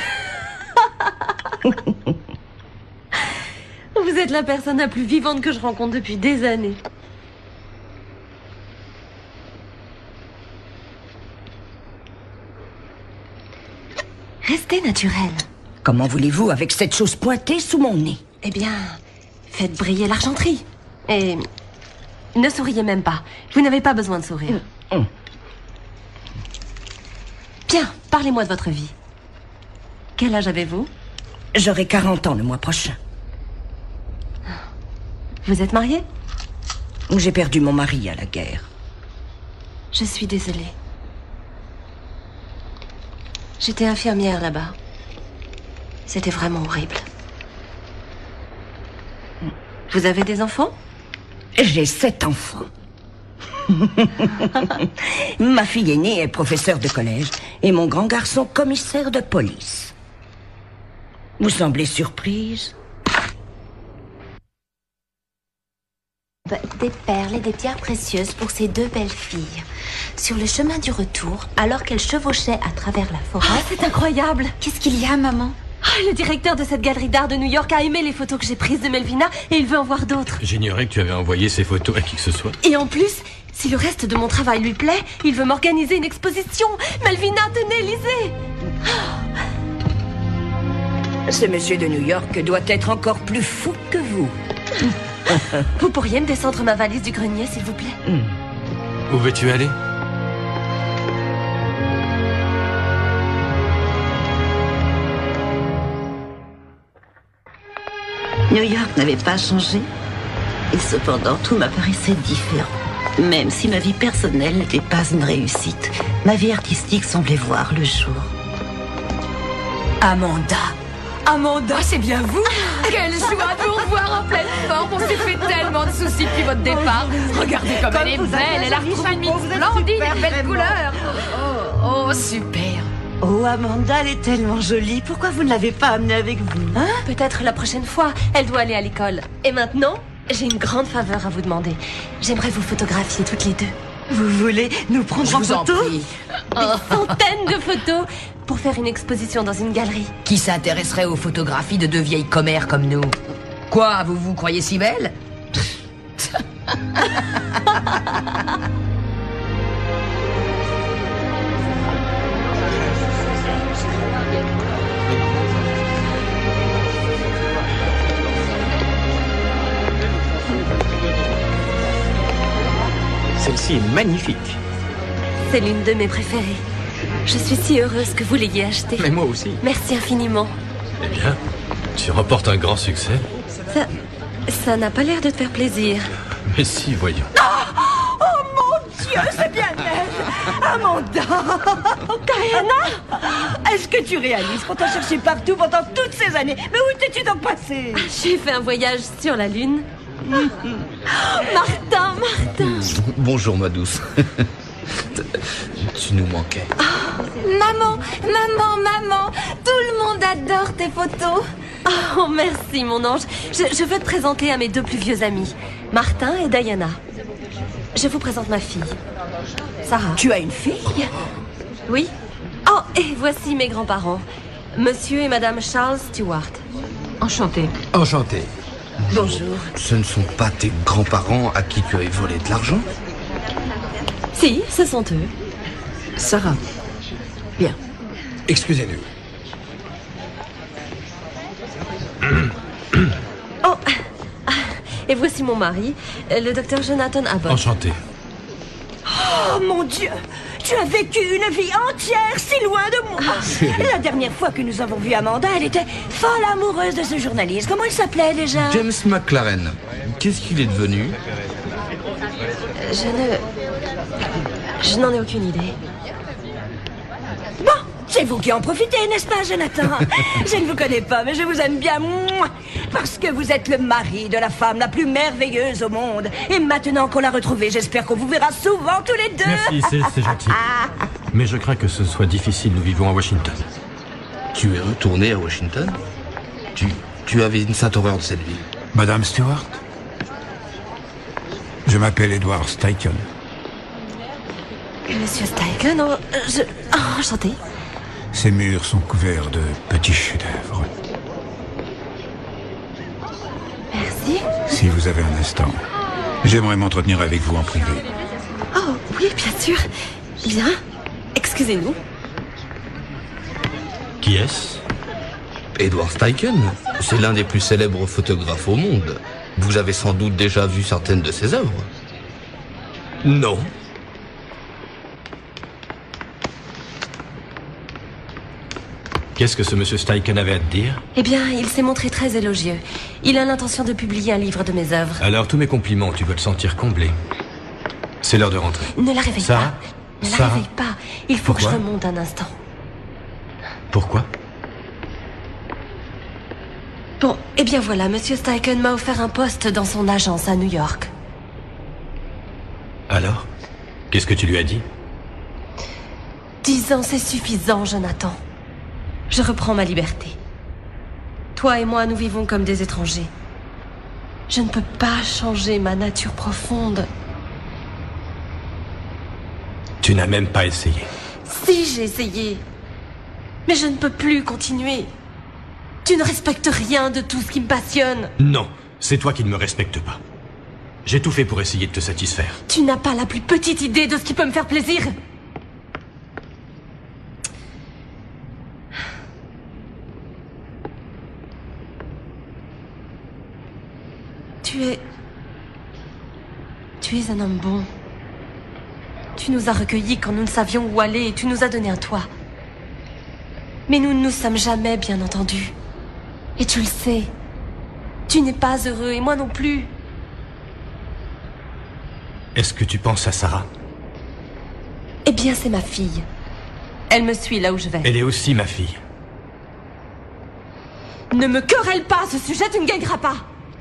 Vous êtes la personne la plus vivante que je rencontre depuis des années. Restez naturel. Comment voulez-vous avec cette chose pointée sous mon nez? Eh bien, faites briller l'argenterie. Et ne souriez même pas. Vous n'avez pas besoin de sourire. Mmh. Bien, parlez-moi de votre vie. Quel âge avez-vous? J'aurai quarante ans le mois prochain. Vous êtes marié? J'ai perdu mon mari à la guerre. Je suis désolée. J'étais infirmière là-bas. C'était vraiment horrible. Vous avez des enfants? J'ai sept enfants. Ma fille aînée est professeure de collège et mon grand garçon commissaire de police. Vous semblez surprise? Des perles et des pierres précieuses pour ces deux belles filles. Sur le chemin du retour, alors qu'elles chevauchaient à travers la forêt... Oh, c'est incroyable! Qu'est-ce qu'il y a, maman? Oh, le directeur de cette galerie d'art de New York a aimé les photos que j'ai prises de Melvina et il veut en voir d'autres. J'ignorais que tu avais envoyé ces photos à qui que ce soit. Et en plus, si le reste de mon travail lui plaît, il veut m'organiser une exposition. Melvina, tenez, lisez! Ce monsieur de New York doit être encore plus fou que vous. Vous pourriez me descendre ma valise du grenier, s'il vous plaît? Mm. Où veux-tu aller? New York n'avait pas changé, et cependant tout m'apparaissait différent. Même si ma vie personnelle n'était pas une réussite, ma vie artistique semblait voir le jour. Amanda! Amanda, c'est bien vous! Quelle joie de vous revoir en pleine forme! On s'est fait tellement de soucis depuis votre départ! Regardez comme, comme elle est belle! Elle a retrouvé une mine splendide et belle couleur! Oh, oh, super! Oh, Amanda, elle est tellement jolie. Pourquoi vous ne l'avez pas amenée avec vous? Hein? Peut-être la prochaine fois. Elle doit aller à l'école. Et maintenant, j'ai une grande faveur à vous demander. J'aimerais vous photographier toutes les deux. Vous voulez nous prendre en photo? Des centaines de photos pour faire une exposition dans une galerie. Qui s'intéresserait aux photographies de deux vieilles commères comme nous? Quoi, vous vous croyez si belle? Celle-ci est magnifique. C'est l'une de mes préférées. Je suis si heureuse que vous l'ayez achetée. Mais moi aussi. Merci infiniment. Eh bien, tu remportes un grand succès. Ça... ça n'a pas l'air de te faire plaisir. Mais si, voyons. Oh, oh mon Dieu, c'est bien elle! Amanda! Diana! Est-ce que tu réalises qu'on t'a cherché partout pendant toutes ces années? Mais où t'es-tu donc passée? J'ai fait un voyage sur la Lune. Martin, Martin! Bonjour, ma douce. Tu nous manquais. Oh, maman, maman, maman, tout le monde adore tes photos. Oh, merci, mon ange. Je, je veux te présenter à mes deux plus vieux amis, Martin et Diana. Je vous présente ma fille, Sarah. Tu as une fille? Oui. Oh, et voici mes grands-parents, Monsieur et Madame Charles Stewart. Enchanté. Enchanté. Bonjour. Ce ne sont pas tes grands-parents à qui tu avais volé de l'argent? Si, ce sont eux. Sarah. Bien. Excusez-nous. Oh, et voici mon mari, le docteur Jonathan Abbott. Enchanté. Oh mon Dieu! Tu as vécu une vie entière si loin de moi. La dernière fois que nous avons vu Amanda, elle était folle amoureuse de ce journaliste. Comment il s'appelait déjà? James McLaren. Qu'est-ce qu'il est devenu? Je ne... Je n'en ai aucune idée. Bon, c'est vous qui en profitez, n'est-ce pas, Jonathan? Je ne vous connais pas, mais je vous aime bien. Mouah, parce que vous êtes le mari de la femme la plus merveilleuse au monde. Et maintenant qu'on l'a retrouvée, j'espère qu'on vous verra souvent tous les deux. Merci, c'est c'est gentil. Mais je crains que ce soit difficile, nous vivons à Washington. Tu es retourné à Washington? Tu, tu avais une sainte horreur de cette ville. Madame Stewart? Je m'appelle Edward Steichen. Monsieur Steichen, oh, je... Oh, enchanté. Ces murs sont couverts de petits chefs-d'œuvre. Merci. Si vous avez un instant, j'aimerais m'entretenir avec vous en privé. Oh, oui, bien sûr. Bien. Excusez-nous. Qui est-ce? Edward Steichen. C'est l'un des plus célèbres photographes au monde. Vous avez sans doute déjà vu certaines de ses œuvres. Non. Qu'est-ce que ce monsieur Steichen avait à te dire? Eh bien, il s'est montré très élogieux. Il a l'intention de publier un livre de mes œuvres. Alors, tous mes compliments, tu dois te sentir comblé. C'est l'heure de rentrer. Ne la réveille Sarah? pas. Ne la Sarah? réveille pas. Il faut Pourquoi? que je remonte un instant. Pourquoi? Bon, eh bien voilà, monsieur Steichen m'a offert un poste dans son agence à New York. Alors? Qu'est-ce que tu lui as dit? Dix ans, c'est suffisant, Jonathan. Je reprends ma liberté. Toi et moi, nous vivons comme des étrangers. Je ne peux pas changer ma nature profonde. Tu n'as même pas essayé. Si, j'ai essayé. Mais je ne peux plus continuer. Tu ne respectes rien de tout ce qui me passionne. Non, c'est toi qui ne me respectes pas. J'ai tout fait pour essayer de te satisfaire. Tu n'as pas la plus petite idée de ce qui peut me faire plaisir. Tu es... Tu es un homme bon. Tu nous as recueillis quand nous ne savions où aller et tu nous as donné un toit. Mais nous ne nous sommes jamais bien entendus. Et tu le sais. Tu n'es pas heureux et moi non plus. Est-ce que tu penses à Sarah? Eh bien, c'est ma fille. Elle me suit là où je vais. Elle est aussi ma fille. Ne me querelle pas à ce sujet, tu ne gagneras pas.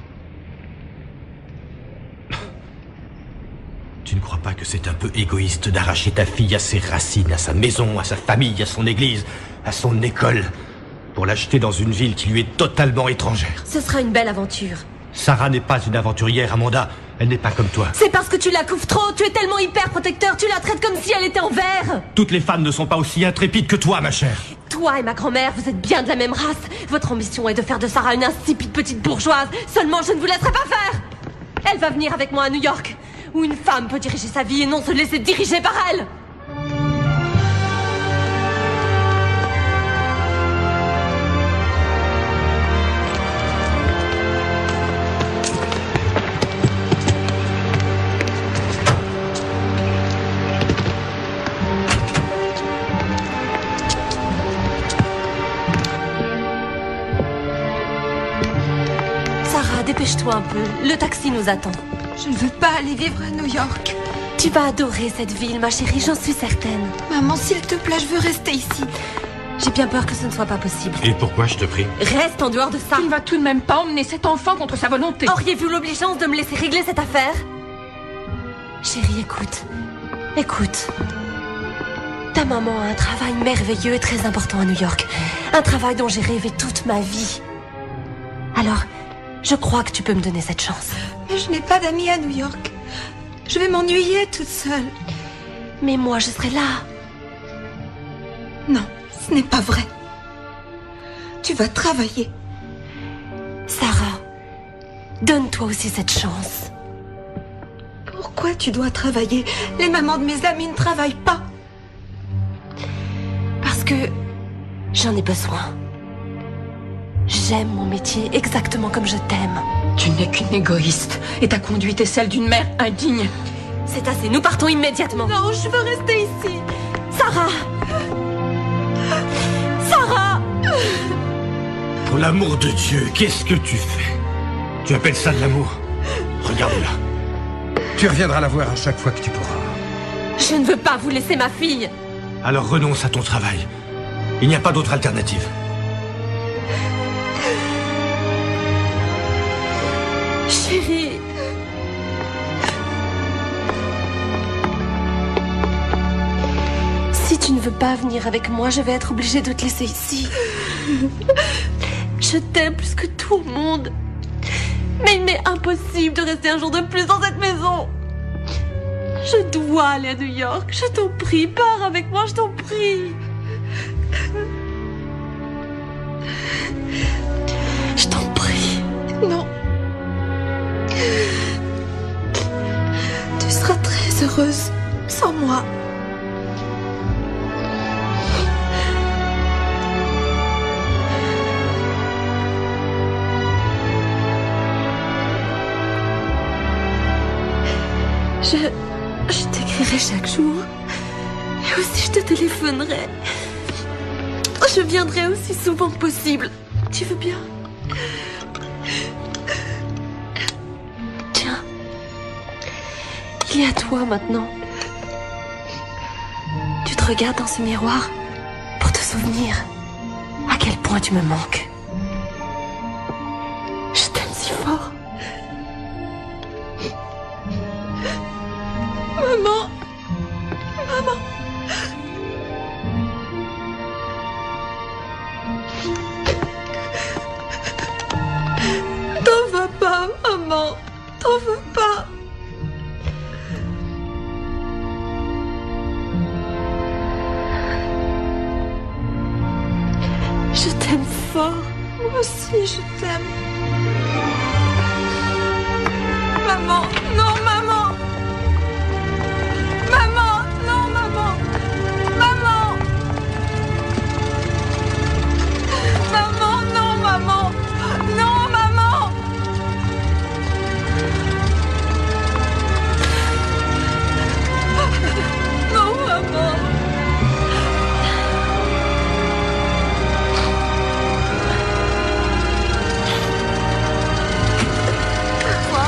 Tu ne crois pas que c'est un peu égoïste d'arracher ta fille à ses racines, à sa maison, à sa famille, à son église, à son école, pour l'acheter dans une ville qui lui est totalement étrangère? Ce sera une belle aventure. Sarah n'est pas une aventurière, Amanda. Elle n'est pas comme toi. C'est parce que tu la couvres trop, tu es tellement hyper protecteur, tu la traites comme si elle était en verre. Toutes les femmes ne sont pas aussi intrépides que toi, ma chère. Toi et ma grand-mère, vous êtes bien de la même race. Votre ambition est de faire de Sarah une insipide petite bourgeoise. Seulement, je ne vous laisserai pas faire. Elle va venir avec moi à New York, où une femme peut diriger sa vie et non se laisser diriger par elle. Sarah, dépêche-toi un peu. Le taxi nous attend. Je ne veux pas aller vivre à New York. Tu vas adorer cette ville, ma chérie, j'en suis certaine. Maman, s'il te plaît, je veux rester ici. J'ai bien peur que ce ne soit pas possible. Et pourquoi, je te prie? Reste en dehors de ça. Tu ne vas tout de même pas emmener cet enfant contre sa volonté. Auriez-vous l'obligeance de me laisser régler cette affaire? Chérie, écoute. Écoute. Ta maman a un travail merveilleux et très important à New York. Un travail dont j'ai rêvé toute ma vie. Alors, je crois que tu peux me donner cette chance. Mais je n'ai pas d'amis à New York. Je vais m'ennuyer toute seule. Mais moi, je serai là. Non, ce n'est pas vrai. Tu vas travailler. Sarah, donne-toi aussi cette chance. Pourquoi tu dois travailler? Les mamans de mes amis ne travaillent pas. Parce que j'en ai besoin. J'aime mon métier exactement comme je t'aime. Tu n'es qu'une égoïste et ta conduite est celle d'une mère indigne. C'est assez, nous partons immédiatement. Non, je veux rester ici. Sarah! Sarah! Pour l'amour de Dieu, qu'est-ce que tu fais? Tu appelles ça de l'amour? Regarde-la. Tu reviendras la voir à chaque fois que tu pourras. Je ne veux pas vous laisser ma fille. Alors renonce à ton travail. Il n'y a pas d'autre alternative. Chérie. Si tu ne veux pas venir avec moi, je vais être obligée de te laisser ici. Je t'aime plus que tout le monde. Mais il m'est impossible de rester un jour de plus dans cette maison. Je dois aller à New York. Je t'en prie, pars avec moi, je t'en prie. Je t'en prie. Non. Tu seras très heureuse sans moi. Je, je t'écrirai chaque jour. Et aussi je te téléphonerai. Je viendrai aussi souvent que possible. Tu veux bien? Tiens. Il y a toi maintenant. Tu te regardes dans ce miroir pour te souvenir à quel point tu me manques. Je t'aime si fort. Maman! Maman! T'en vas pas, maman! T'en vas pas! Je t'aime fort. Moi aussi, je t'aime. Maman! Non, maman! Maman! Non, maman! Maman! Maman, non, maman! Non, maman! Non, maman! Quoi?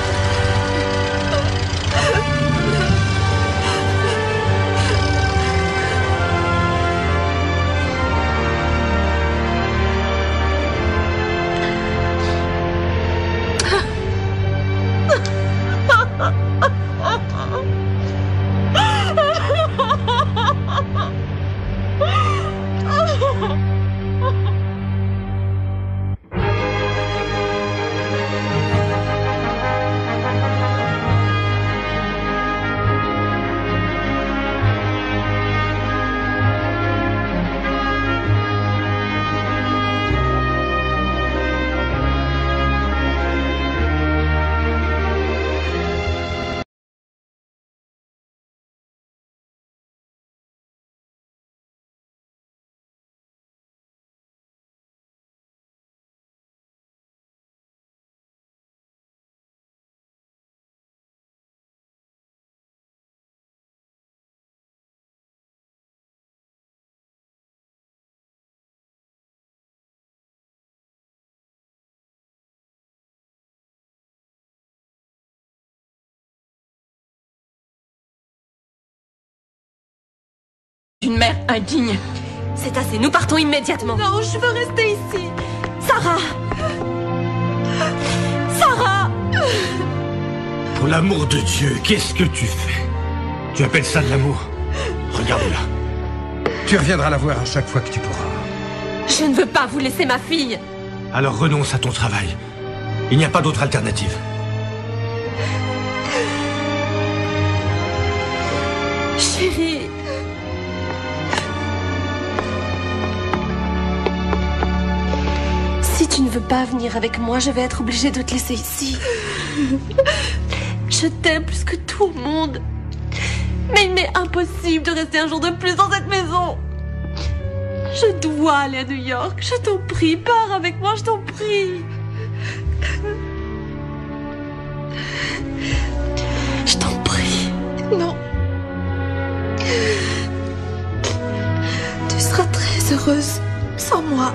Une mère indigne. C'est assez, nous partons immédiatement. Non, je veux rester ici. Sarah! Sarah! Pour l'amour de Dieu, qu'est-ce que tu fais? Tu appelles ça de l'amour? Regarde-la. Tu reviendras la voir à chaque fois que tu pourras. Je ne veux pas vous laisser ma fille. Alors renonce à ton travail. Il n'y a pas d'autre alternative. Chérie. Si tu ne veux pas venir avec moi, je vais être obligée de te laisser ici. Je t'aime plus que tout le monde. Mais il m'est impossible de rester un jour de plus dans cette maison. Je dois aller à New York. Je t'en prie, pars avec moi, je t'en prie. Je t'en prie. Non. Tu seras très heureuse sans moi.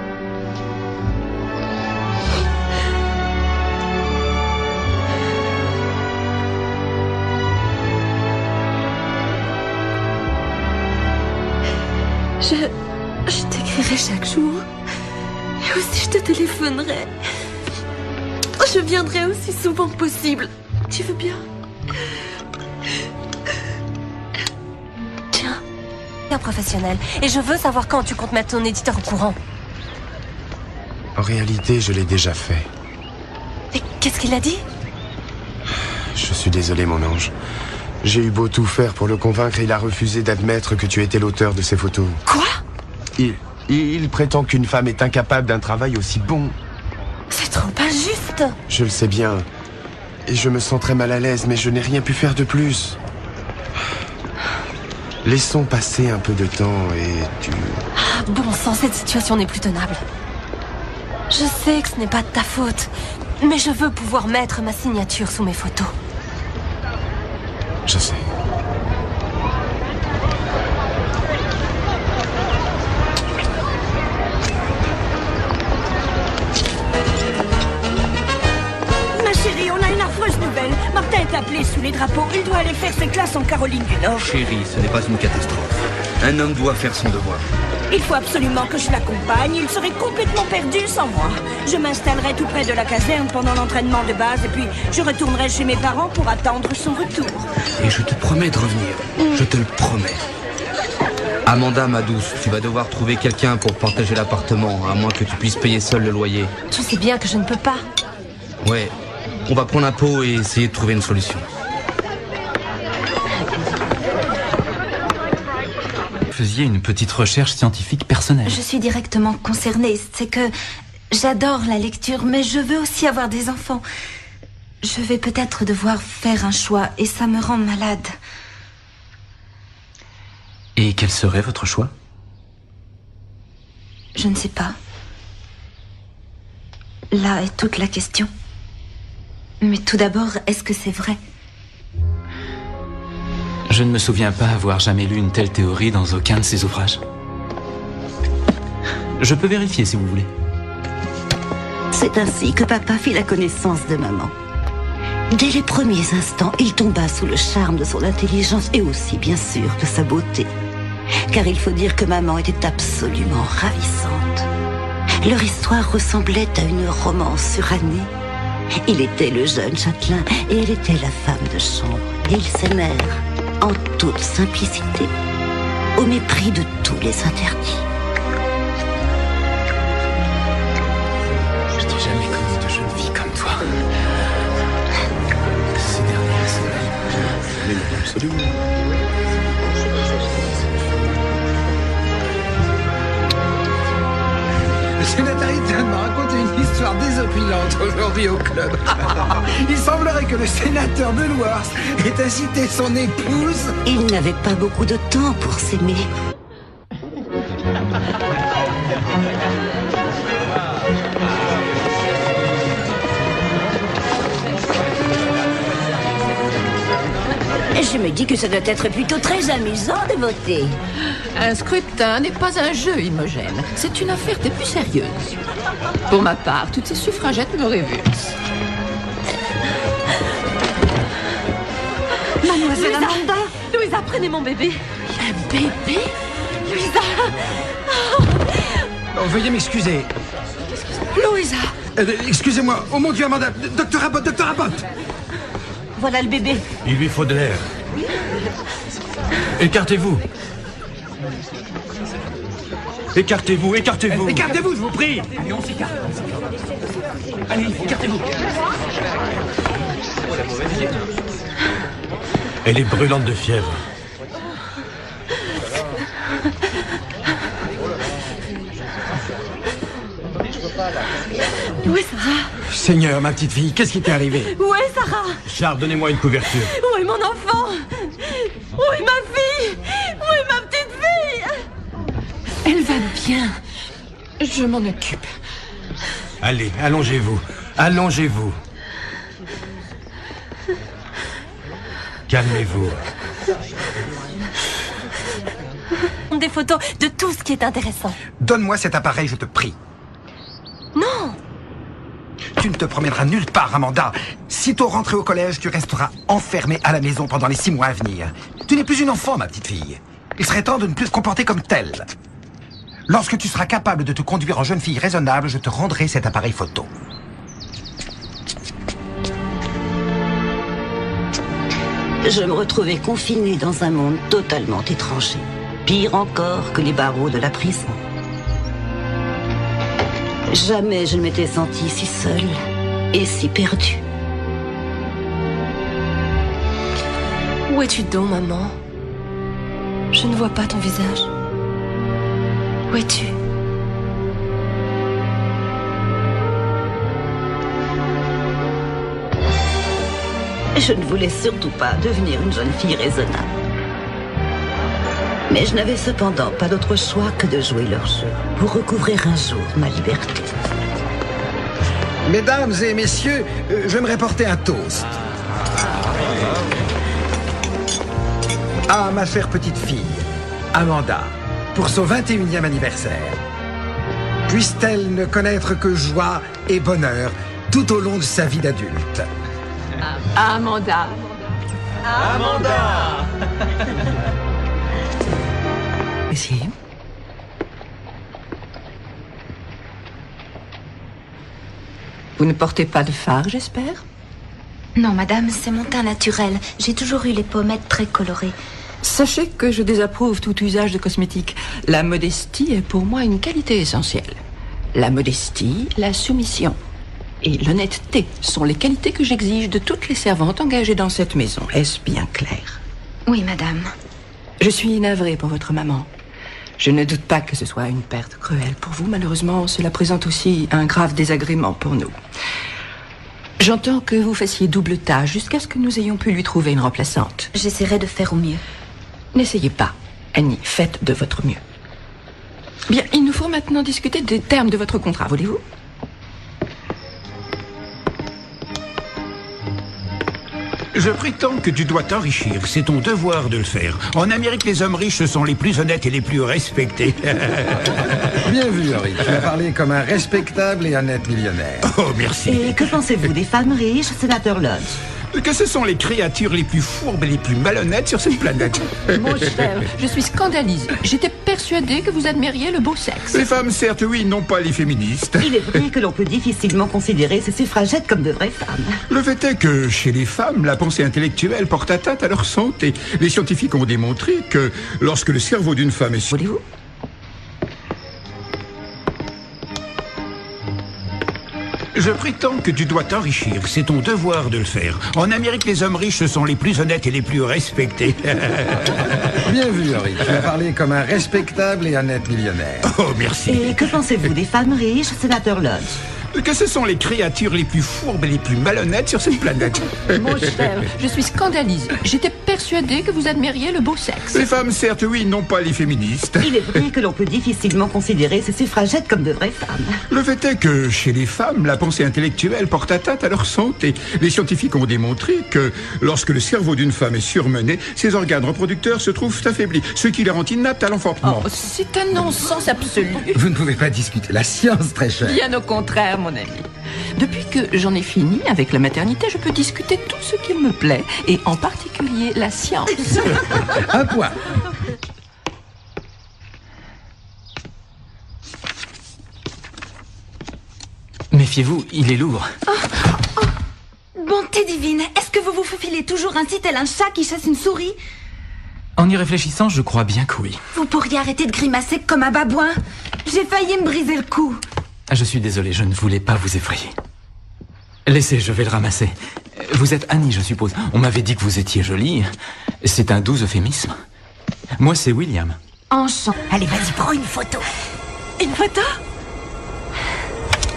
Je... Je t'écrirai chaque jour. Et aussi je te téléphonerai. Je viendrai aussi souvent que possible. Tu veux bien? Tiens. Un professionnel. Et je veux savoir quand tu comptes mettre ton éditeur au courant. En réalité, je l'ai déjà fait. Et qu'est-ce qu'il a dit? Je suis désolé, mon ange. J'ai eu beau tout faire pour le convaincre, il a refusé d'admettre que tu étais l'auteur de ces photos. Quoi? Il, il, il prétend qu'une femme est incapable d'un travail aussi bon. C'est trop injuste. Je le sais bien. Et je me sens très mal à l'aise, mais je n'ai rien pu faire de plus. Laissons passer un peu de temps et tu... Ah, bon sang, cette situation n'est plus tenable. Je sais que ce n'est pas de ta faute, mais je veux pouvoir mettre ma signature sous mes photos. Je sais. Ma chérie, on a une affreuse nouvelle. Martin est appelé sous les drapeaux. Il doit aller faire ses classes en Caroline du Nord. Chérie, ce n'est pas une catastrophe. Un homme doit faire son devoir. Il faut absolument que je l'accompagne. Il serait complètement perdu sans moi. Je m'installerai tout près de la caserne pendant l'entraînement de base et puis je retournerai chez mes parents pour attendre son retour. Et je te promets de revenir. Mm. Je te le promets. Amanda, ma douce, tu vas devoir trouver quelqu'un pour partager l'appartement, à moins que tu puisses payer seul le loyer. Tu sais bien que je ne peux pas. Ouais. On va prendre un pot et essayer de trouver une solution. Vous faisiez une petite recherche scientifique personnelle. Je suis directement concernée. C'est que j'adore la lecture, mais je veux aussi avoir des enfants. Je vais peut-être devoir faire un choix et ça me rend malade. Et quel serait votre choix? Je ne sais pas. Là est toute la question. Mais tout d'abord, est-ce que c'est vrai? Je ne me souviens pas avoir jamais lu une telle théorie dans aucun de ses ouvrages. Je peux vérifier si vous voulez. C'est ainsi que papa fit la connaissance de maman. Dès les premiers instants, il tomba sous le charme de son intelligence et aussi, bien sûr, de sa beauté. Car il faut dire que maman était absolument ravissante. Leur histoire ressemblait à une romance surannée. Il était le jeune châtelain et elle était la femme de chambre. Et ils s'aimèrent en toute simplicité, au mépris de tous les interdits. Je n'ai jamais connu de jeune fille comme toi. Ces dernières semaines. Mais absolument. Le sénateur Ethan m'a raconté une histoire désopilante aujourd'hui au club. Il semblerait que le sénateur de Loire ait incité son épouse... Ils n'avaient pas beaucoup de temps pour s'aimer. Je me dis que ça doit être plutôt très amusant de voter. Un scrutin n'est pas un jeu, Imogène. C'est une affaire des plus sérieuses. Pour ma part, toutes ces suffragettes me révulsent. Mademoiselle Louisa. Amanda Louisa, prenez mon bébé. Un bébé? Louisa oh. Oh, veuillez m'excuser. Louisa euh, Excusez-moi. Oh mon Dieu, Amanda. Docteur Abbott, docteur Abbott. Voilà le bébé. Il lui faut de l'air. Écartez-vous. Écartez-vous, écartez-vous. Écartez-vous, je vous prie. Allez, on s'écarte. Allez, écartez-vous. Elle est brûlante de fièvre. Où est Sarah? Seigneur, ma petite fille, qu'est-ce qui t'est arrivé? Où est Sarah? Charles, donnez-moi une couverture. Où est mon enfant? Où est ma fille? Où est ma petite fille? Elle va bien. Je m'en occupe. Allez, allongez-vous. Allongez-vous. Calmez-vous. Des photos de tout ce qui est intéressant. Donne-moi cet appareil, je te prie. Non. Tu ne te promèneras nulle part, Amanda. Sitôt rentrée au collège, tu resteras enfermée à la maison pendant les six mois à venir. Tu n'es plus une enfant, ma petite fille. Il serait temps de ne plus te comporter comme telle. Lorsque tu seras capable de te conduire en jeune fille raisonnable, je te rendrai cet appareil photo. Je me retrouvais confinée dans un monde totalement étranger. Pire encore que les barreaux de la prison. Jamais je ne m'étais sentie si seule et si perdue. Où es-tu donc, maman? Je ne vois pas ton visage. Où es-tu? Je ne voulais surtout pas devenir une jeune fille raisonnable. Mais je n'avais cependant pas d'autre choix que de jouer leur jeu pour recouvrir un jour ma liberté. Mesdames et messieurs, euh, j'aimerais porter un toast. À ma chère petite fille, Amanda, pour son vingt et unième anniversaire. Puisse-t-elle ne connaître que joie et bonheur tout au long de sa vie d'adulte. Amanda. Amanda. Essayez. Vous ne portez pas de fard, j'espère? Non, madame, c'est mon teint naturel. J'ai toujours eu les pommettes très colorées. Sachez que je désapprouve tout usage de cosmétiques. La modestie est pour moi une qualité essentielle. La modestie, la soumission et l'honnêteté sont les qualités que j'exige de toutes les servantes engagées dans cette maison. Est-ce bien clair? Oui, madame. Je suis navrée pour votre maman. Je ne doute pas que ce soit une perte cruelle pour vous. Malheureusement, cela présente aussi un grave désagrément pour nous. J'entends que vous fassiez double tâche jusqu'à ce que nous ayons pu lui trouver une remplaçante. J'essaierai de faire au mieux. N'essayez pas, Annie. Faites de votre mieux. Bien, il nous faut maintenant discuter des termes de votre contrat, voulez-vous? Je prétends que tu dois t'enrichir. C'est ton devoir de le faire. En Amérique, les hommes riches sont les plus honnêtes et les plus respectés. Bien vu, Henri. Tu as parlé comme un respectable et honnête millionnaire. Oh, merci. Et que pensez-vous des femmes riches, sénateur Lodge? Que ce sont les créatures les plus fourbes et les plus malhonnêtes sur cette planète. Mon cher, je suis scandalisée. J'étais persuadée que vous admiriez le beau sexe. Les femmes, certes, oui, non pas les féministes. Il est vrai que l'on peut difficilement considérer ces suffragettes comme de vraies femmes. Le fait est que, chez les femmes, la pensée intellectuelle porte atteinte à leur santé. Les scientifiques ont démontré que, lorsque le cerveau d'une femme est... Voulez-vous ? Je prétends que tu dois t'enrichir. C'est ton devoir de le faire. En Amérique, les hommes riches sont les plus honnêtes et les plus respectés. Bien vu, Henri. Tu as parlé comme un respectable et honnête millionnaire. Oh, merci. Et que pensez-vous des femmes riches, sénateur Lodge? Que ce sont les créatures les plus fourbes et les plus malhonnêtes sur cette planète. Mon cher, je suis scandalisée. J'étais persuadée que vous admiriez le beau sexe. Les femmes, certes, oui, non pas les féministes. Il est vrai que l'on peut difficilement considérer ces suffragettes comme de vraies femmes. Le fait est que, chez les femmes, la pensée intellectuelle porte atteinte à leur santé. Les scientifiques ont démontré que, lorsque le cerveau d'une femme est surmené, ses organes reproducteurs se trouvent affaiblis, ce qui la rend inapte à l'enfantement. Oh, c'est un non-sens absolu. Vous ne pouvez pas discuter la science, très cher. Bien au contraire, mon ami. Depuis que j'en ai fini avec la maternité, je peux discuter tout ce qui me plaît, et en particulier la science. Un point. Méfiez-vous, il est lourd. Oh, oh. Bonté divine, est-ce que vous vous faufilez toujours ainsi tel un chat qui chasse une souris? En y réfléchissant, je crois bien que oui. Vous pourriez arrêter de grimacer comme un babouin? J'ai failli me briser le cou. Je suis désolé, je ne voulais pas vous effrayer. Laissez, je vais le ramasser. Vous êtes Annie, je suppose. On m'avait dit que vous étiez jolie. C'est un doux euphémisme. Moi, c'est William. Enchanté. Allez, vas-y, prends une photo. Une photo?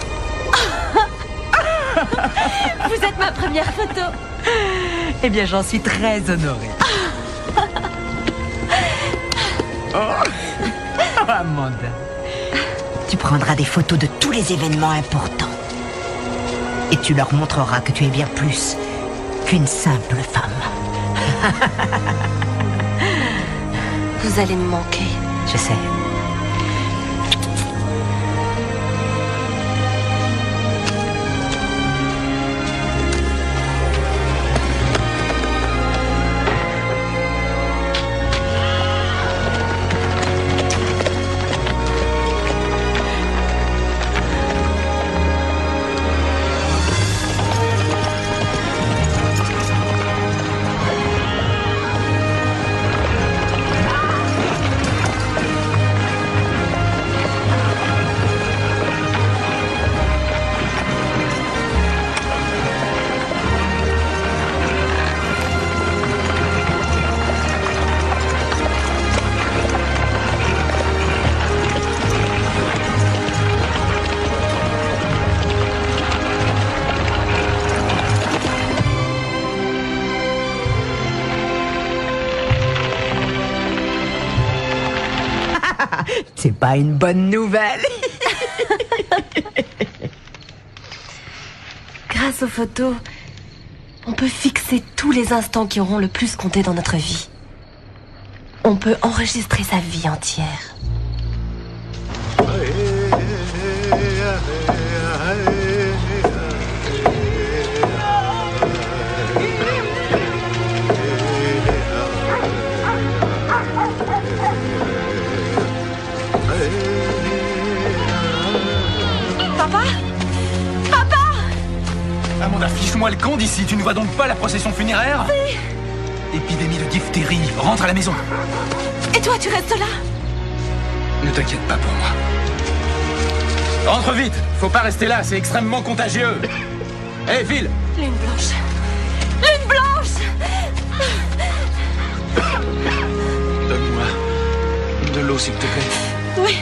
Vous êtes ma première photo. Eh bien, j'en suis très honorée. Oh, Amanda. Tu prendras des photos de tous les événements importants. Et tu leur montreras que tu es bien plus qu'une simple femme. Vous allez me manquer. Je sais. C'est pas une bonne nouvelle. Grâce aux photos, on peut fixer tous les instants qui auront le plus compté dans notre vie. On peut enregistrer sa vie entière. Papa Papa Amanda, fiche-moi le camp d'ici. Tu ne vois donc pas la procession funéraire? Si. Épidémie de diphtérie. Rentre à la maison. Et toi, tu restes là? Ne t'inquiète pas pour moi. Rentre vite. Faut pas rester là, c'est extrêmement contagieux. Hé, hey, file. Lune blanche. Lune blanche. Donne-moi de l'eau, s'il te plaît. Oui.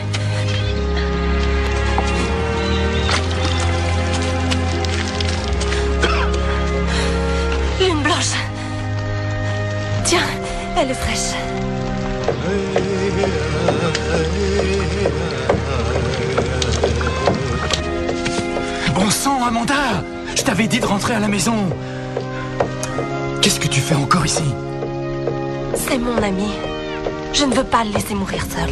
Lune blanche. Tiens, elle est fraîche. Bon sang, Amanda! Je t'avais dit de rentrer à la maison. Qu'est-ce que tu fais encore ici? C'est mon ami. Je ne veux pas le laisser mourir seul.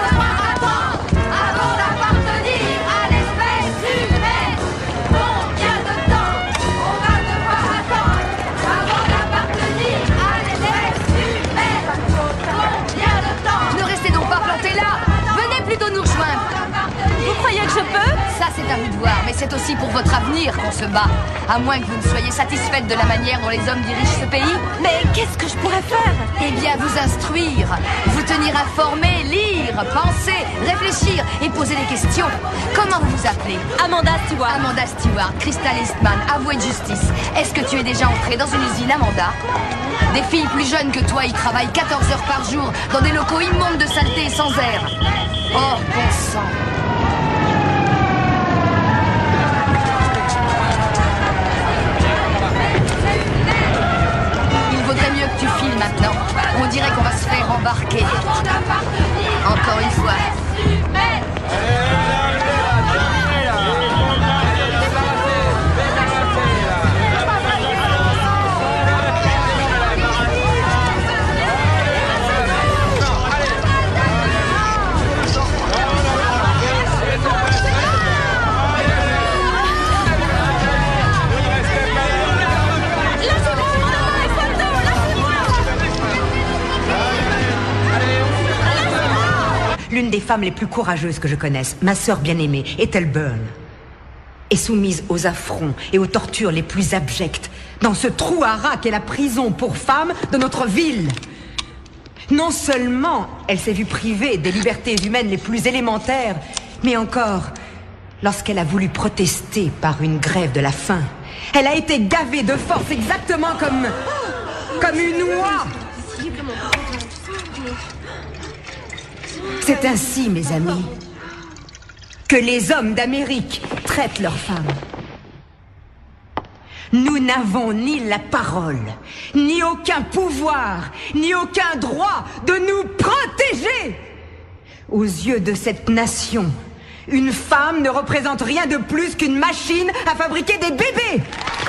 Vous croyez que je peux? Ça, c'est à vous de voir, mais c'est aussi pour votre avenir qu'on se bat. À moins que vous ne soyez satisfaite de la manière dont les hommes dirigent ce pays. Mais qu'est-ce que je pourrais faire? Eh bien, vous instruire, vous tenir informé, lire, penser, réfléchir et poser des questions. Comment vous vous appelez? Amanda Stewart. Amanda Stewart, Crystal Eastman, avouée de justice. Est-ce que tu es déjà entrée dans une usine, Amanda? Des filles plus jeunes que toi y travaillent quatorze heures par jour dans des locaux immondes de saleté et sans air. Oh, bon sang. Il vaudrait mieux que tu files maintenant. On dirait qu'on va se faire embarquer. Encore une fois. L'une des femmes les plus courageuses que je connaisse, ma sœur bien-aimée, Ethel Byrne, est soumise aux affronts et aux tortures les plus abjectes dans ce trou à rats qu'est la prison pour femmes de notre ville. Non seulement elle s'est vue privée des libertés humaines les plus élémentaires, mais encore, lorsqu'elle a voulu protester par une grève de la faim, elle a été gavée de force exactement comme... comme une oie. C'est ainsi, mes amis, que les hommes d'Amérique traitent leurs femmes. Nous n'avons ni la parole, ni aucun pouvoir, ni aucun droit de nous protéger. Aux yeux de cette nation, une femme ne représente rien de plus qu'une machine à fabriquer des bébés.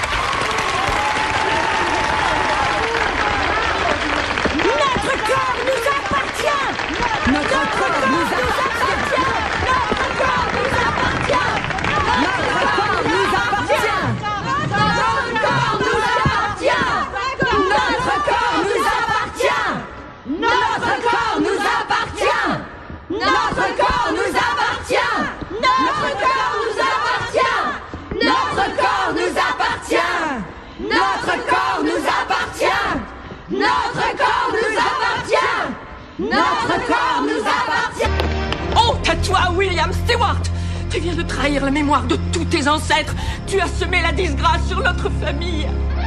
Notre corps nous appartient. Notre corps nous appartient. Notre corps nous appartient. Notre corps nous appartient. Notre corps nous appartient. Notre corps nous appartient. Notre corps nous appartient. Notre corps nous appartient. Notre corps nous appartient. Notre corps nous appartient. Notre corps nous appartient. Notre corps nous appartient. Notre corps nous appartient. Honte à toi, William Stewart! Tu viens de trahir la mémoire de tous tes ancêtres. Tu as semé la disgrâce sur notre famille.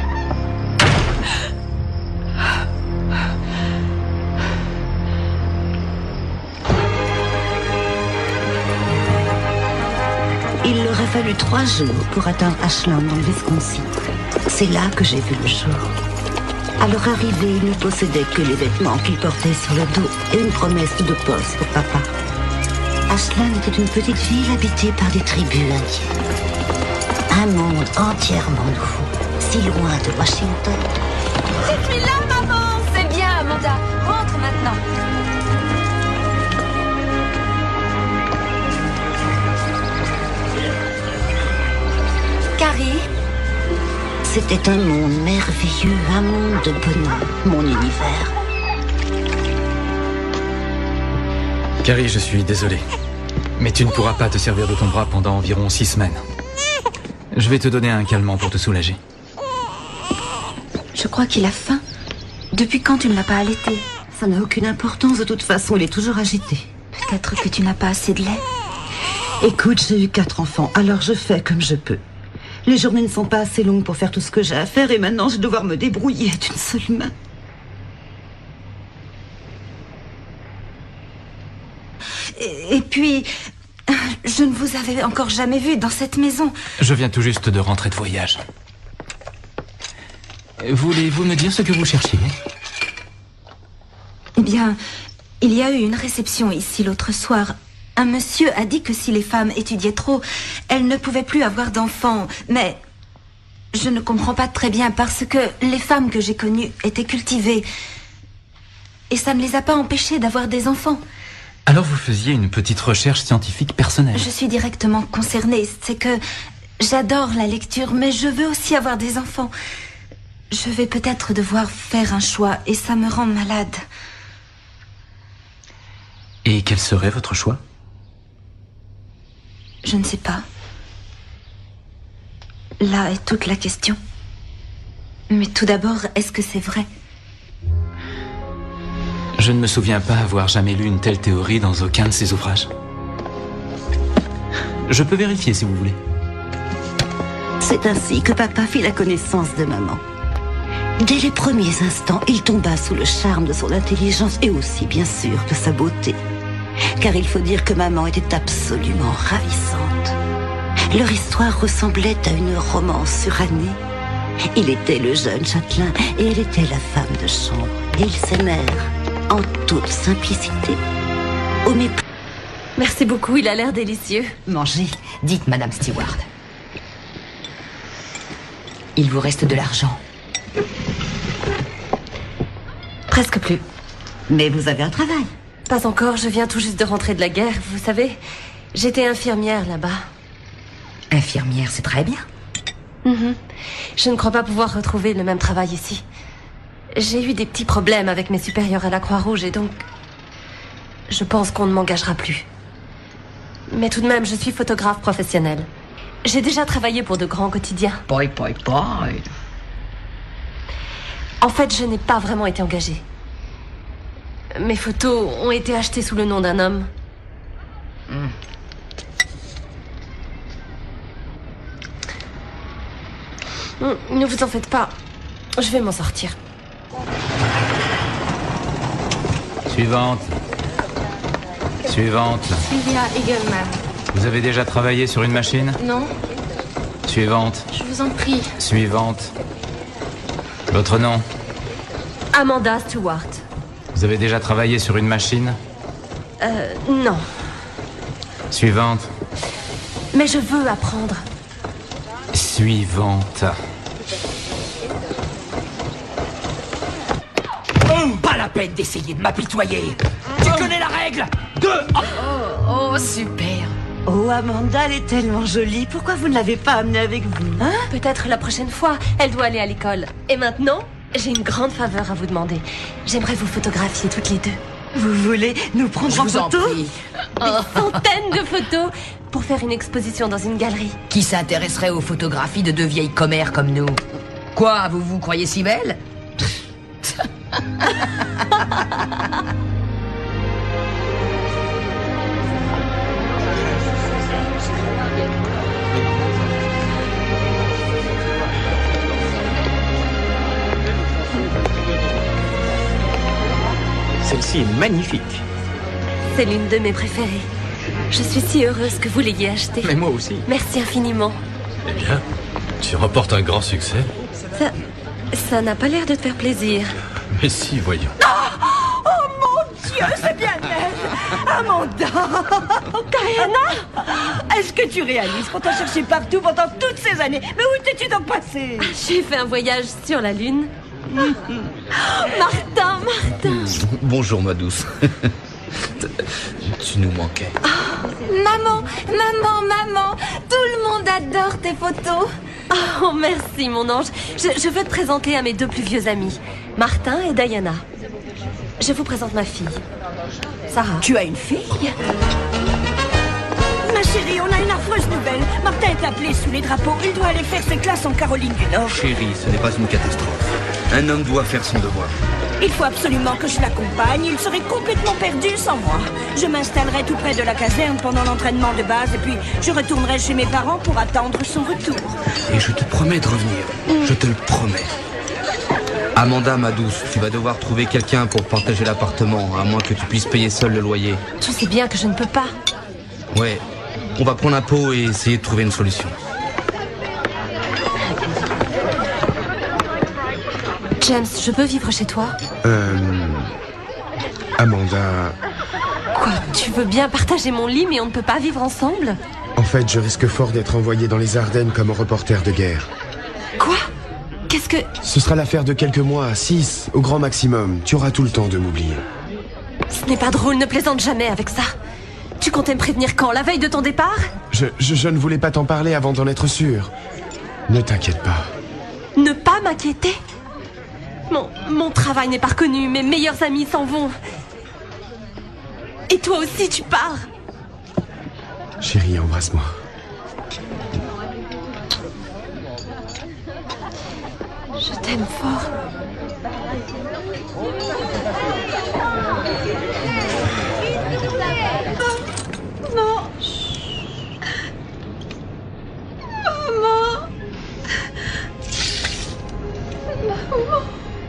Il leur a fallu trois jours pour atteindre Ashland dans le Wisconsin. C'est là que j'ai vu le jour. À leur arrivée, ils ne possédaient que les vêtements qu'ils portaient sur le dos et une promesse de poste pour papa. Ashland était une petite ville habitée par des tribus indiennes. Un monde entièrement nouveau, si loin de Washington. Je suis là, maman! C'est bien, Amanda. Rentre maintenant. Carrie? C'était un monde merveilleux, un monde de bonheur, mon univers. Carrie, je suis désolé. Mais tu ne pourras pas te servir de ton bras pendant environ six semaines. Je vais te donner un calmant pour te soulager. Je crois qu'il a faim. Depuis quand tu ne l'as pas allaité? Ça n'a aucune importance, de toute façon, il est toujours agité. Peut-être que tu n'as pas assez de lait. Écoute, j'ai eu quatre enfants, alors je fais comme je peux. Les journées ne sont pas assez longues pour faire tout ce que j'ai à faire et maintenant je vais devoir me débrouiller d'une seule main. Et, et puis, je ne vous avais encore jamais vu dans cette maison. Je viens tout juste de rentrer de voyage. Voulez-vous me dire ce que vous cherchiez? Eh bien, il y a eu une réception ici l'autre soir. Un monsieur a dit que si les femmes étudiaient trop, elles ne pouvaient plus avoir d'enfants. Mais je ne comprends pas très bien parce que les femmes que j'ai connues étaient cultivées. Et ça ne les a pas empêchées d'avoir des enfants. Alors vous faisiez une petite recherche scientifique personnelle? Je suis directement concernée. C'est que j'adore la lecture, mais je veux aussi avoir des enfants. Je vais peut-être devoir faire un choix et ça me rend malade. Et quel serait votre choix? Je ne sais pas. Là est toute la question. Mais tout d'abord, est-ce que c'est vrai? Je ne me souviens pas avoir jamais lu une telle théorie dans aucun de ses ouvrages. Je peux vérifier si vous voulez. C'est ainsi que papa fit la connaissance de maman. Dès les premiers instants, il tomba sous le charme de son intelligence et aussi, bien sûr, de sa beauté. Car il faut dire que maman était absolument ravissante. Leur histoire ressemblait à une romance surannée. Il était le jeune châtelain et elle était la femme de chambre. Et ils s'aimèrent en toute simplicité. Au mépris. Merci beaucoup, il a l'air délicieux. Mangez, dites Madame Stewart. Il vous reste de l'argent. Presque plus. Mais vous avez un travail. Pas encore, je viens tout juste de rentrer de la guerre, vous savez. J'étais infirmière là-bas. Infirmière, c'est très bien. Mm-hmm. Je ne crois pas pouvoir retrouver le même travail ici. J'ai eu des petits problèmes avec mes supérieurs à la Croix-Rouge et donc... je pense qu'on ne m'engagera plus. Mais tout de même, je suis photographe professionnelle. J'ai déjà travaillé pour de grands quotidiens. Bye, bye, bye. En fait, je n'ai pas vraiment été engagée. Mes photos ont été achetées sous le nom d'un homme. Mm. Ne vous en faites pas. Je vais m'en sortir. Suivante. Suivante. Sylvia Eagleman. Vous avez déjà travaillé sur une machine? Non. Suivante. Je vous en prie. Suivante. Votre nom? Amanda Stewart. Vous avez déjà travaillé sur une machine? Euh, non. Suivante. Mais je veux apprendre. Suivante. Pas la peine d'essayer de m'apitoyer. Tu connais la règle? Deux. Oh, oh, super. Oh, Amanda, elle est tellement jolie. Pourquoi vous ne l'avez pas amenée avec vous? Hein? Peut-être la prochaine fois. Elle doit aller à l'école. Et maintenant, j'ai une grande faveur à vous demander. J'aimerais vous photographier toutes les deux. Vous voulez nous prendre Je en vous en photo? prie. Des centaines de photos pour faire une exposition dans une galerie. Qui s'intéresserait aux photographies de deux vieilles commères comme nous? Quoi, vous vous croyez si belle? Celle-ci est magnifique. C'est l'une de mes préférées. Je suis si heureuse que vous l'ayez achetée. Mais moi aussi. Merci infiniment. Eh bien, tu remportes un grand succès. Ça... ça n'a pas l'air de te faire plaisir. Mais si, voyons. Oh mon Dieu, c'est bien elle! Amanda! Diana! Est-ce que tu réalises qu'on t'a cherché partout pendant toutes ces années? Mais où t'es-tu donc passée? J'ai fait un voyage sur la Lune. Martin, Martin! Bonjour, ma douce. Tu nous manquais. Maman, maman, maman, tout le monde adore tes photos. Oh, merci, mon ange. Je, je veux te présenter à mes deux plus vieux amis, Martin et Diana. Je vous présente ma fille, Sarah. Tu as une fille? Ma chérie, on a une affreuse nouvelle. Martin est appelé sous les drapeaux. Il doit aller faire ses classes en Caroline du Nord. Chérie, ce n'est pas une catastrophe. Un homme doit faire son devoir. Il faut absolument que je l'accompagne. Il serait complètement perdu sans moi. Je m'installerai tout près de la caserne pendant l'entraînement de base et puis je retournerai chez mes parents pour attendre son retour. Et je te promets de revenir. Je te le promets. Amanda, ma douce, tu vas devoir trouver quelqu'un pour partager l'appartement, à moins que tu puisses payer seul le loyer. Tu sais bien que je ne peux pas. Ouais, on va prendre un pot et essayer de trouver une solution. James, je peux vivre chez toi? Euh... Amanda... Quoi? Tu veux bien partager mon lit, mais on ne peut pas vivre ensemble? En fait, je risque fort d'être envoyé dans les Ardennes comme reporter de guerre. Quoi? Qu'est-ce que... Ce sera l'affaire de quelques mois, six, au grand maximum. Tu auras tout le temps de m'oublier. Ce n'est pas drôle, ne plaisante jamais avec ça. Tu comptais me prévenir quand? La veille de ton départ? Je, je, je ne voulais pas t'en parler avant d'en être sûr. Ne t'inquiète pas. Ne pas m'inquiéter? Mon, mon travail n'est pas reconnu, mes meilleurs amis s'en vont. Et toi aussi, tu pars. Chérie, embrasse-moi. Je t'aime fort. Non. Maman. Maman.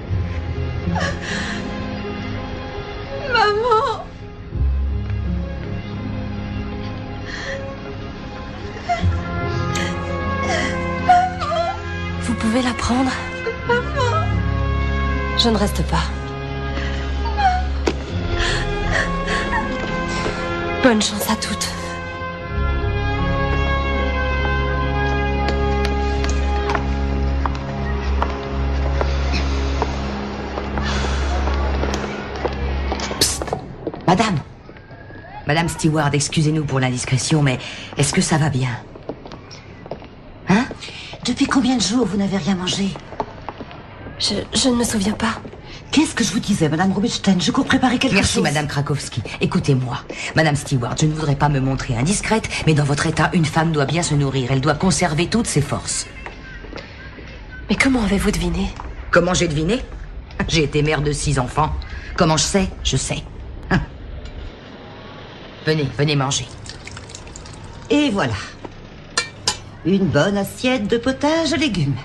Maman. Vous pouvez la prendre? Maman. Je ne reste pas. Bonne chance à toutes. Madame Madame Stewart, excusez-nous pour l'indiscrétion, mais est-ce que ça va bien? Hein? Depuis combien de jours vous n'avez rien mangé? Je, je ne me souviens pas. Qu'est-ce que je vous disais, Madame Rubinstein? Je cours préparer quelque Merci, chose. Merci, Madame Krakowski. Écoutez-moi. Madame Stewart, je ne voudrais pas me montrer indiscrète, mais dans votre état, une femme doit bien se nourrir. Elle doit conserver toutes ses forces. Mais comment avez-vous deviné? Comment j'ai deviné? J'ai été mère de six enfants. Comment je sais? Je sais. Hein. Venez, venez manger. Et voilà. Une bonne assiette de potage aux légumes.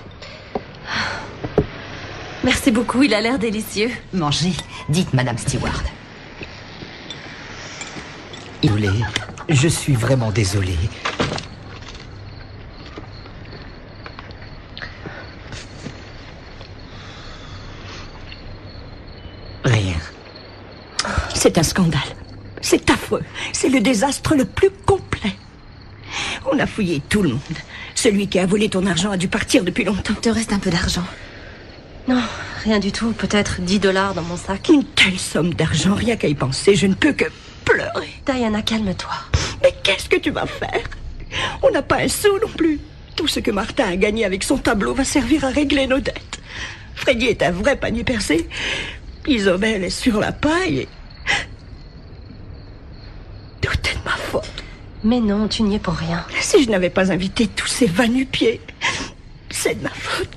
Merci beaucoup, il a l'air délicieux. Mangez. Dites, Madame Stewart. Désolé. Je suis vraiment désolé. C'est un scandale. C'est affreux. C'est le désastre le plus complet. On a fouillé tout le monde. Celui qui a volé ton argent a dû partir depuis longtemps. Il te reste un peu d'argent. Non, rien du tout. Peut-être dix dollars dans mon sac. Une telle somme d'argent, rien qu'à y penser, je ne peux que pleurer. Diana, calme-toi. Mais qu'est-ce que tu vas faire? On n'a pas un sou non plus. Tout ce que Martin a gagné avec son tableau va servir à régler nos dettes. Freddy est un vrai panier percé. Isobel est sur la paille et... Tout est de ma faute. Mais non, tu n'y es pour rien. Si je n'avais pas invité tous ces va-nu-pieds, c'est de ma faute.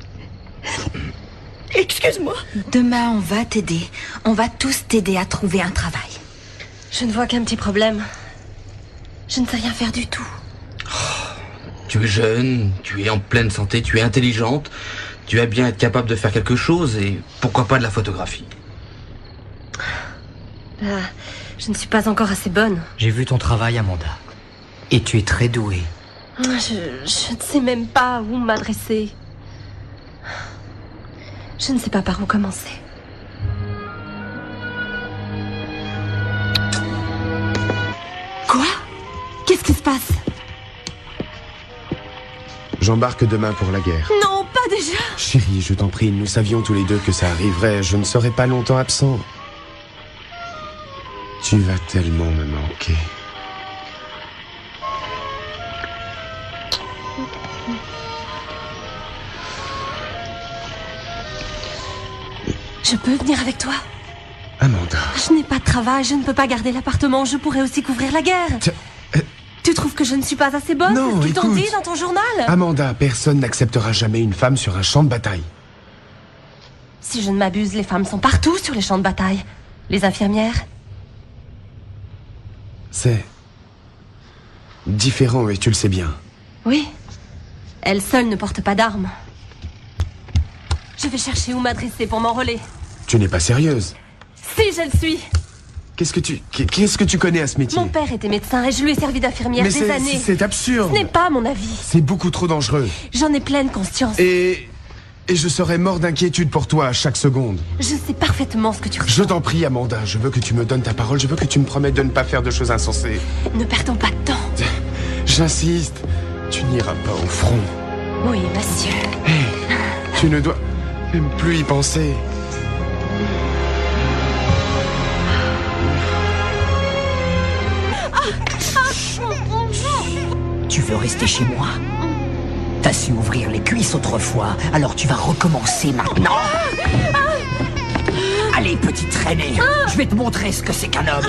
Excuse-moi. Demain, on va t'aider. On va tous t'aider à trouver un travail. Je ne vois qu'un petit problème. Je ne sais rien faire du tout. Oh, tu es jeune, tu es en pleine santé, tu es intelligente. Tu aimes bien être capable de faire quelque chose et pourquoi pas de la photographie. Bah, je ne suis pas encore assez bonne. J'ai vu ton travail, Amanda. Et tu es très douée. Je, je ne sais même pas où m'adresser. Je ne sais pas par où commencer. Quoi? Qu'est-ce qui se passe? J'embarque demain pour la guerre. Non, pas déjà. Chérie, je t'en prie, nous savions tous les deux que ça arriverait. Je ne serai pas longtemps absent. Tu vas tellement me manquer. Je peux venir avec toi? Amanda. Je n'ai pas de travail, je ne peux pas garder l'appartement. Je pourrais aussi couvrir la guerre. Euh... Tu trouves que je ne suis pas assez bonne? Non, C'est ce qu'ils t'ont écoute. dit dans ton journal? Amanda, personne n'acceptera jamais une femme sur un champ de bataille. Si je ne m'abuse, les femmes sont partout sur les champs de bataille. Les infirmières? C'est... différent et tu le sais bien. Oui. Elles seules ne portent pas d'armes. Je vais chercher où m'adresser pour m'enrôler. Tu n'es pas sérieuse. Si, je le suis. Qu'est-ce que tu... Qu'est-ce que tu connais à ce métier? Mon père était médecin et je lui ai servi d'infirmière Mais des c'est- années. c'est absurde. Ce n'est pas mon avis. C'est beaucoup trop dangereux. J'en ai pleine conscience. Et... Et je serais mort d'inquiétude pour toi à chaque seconde. Je sais parfaitement ce que tu ressens. Je t'en prie, Amanda, je veux que tu me donnes ta parole, je veux que tu me promettes de ne pas faire de choses insensées. Ne perdons pas de temps. J'insiste, tu n'iras pas au front. Oui, monsieur. Tu ne dois même plus y penser. Tu veux rester chez moi? T'as su ouvrir les cuisses autrefois, alors tu vas recommencer maintenant. Allez, petite traînée, je vais te montrer ce que c'est qu'un homme.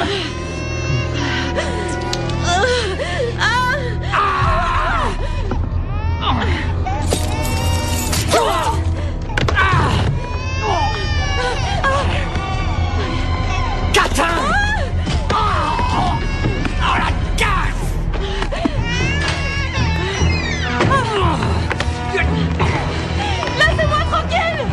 Catin! Oh, la gaffe! Laissez-moi tranquille!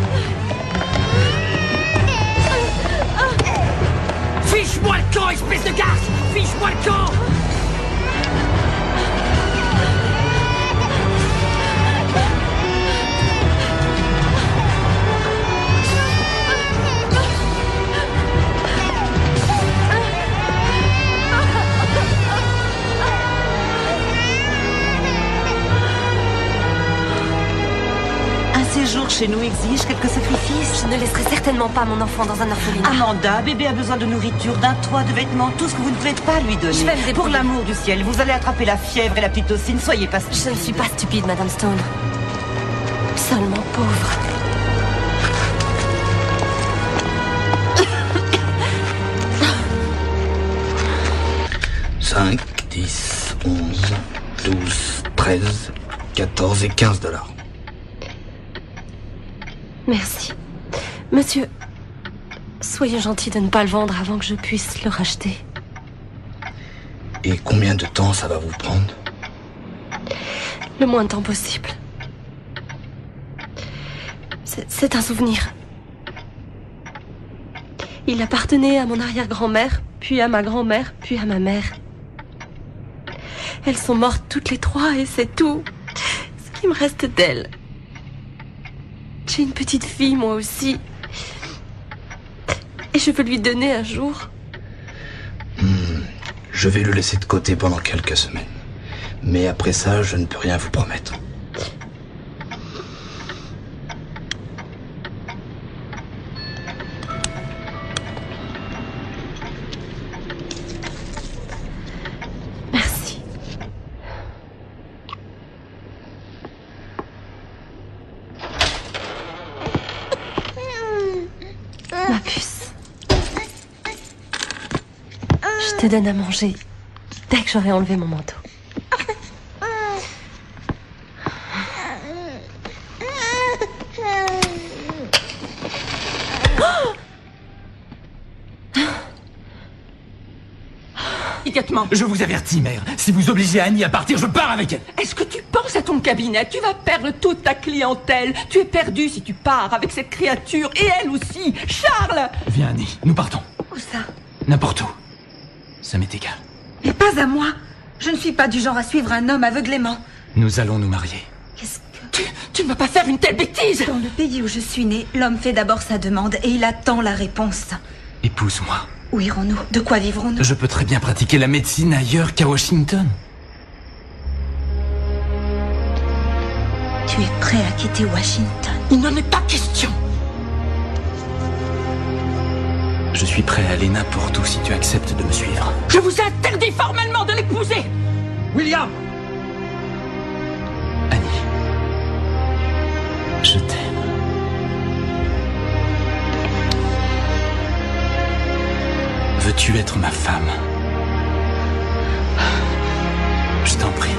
Fiche-moi le camp, espèce de garce! Fiche-moi le camp! Un séjour chez nous exige quelques sacrifices. Je ne laisserai certainement pas mon enfant dans un orphelinat. Amanda, bébé a besoin de nourriture, d'un toit, de vêtements, tout ce que vous ne pouvez pas lui donner. Je vais me débrouiller. Pour l'amour du ciel, vous allez attraper la fièvre et la pitocine, soyez pas stupide. Je ne suis pas stupide, Madame Stone. Seulement pauvre. cinq, dix, onze, douze, treize, quatorze et quinze dollars. Merci. Monsieur, soyez gentil de ne pas le vendre avant que je puisse le racheter. Et combien de temps ça va vous prendre? Le moins de temps possible. C'est c'est un souvenir. Il appartenait à mon arrière-grand-mère, puis à ma grand-mère, puis à ma mère. Elles sont mortes toutes les trois et c'est tout ce qui me reste d'elles. J'ai une petite fille, moi aussi. Et je veux lui donner un jour. Hmm, je vais le laisser de côté pendant quelques semaines. Mais après ça, je ne peux rien vous promettre. Merci. Ma puce. Je te donne à manger dès que j'aurai enlevé mon manteau. Je vous avertis, mère. Si vous obligez Annie à partir, je pars avec elle. Est-ce que tu penses à ton cabinet? Tu vas perdre toute ta clientèle. Tu es perdu si tu pars avec cette créature. Et elle aussi. Charles! Viens, Annie, nous partons. Où ça? N'importe où. Ça m'est égal. Mais pas à moi. Je ne suis pas du genre à suivre un homme aveuglément. Nous allons nous marier. Qu'est-ce que... Tu, tu ne vas pas faire une telle bêtise! Dans le pays où je suis née, l'homme fait d'abord sa demande et il attend la réponse. Épouse-moi. Où irons-nous? De quoi vivrons-nous? Je peux très bien pratiquer la médecine ailleurs qu'à Washington. Tu es prêt à quitter Washington? Il n'en est pas question. Je suis prêt à aller n'importe où si tu acceptes de me suivre. Je vous interdis formellement de l'épouser! William! Annie, je t'aime. Veux-tu être ma femme? Je t'en prie.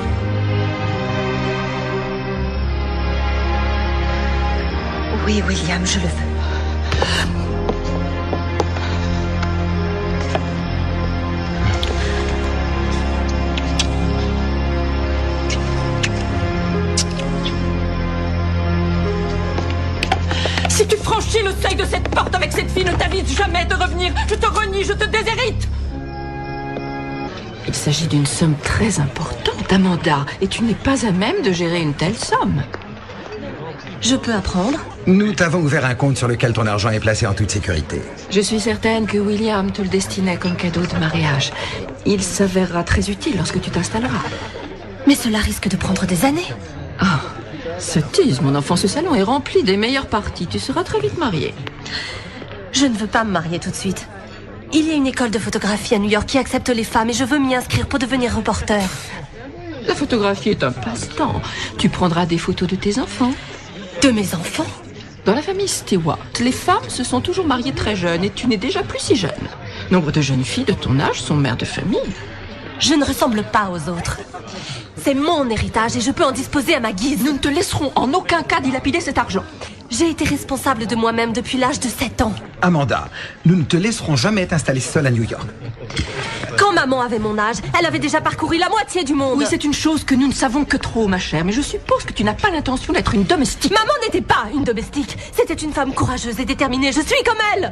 Oui, William, je le veux. Si tu franchis le seuil de cette porte avec cette fille, ne t'avise jamais de revenir. Je te renie, je te déshérite. Il s'agit d'une somme très importante, Amanda, et tu n'es pas à même de gérer une telle somme. Je peux apprendre? Nous t'avons ouvert un compte sur lequel ton argent est placé en toute sécurité. Je suis certaine que William te le destinait comme cadeau de mariage. Il s'avérera très utile lorsque tu t'installeras. Mais cela risque de prendre des années. Ah, sottise, mon enfant, ce salon est rempli des meilleures parties. Tu seras très vite mariée. Je ne veux pas me marier tout de suite. Il y a une école de photographie à New York qui accepte les femmes et je veux m'y inscrire pour devenir reporter. La photographie est un passe-temps. Tu prendras des photos de tes enfants. De mes enfants? Dans la famille Stewart, les femmes se sont toujours mariées très jeunes et tu n'es déjà plus si jeune. Nombre de jeunes filles de ton âge sont mères de famille. Je ne ressemble pas aux autres. C'est mon héritage et je peux en disposer à ma guise. Nous ne te laisserons en aucun cas dilapider cet argent. J'ai été responsable de moi-même depuis l'âge de sept ans. Amanda, nous ne te laisserons jamais t'installer seule à New York. Quand maman avait mon âge, elle avait déjà parcouru la moitié du monde. Oui, c'est une chose que nous ne savons que trop, ma chère, mais je suppose que tu n'as pas l'intention d'être une domestique. Maman n'était pas une domestique. C'était une femme courageuse et déterminée. Je suis comme elle.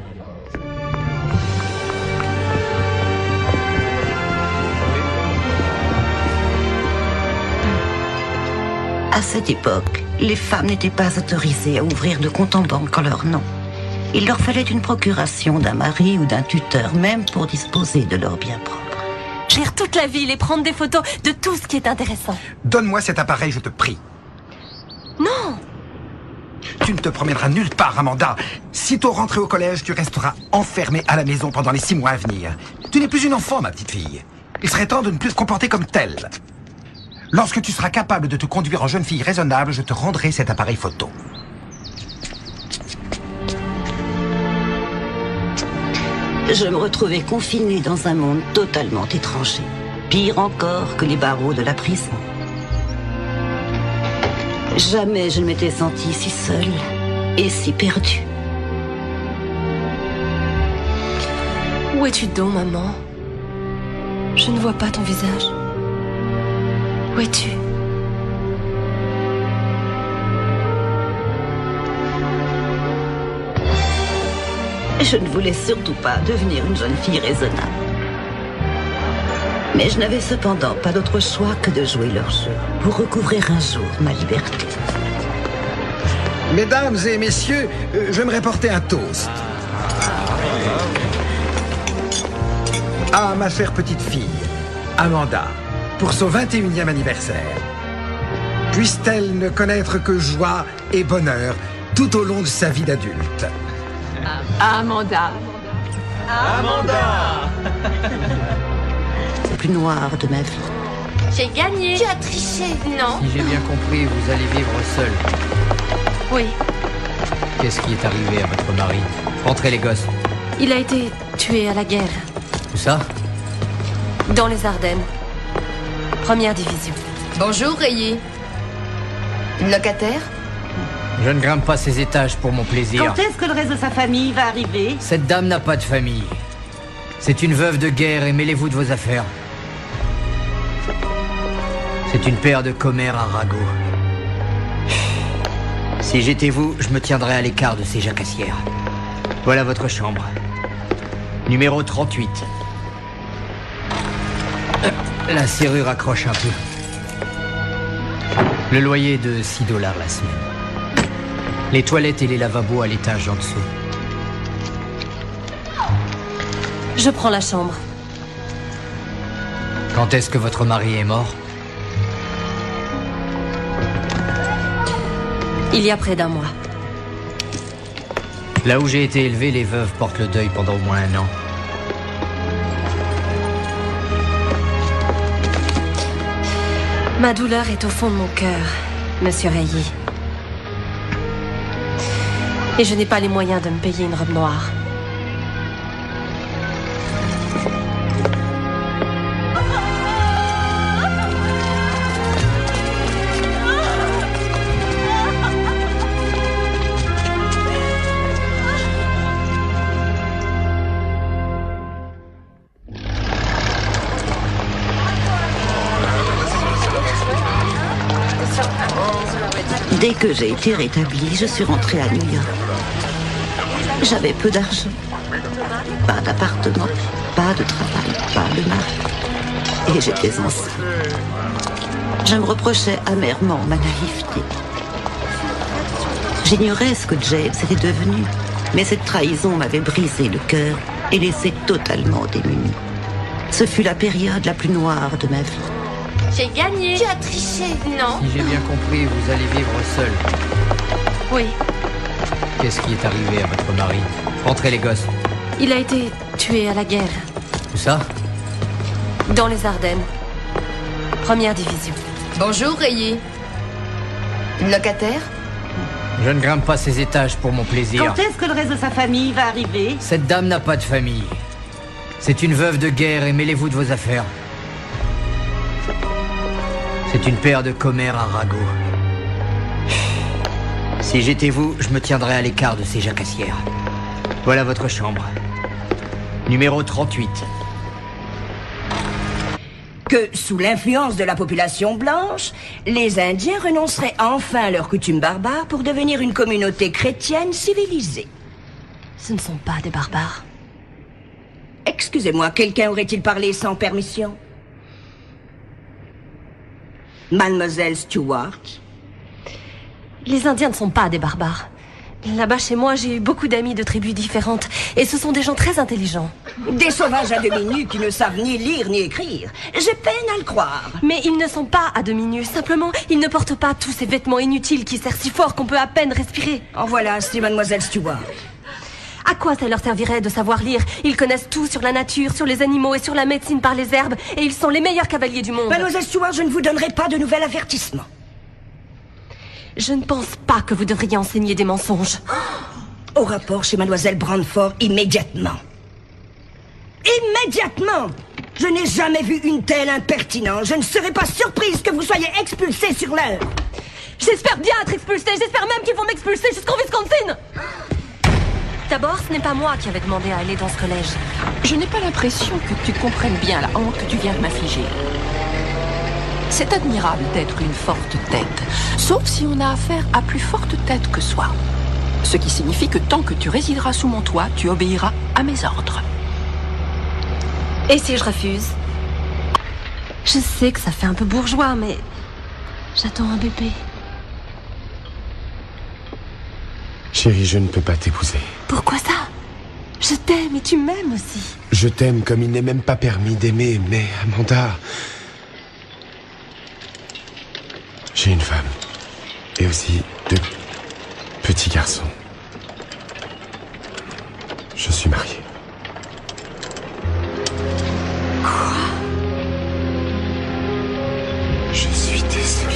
À cette époque, les femmes n'étaient pas autorisées à ouvrir de compte en banque en leur nom. Il leur fallait une procuration d'un mari ou d'un tuteur, même pour disposer de leurs biens propres. Gérer toute la ville et prendre des photos de tout ce qui est intéressant. Donne-moi cet appareil, je te prie. Non. Tu ne te promèneras nulle part, Amanda. Sitôt rentrée au collège, tu resteras enfermée à la maison pendant les six mois à venir. Tu n'es plus une enfant, ma petite fille. Il serait temps de ne plus te comporter comme telle. Lorsque tu seras capable de te conduire en jeune fille raisonnable, je te rendrai cet appareil photo. Je me retrouvais confinée dans un monde totalement étranger. Pire encore que les barreaux de la prison. Jamais je ne m'étais sentie si seule et si perdue. Où es-tu donc, maman? Je ne vois pas ton visage. Où es-tu? Je ne voulais surtout pas devenir une jeune fille raisonnable. Mais je n'avais cependant pas d'autre choix que de jouer leur jeu pour recouvrir un jour ma liberté. Mesdames et messieurs, euh, j'aimerais porter un toast. Ah, ma chère petite fille, Amanda, pour son vingt et unième anniversaire, puisse-t-elle ne connaître que joie et bonheur tout au long de sa vie d'adulte. Amanda. Amanda. Le plus noir de ma vie. J'ai gagné. Tu as triché. Non. Si j'ai bien compris, vous allez vivre seul. Oui. Qu'est-ce qui est arrivé à votre mari? Rentrez les gosses. Il a été tué à la guerre. Où ça? Dans les Ardennes. Première division. Bonjour, Rayé. Locataire? Je ne grimpe pas ces étages pour mon plaisir. Quand est-ce que le reste de sa famille va arriver? Cette dame n'a pas de famille. C'est une veuve de guerre et mêlez-vous de vos affaires. C'est une paire de commères à ragots. Si j'étais vous, je me tiendrais à l'écart de ces jacassières. Voilà votre chambre. Numéro trente-huit. La serrure accroche un peu. Le loyer est de six dollars la semaine. Les toilettes et les lavabos à l'étage en dessous. Je prends la chambre. Quand est-ce que votre mari est mort? Il y a près d'un mois. Là où j'ai été élevé, les veuves portent le deuil pendant au moins un an. Ma douleur est au fond de mon cœur, monsieur Rayé. Et je n'ai pas les moyens de me payer une robe noire. Dès que j'ai été rétablie, je suis rentrée à New York. J'avais peu d'argent, pas d'appartement, pas de travail, pas de mari. Et j'étais enceinte. Je me reprochais amèrement ma naïveté. J'ignorais ce que James était devenu, mais cette trahison m'avait brisé le cœur et laissé totalement démunie. Ce fut la période la plus noire de ma vie. J'ai gagné. Tu as triché. Non. Si j'ai bien compris, vous allez vivre seul. Oui. Qu'est-ce qui est arrivé à votre mari? Rentrez les gosses. Il a été tué à la guerre. Où ça? Dans les Ardennes. Première division. Bonjour, Rayé. Locataire? Je ne grimpe pas ces étages pour mon plaisir. Quand est-ce que le reste de sa famille va arriver? Cette dame n'a pas de famille. C'est une veuve de guerre et mêlez-vous de vos affaires. C'est une paire de commères à ragots. Si j'étais vous, je me tiendrais à l'écart de ces jacassières. Voilà votre chambre. Numéro trente-huit. Que, sous l'influence de la population blanche, les Indiens renonceraient enfin à leurs coutumes barbares pour devenir une communauté chrétienne civilisée. Ce ne sont pas des barbares. Excusez-moi, quelqu'un aurait-il parlé sans permission? Mademoiselle Stewart? Les Indiens ne sont pas des barbares. Là-bas, chez moi, j'ai eu beaucoup d'amis de tribus différentes. Et ce sont des gens très intelligents. Des sauvages à demi nus qui ne savent ni lire ni écrire. J'ai peine à le croire. Mais ils ne sont pas à demi nus. Simplement, ils ne portent pas tous ces vêtements inutiles qui serrent si fort qu'on peut à peine respirer. En voilà, c'est Mademoiselle Stewart. À quoi ça leur servirait de savoir lire? Ils connaissent tout sur la nature, sur les animaux et sur la médecine par les herbes. Et ils sont les meilleurs cavaliers du monde. Mademoiselle Stewart, je ne vous donnerai pas de nouvel avertissement. Je ne pense pas que vous devriez enseigner des mensonges. Au rapport chez Mademoiselle Brandford, immédiatement. Immédiatement! Je n'ai jamais vu une telle impertinence. Je ne serais pas surprise que vous soyez expulsée sur l'heure. J'espère bien être expulsée. J'espère même qu'ils vont m'expulser jusqu'en Wisconsin. D'abord, ce n'est pas moi qui avais demandé à aller dans ce collège. Je n'ai pas l'impression que tu comprennes bien la honte que tu viens de m'infliger. C'est admirable d'être une forte tête, sauf si on a affaire à plus forte tête que soi. Ce qui signifie que tant que tu résideras sous mon toit, tu obéiras à mes ordres. Et si je refuse? Je sais que ça fait un peu bourgeois, mais j'attends un bébé. Chérie, je ne peux pas t'épouser. Pourquoi ça? Je t'aime et tu m'aimes aussi. Je t'aime comme il n'est même pas permis d'aimer, mais Amanda... J'ai une femme. Et aussi deux petits garçons. Je suis marié. Quoi? Je suis désolé.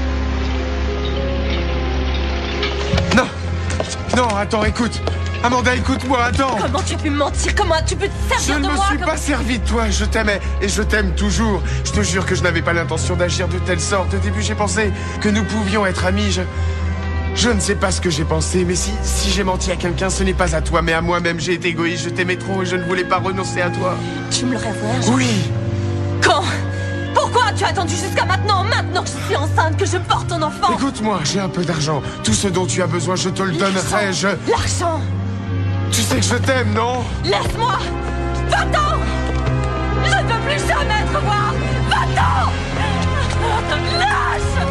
Non! Non, attends, écoute! Amanda, écoute-moi, attends! Comment tu as pu me mentir? Comment tu peux te servir je de moi? Je ne me suis comme... pas servi de toi, je t'aimais, et je t'aime toujours. Je te jure que je n'avais pas l'intention d'agir de telle sorte. Au début, j'ai pensé que nous pouvions être amis. Je... Je ne sais pas ce que j'ai pensé, mais si, si j'ai menti à quelqu'un, ce n'est pas à toi, mais à moi-même. J'ai été égoïste, je t'aimais trop et je ne voulais pas renoncer à toi. Tu me l'aurais avoué un jour? Oui! Quand? Pourquoi tu as attendu jusqu'à maintenant? Maintenant que je suis enceinte, que je porte ton enfant? Écoute-moi, j'ai un peu d'argent. Tout ce dont tu as besoin, je te le donnerai, je... L'argent! Tu sais que je t'aime, non? Laisse-moi! Va-t'en! Je ne veux plus jamais te revoir! Va-t'en! Lâche!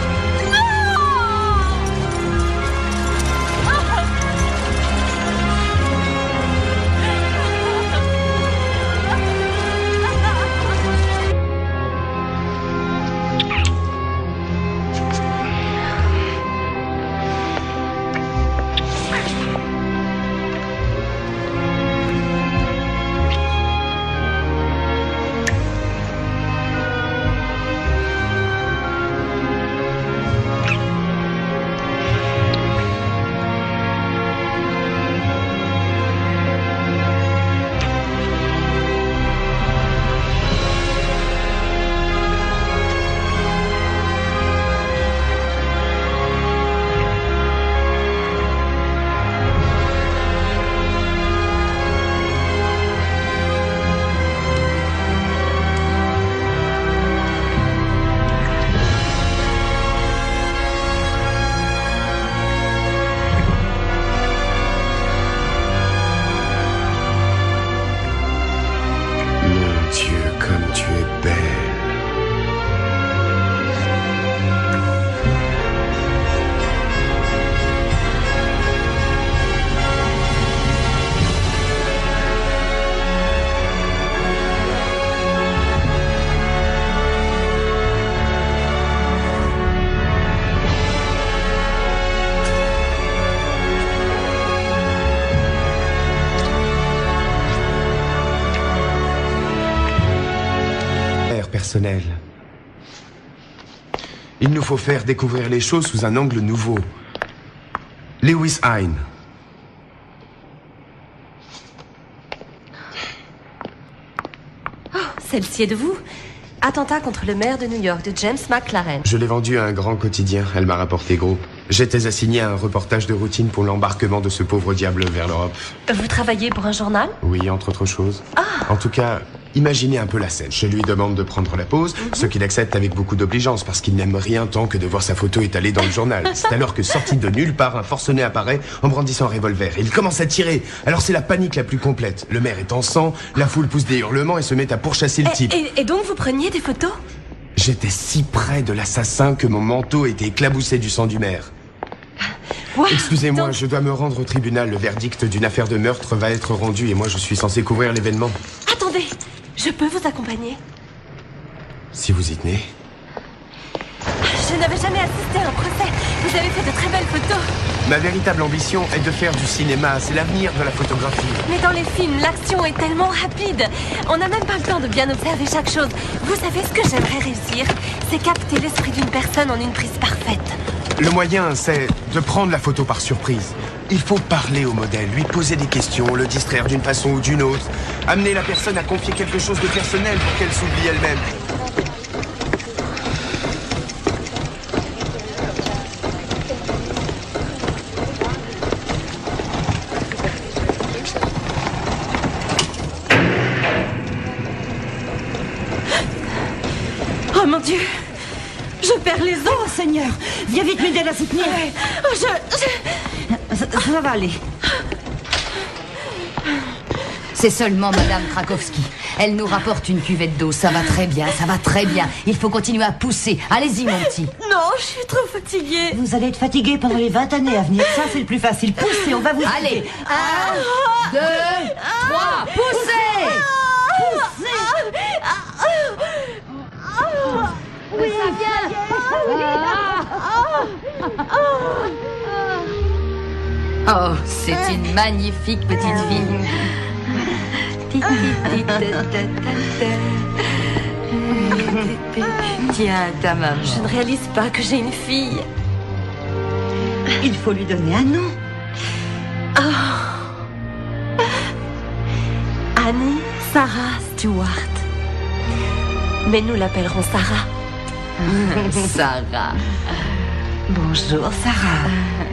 Personnel. Il nous faut faire découvrir les choses sous un angle nouveau. Lewis Hine. Oh, celle-ci est de vous. Attentat contre le maire de New York, de James McLaren. Je l'ai vendue à un grand quotidien. Elle m'a rapporté gros. J'étais assigné à un reportage de routine pour l'embarquement de ce pauvre diable vers l'Europe. Vous travaillez pour un journal? Oui, entre autres choses. Ah. En tout cas, imaginez un peu la scène. Je lui demande de prendre la pause, mm-hmm. ce qu'il accepte avec beaucoup d'obligeance parce qu'il n'aime rien tant que de voir sa photo étalée dans le journal. C'est alors que, sorti de nulle part, un forcené apparaît en brandissant un revolver. Il commence à tirer. Alors c'est la panique la plus complète. Le maire est en sang, la foule pousse des hurlements et se met à pourchasser le et, type. Et, et donc vous preniez des photos? J'étais si près de l'assassin que mon manteau était éclaboussé du sang du maire. Wow, Excusez-moi, donc... je dois me rendre au tribunal. Le verdict d'une affaire de meurtre va être rendu et moi je suis censé couvrir l'événement. Attendez, je peux vous accompagner? Si vous y tenez. Je n'avais jamais assisté à un procès. Vous avez fait de très belles photos. Ma véritable ambition est de faire du cinéma. C'est l'avenir de la photographie. Mais dans les films, l'action est tellement rapide. On n'a même pas le temps de bien observer chaque chose. Vous savez ce que j'aimerais réussir? C'est capter l'esprit d'une personne en une prise parfaite. Le moyen, c'est de prendre la photo par surprise. Il faut parler au modèle, lui poser des questions, le distraire d'une façon ou d'une autre. Amener la personne à confier quelque chose de personnel pour qu'elle s'oublie elle-même. Oh mon Dieu! Je perds les os! Oh Seigneur! Viens vite m'aider à la soutenir! Je... je... Ça, ça va aller. C'est seulement Madame Krakowski. Elle nous rapporte une cuvette d'eau. Ça va très bien, ça va très bien. Il faut continuer à pousser. Allez-y, mon petit. Non, je suis trop fatiguée. Vous allez être fatigué pendant les vingt années à venir. Ça, c'est le plus facile. Poussez, on va vous Allez, aider. un, deux, trois, poussez. Oui, ça vient. Oh, c'est une magnifique petite fille. Tiens, ta maman. Je ne réalise pas que j'ai une fille. Il faut lui donner un nom. Oh. Annie Sarah Stewart. Mais nous l'appellerons Sarah. Sarah. Bonjour, Sarah.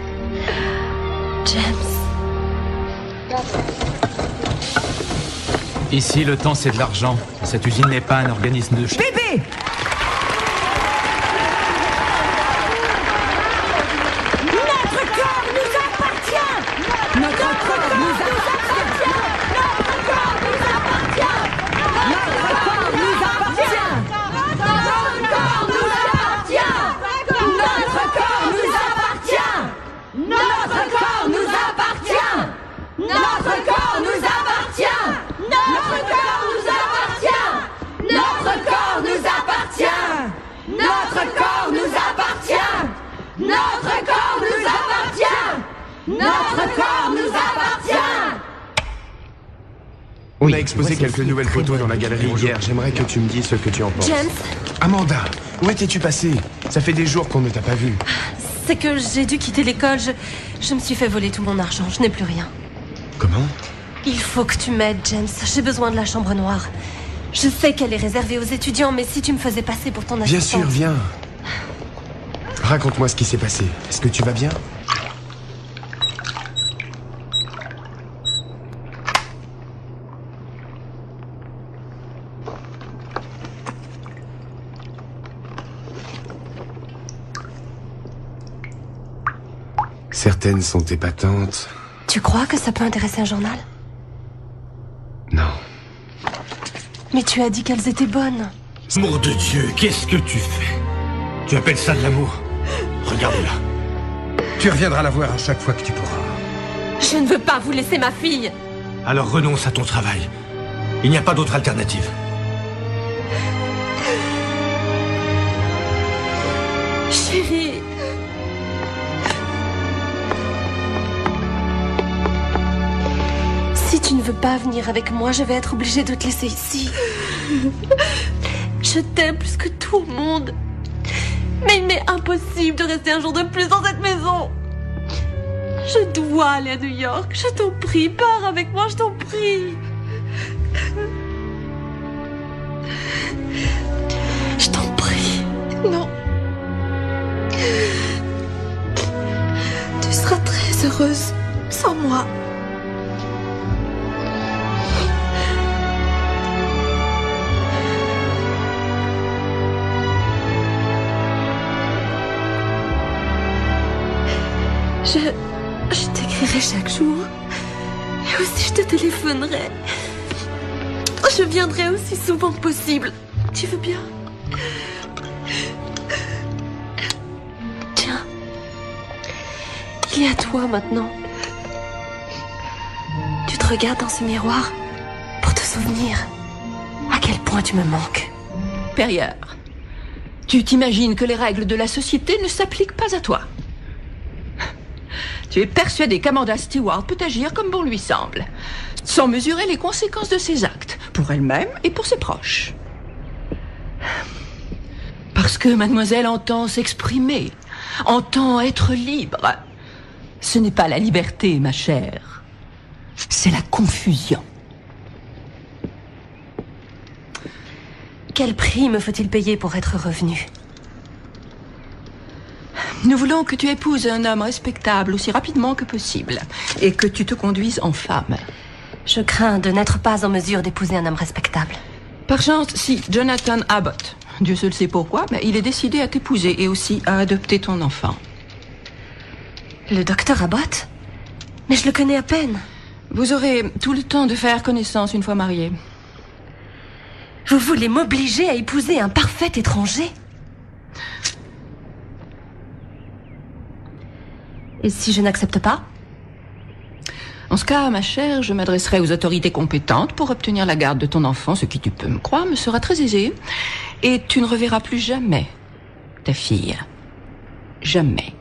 James. Ici, le temps, c'est de l'argent. Cette usine n'est pas un organisme de... Bébé! Notre corps nous appartient! Notre corps nous appartient! Notre corps nous appartient! Notre corps nous appartient! Notre corps nous appartient! Notre corps nous appartient! Notre corps nous appartient! Notre corps nous appartient! Notre corps nous appartient! Notre corps nous appartient! Notre corps nous appartient! Notre corps nous appartient! Notre corps nous appartient! On a exposé quelques nouvelles photos dans la galerie hier. J'aimerais que tu me dises ce que tu en penses. James. Amanda, où étais-tu passée? Ça fait des jours qu'on ne t'a pas vue. C'est que j'ai dû quitter l'école. Je, je me suis fait voler tout mon argent. Je n'ai plus rien. Comment? Il faut que tu m'aides, James. J'ai besoin de la chambre noire. Je sais qu'elle est réservée aux étudiants, mais si tu me faisais passer pour ton Bien assistante... sûr, viens. Raconte-moi ce qui s'est passé. Est-ce que tu vas bien? Certaines sont épatantes. Tu crois que ça peut intéresser un journal? Non. Mais tu as dit qu'elles étaient bonnes. Amour de Dieu, qu'est-ce que tu fais? Tu appelles ça de l'amour? Regarde-la. Tu reviendras la voir à chaque fois que tu pourras. Je ne veux pas vous laisser ma fille. Alors renonce à ton travail. Il n'y a pas d'autre alternative. Chérie. Si tu ne veux pas venir avec moi, je vais être obligée de te laisser ici. Je t'aime plus que tout le monde. Mais il m'est impossible de rester un jour de plus dans cette maison. Je dois aller à New York. Je t'en prie, pars avec moi, je t'en prie. Je t'en prie. Non. Tu seras très heureuse sans moi. Je, je t'écrirai chaque jour. Et aussi je te téléphonerai. Je viendrai aussi souvent que possible. Tu veux bien? Tiens. Il y a toi maintenant. Tu te regardes dans ce miroir pour te souvenir à quel point tu me manques. Perrier, tu t'imagines que les règles de la société ne s'appliquent pas à toi. Tu es persuadé qu'Amanda Stewart peut agir comme bon lui semble, sans mesurer les conséquences de ses actes, pour elle-même et pour ses proches. Parce que mademoiselle entend s'exprimer, entend être libre. Ce n'est pas la liberté, ma chère. C'est la confusion. Quel prix me faut-il payer pour être revenu? Nous voulons que tu épouses un homme respectable aussi rapidement que possible et que tu te conduises en femme. Je crains de n'être pas en mesure d'épouser un homme respectable. Par chance, si Jonathan Abbott, Dieu seul sait pourquoi, mais il est décidé à t'épouser et aussi à adopter ton enfant. Le docteur Abbott? Mais je le connais à peine. Vous aurez tout le temps de faire connaissance une fois mariés. Vous voulez m'obliger à épouser un parfait étranger? Et si je n'accepte pas? En ce cas, ma chère, je m'adresserai aux autorités compétentes pour obtenir la garde de ton enfant, ce qui, tu peux me croire, me sera très aisé. Et tu ne reverras plus jamais ta fille. Jamais.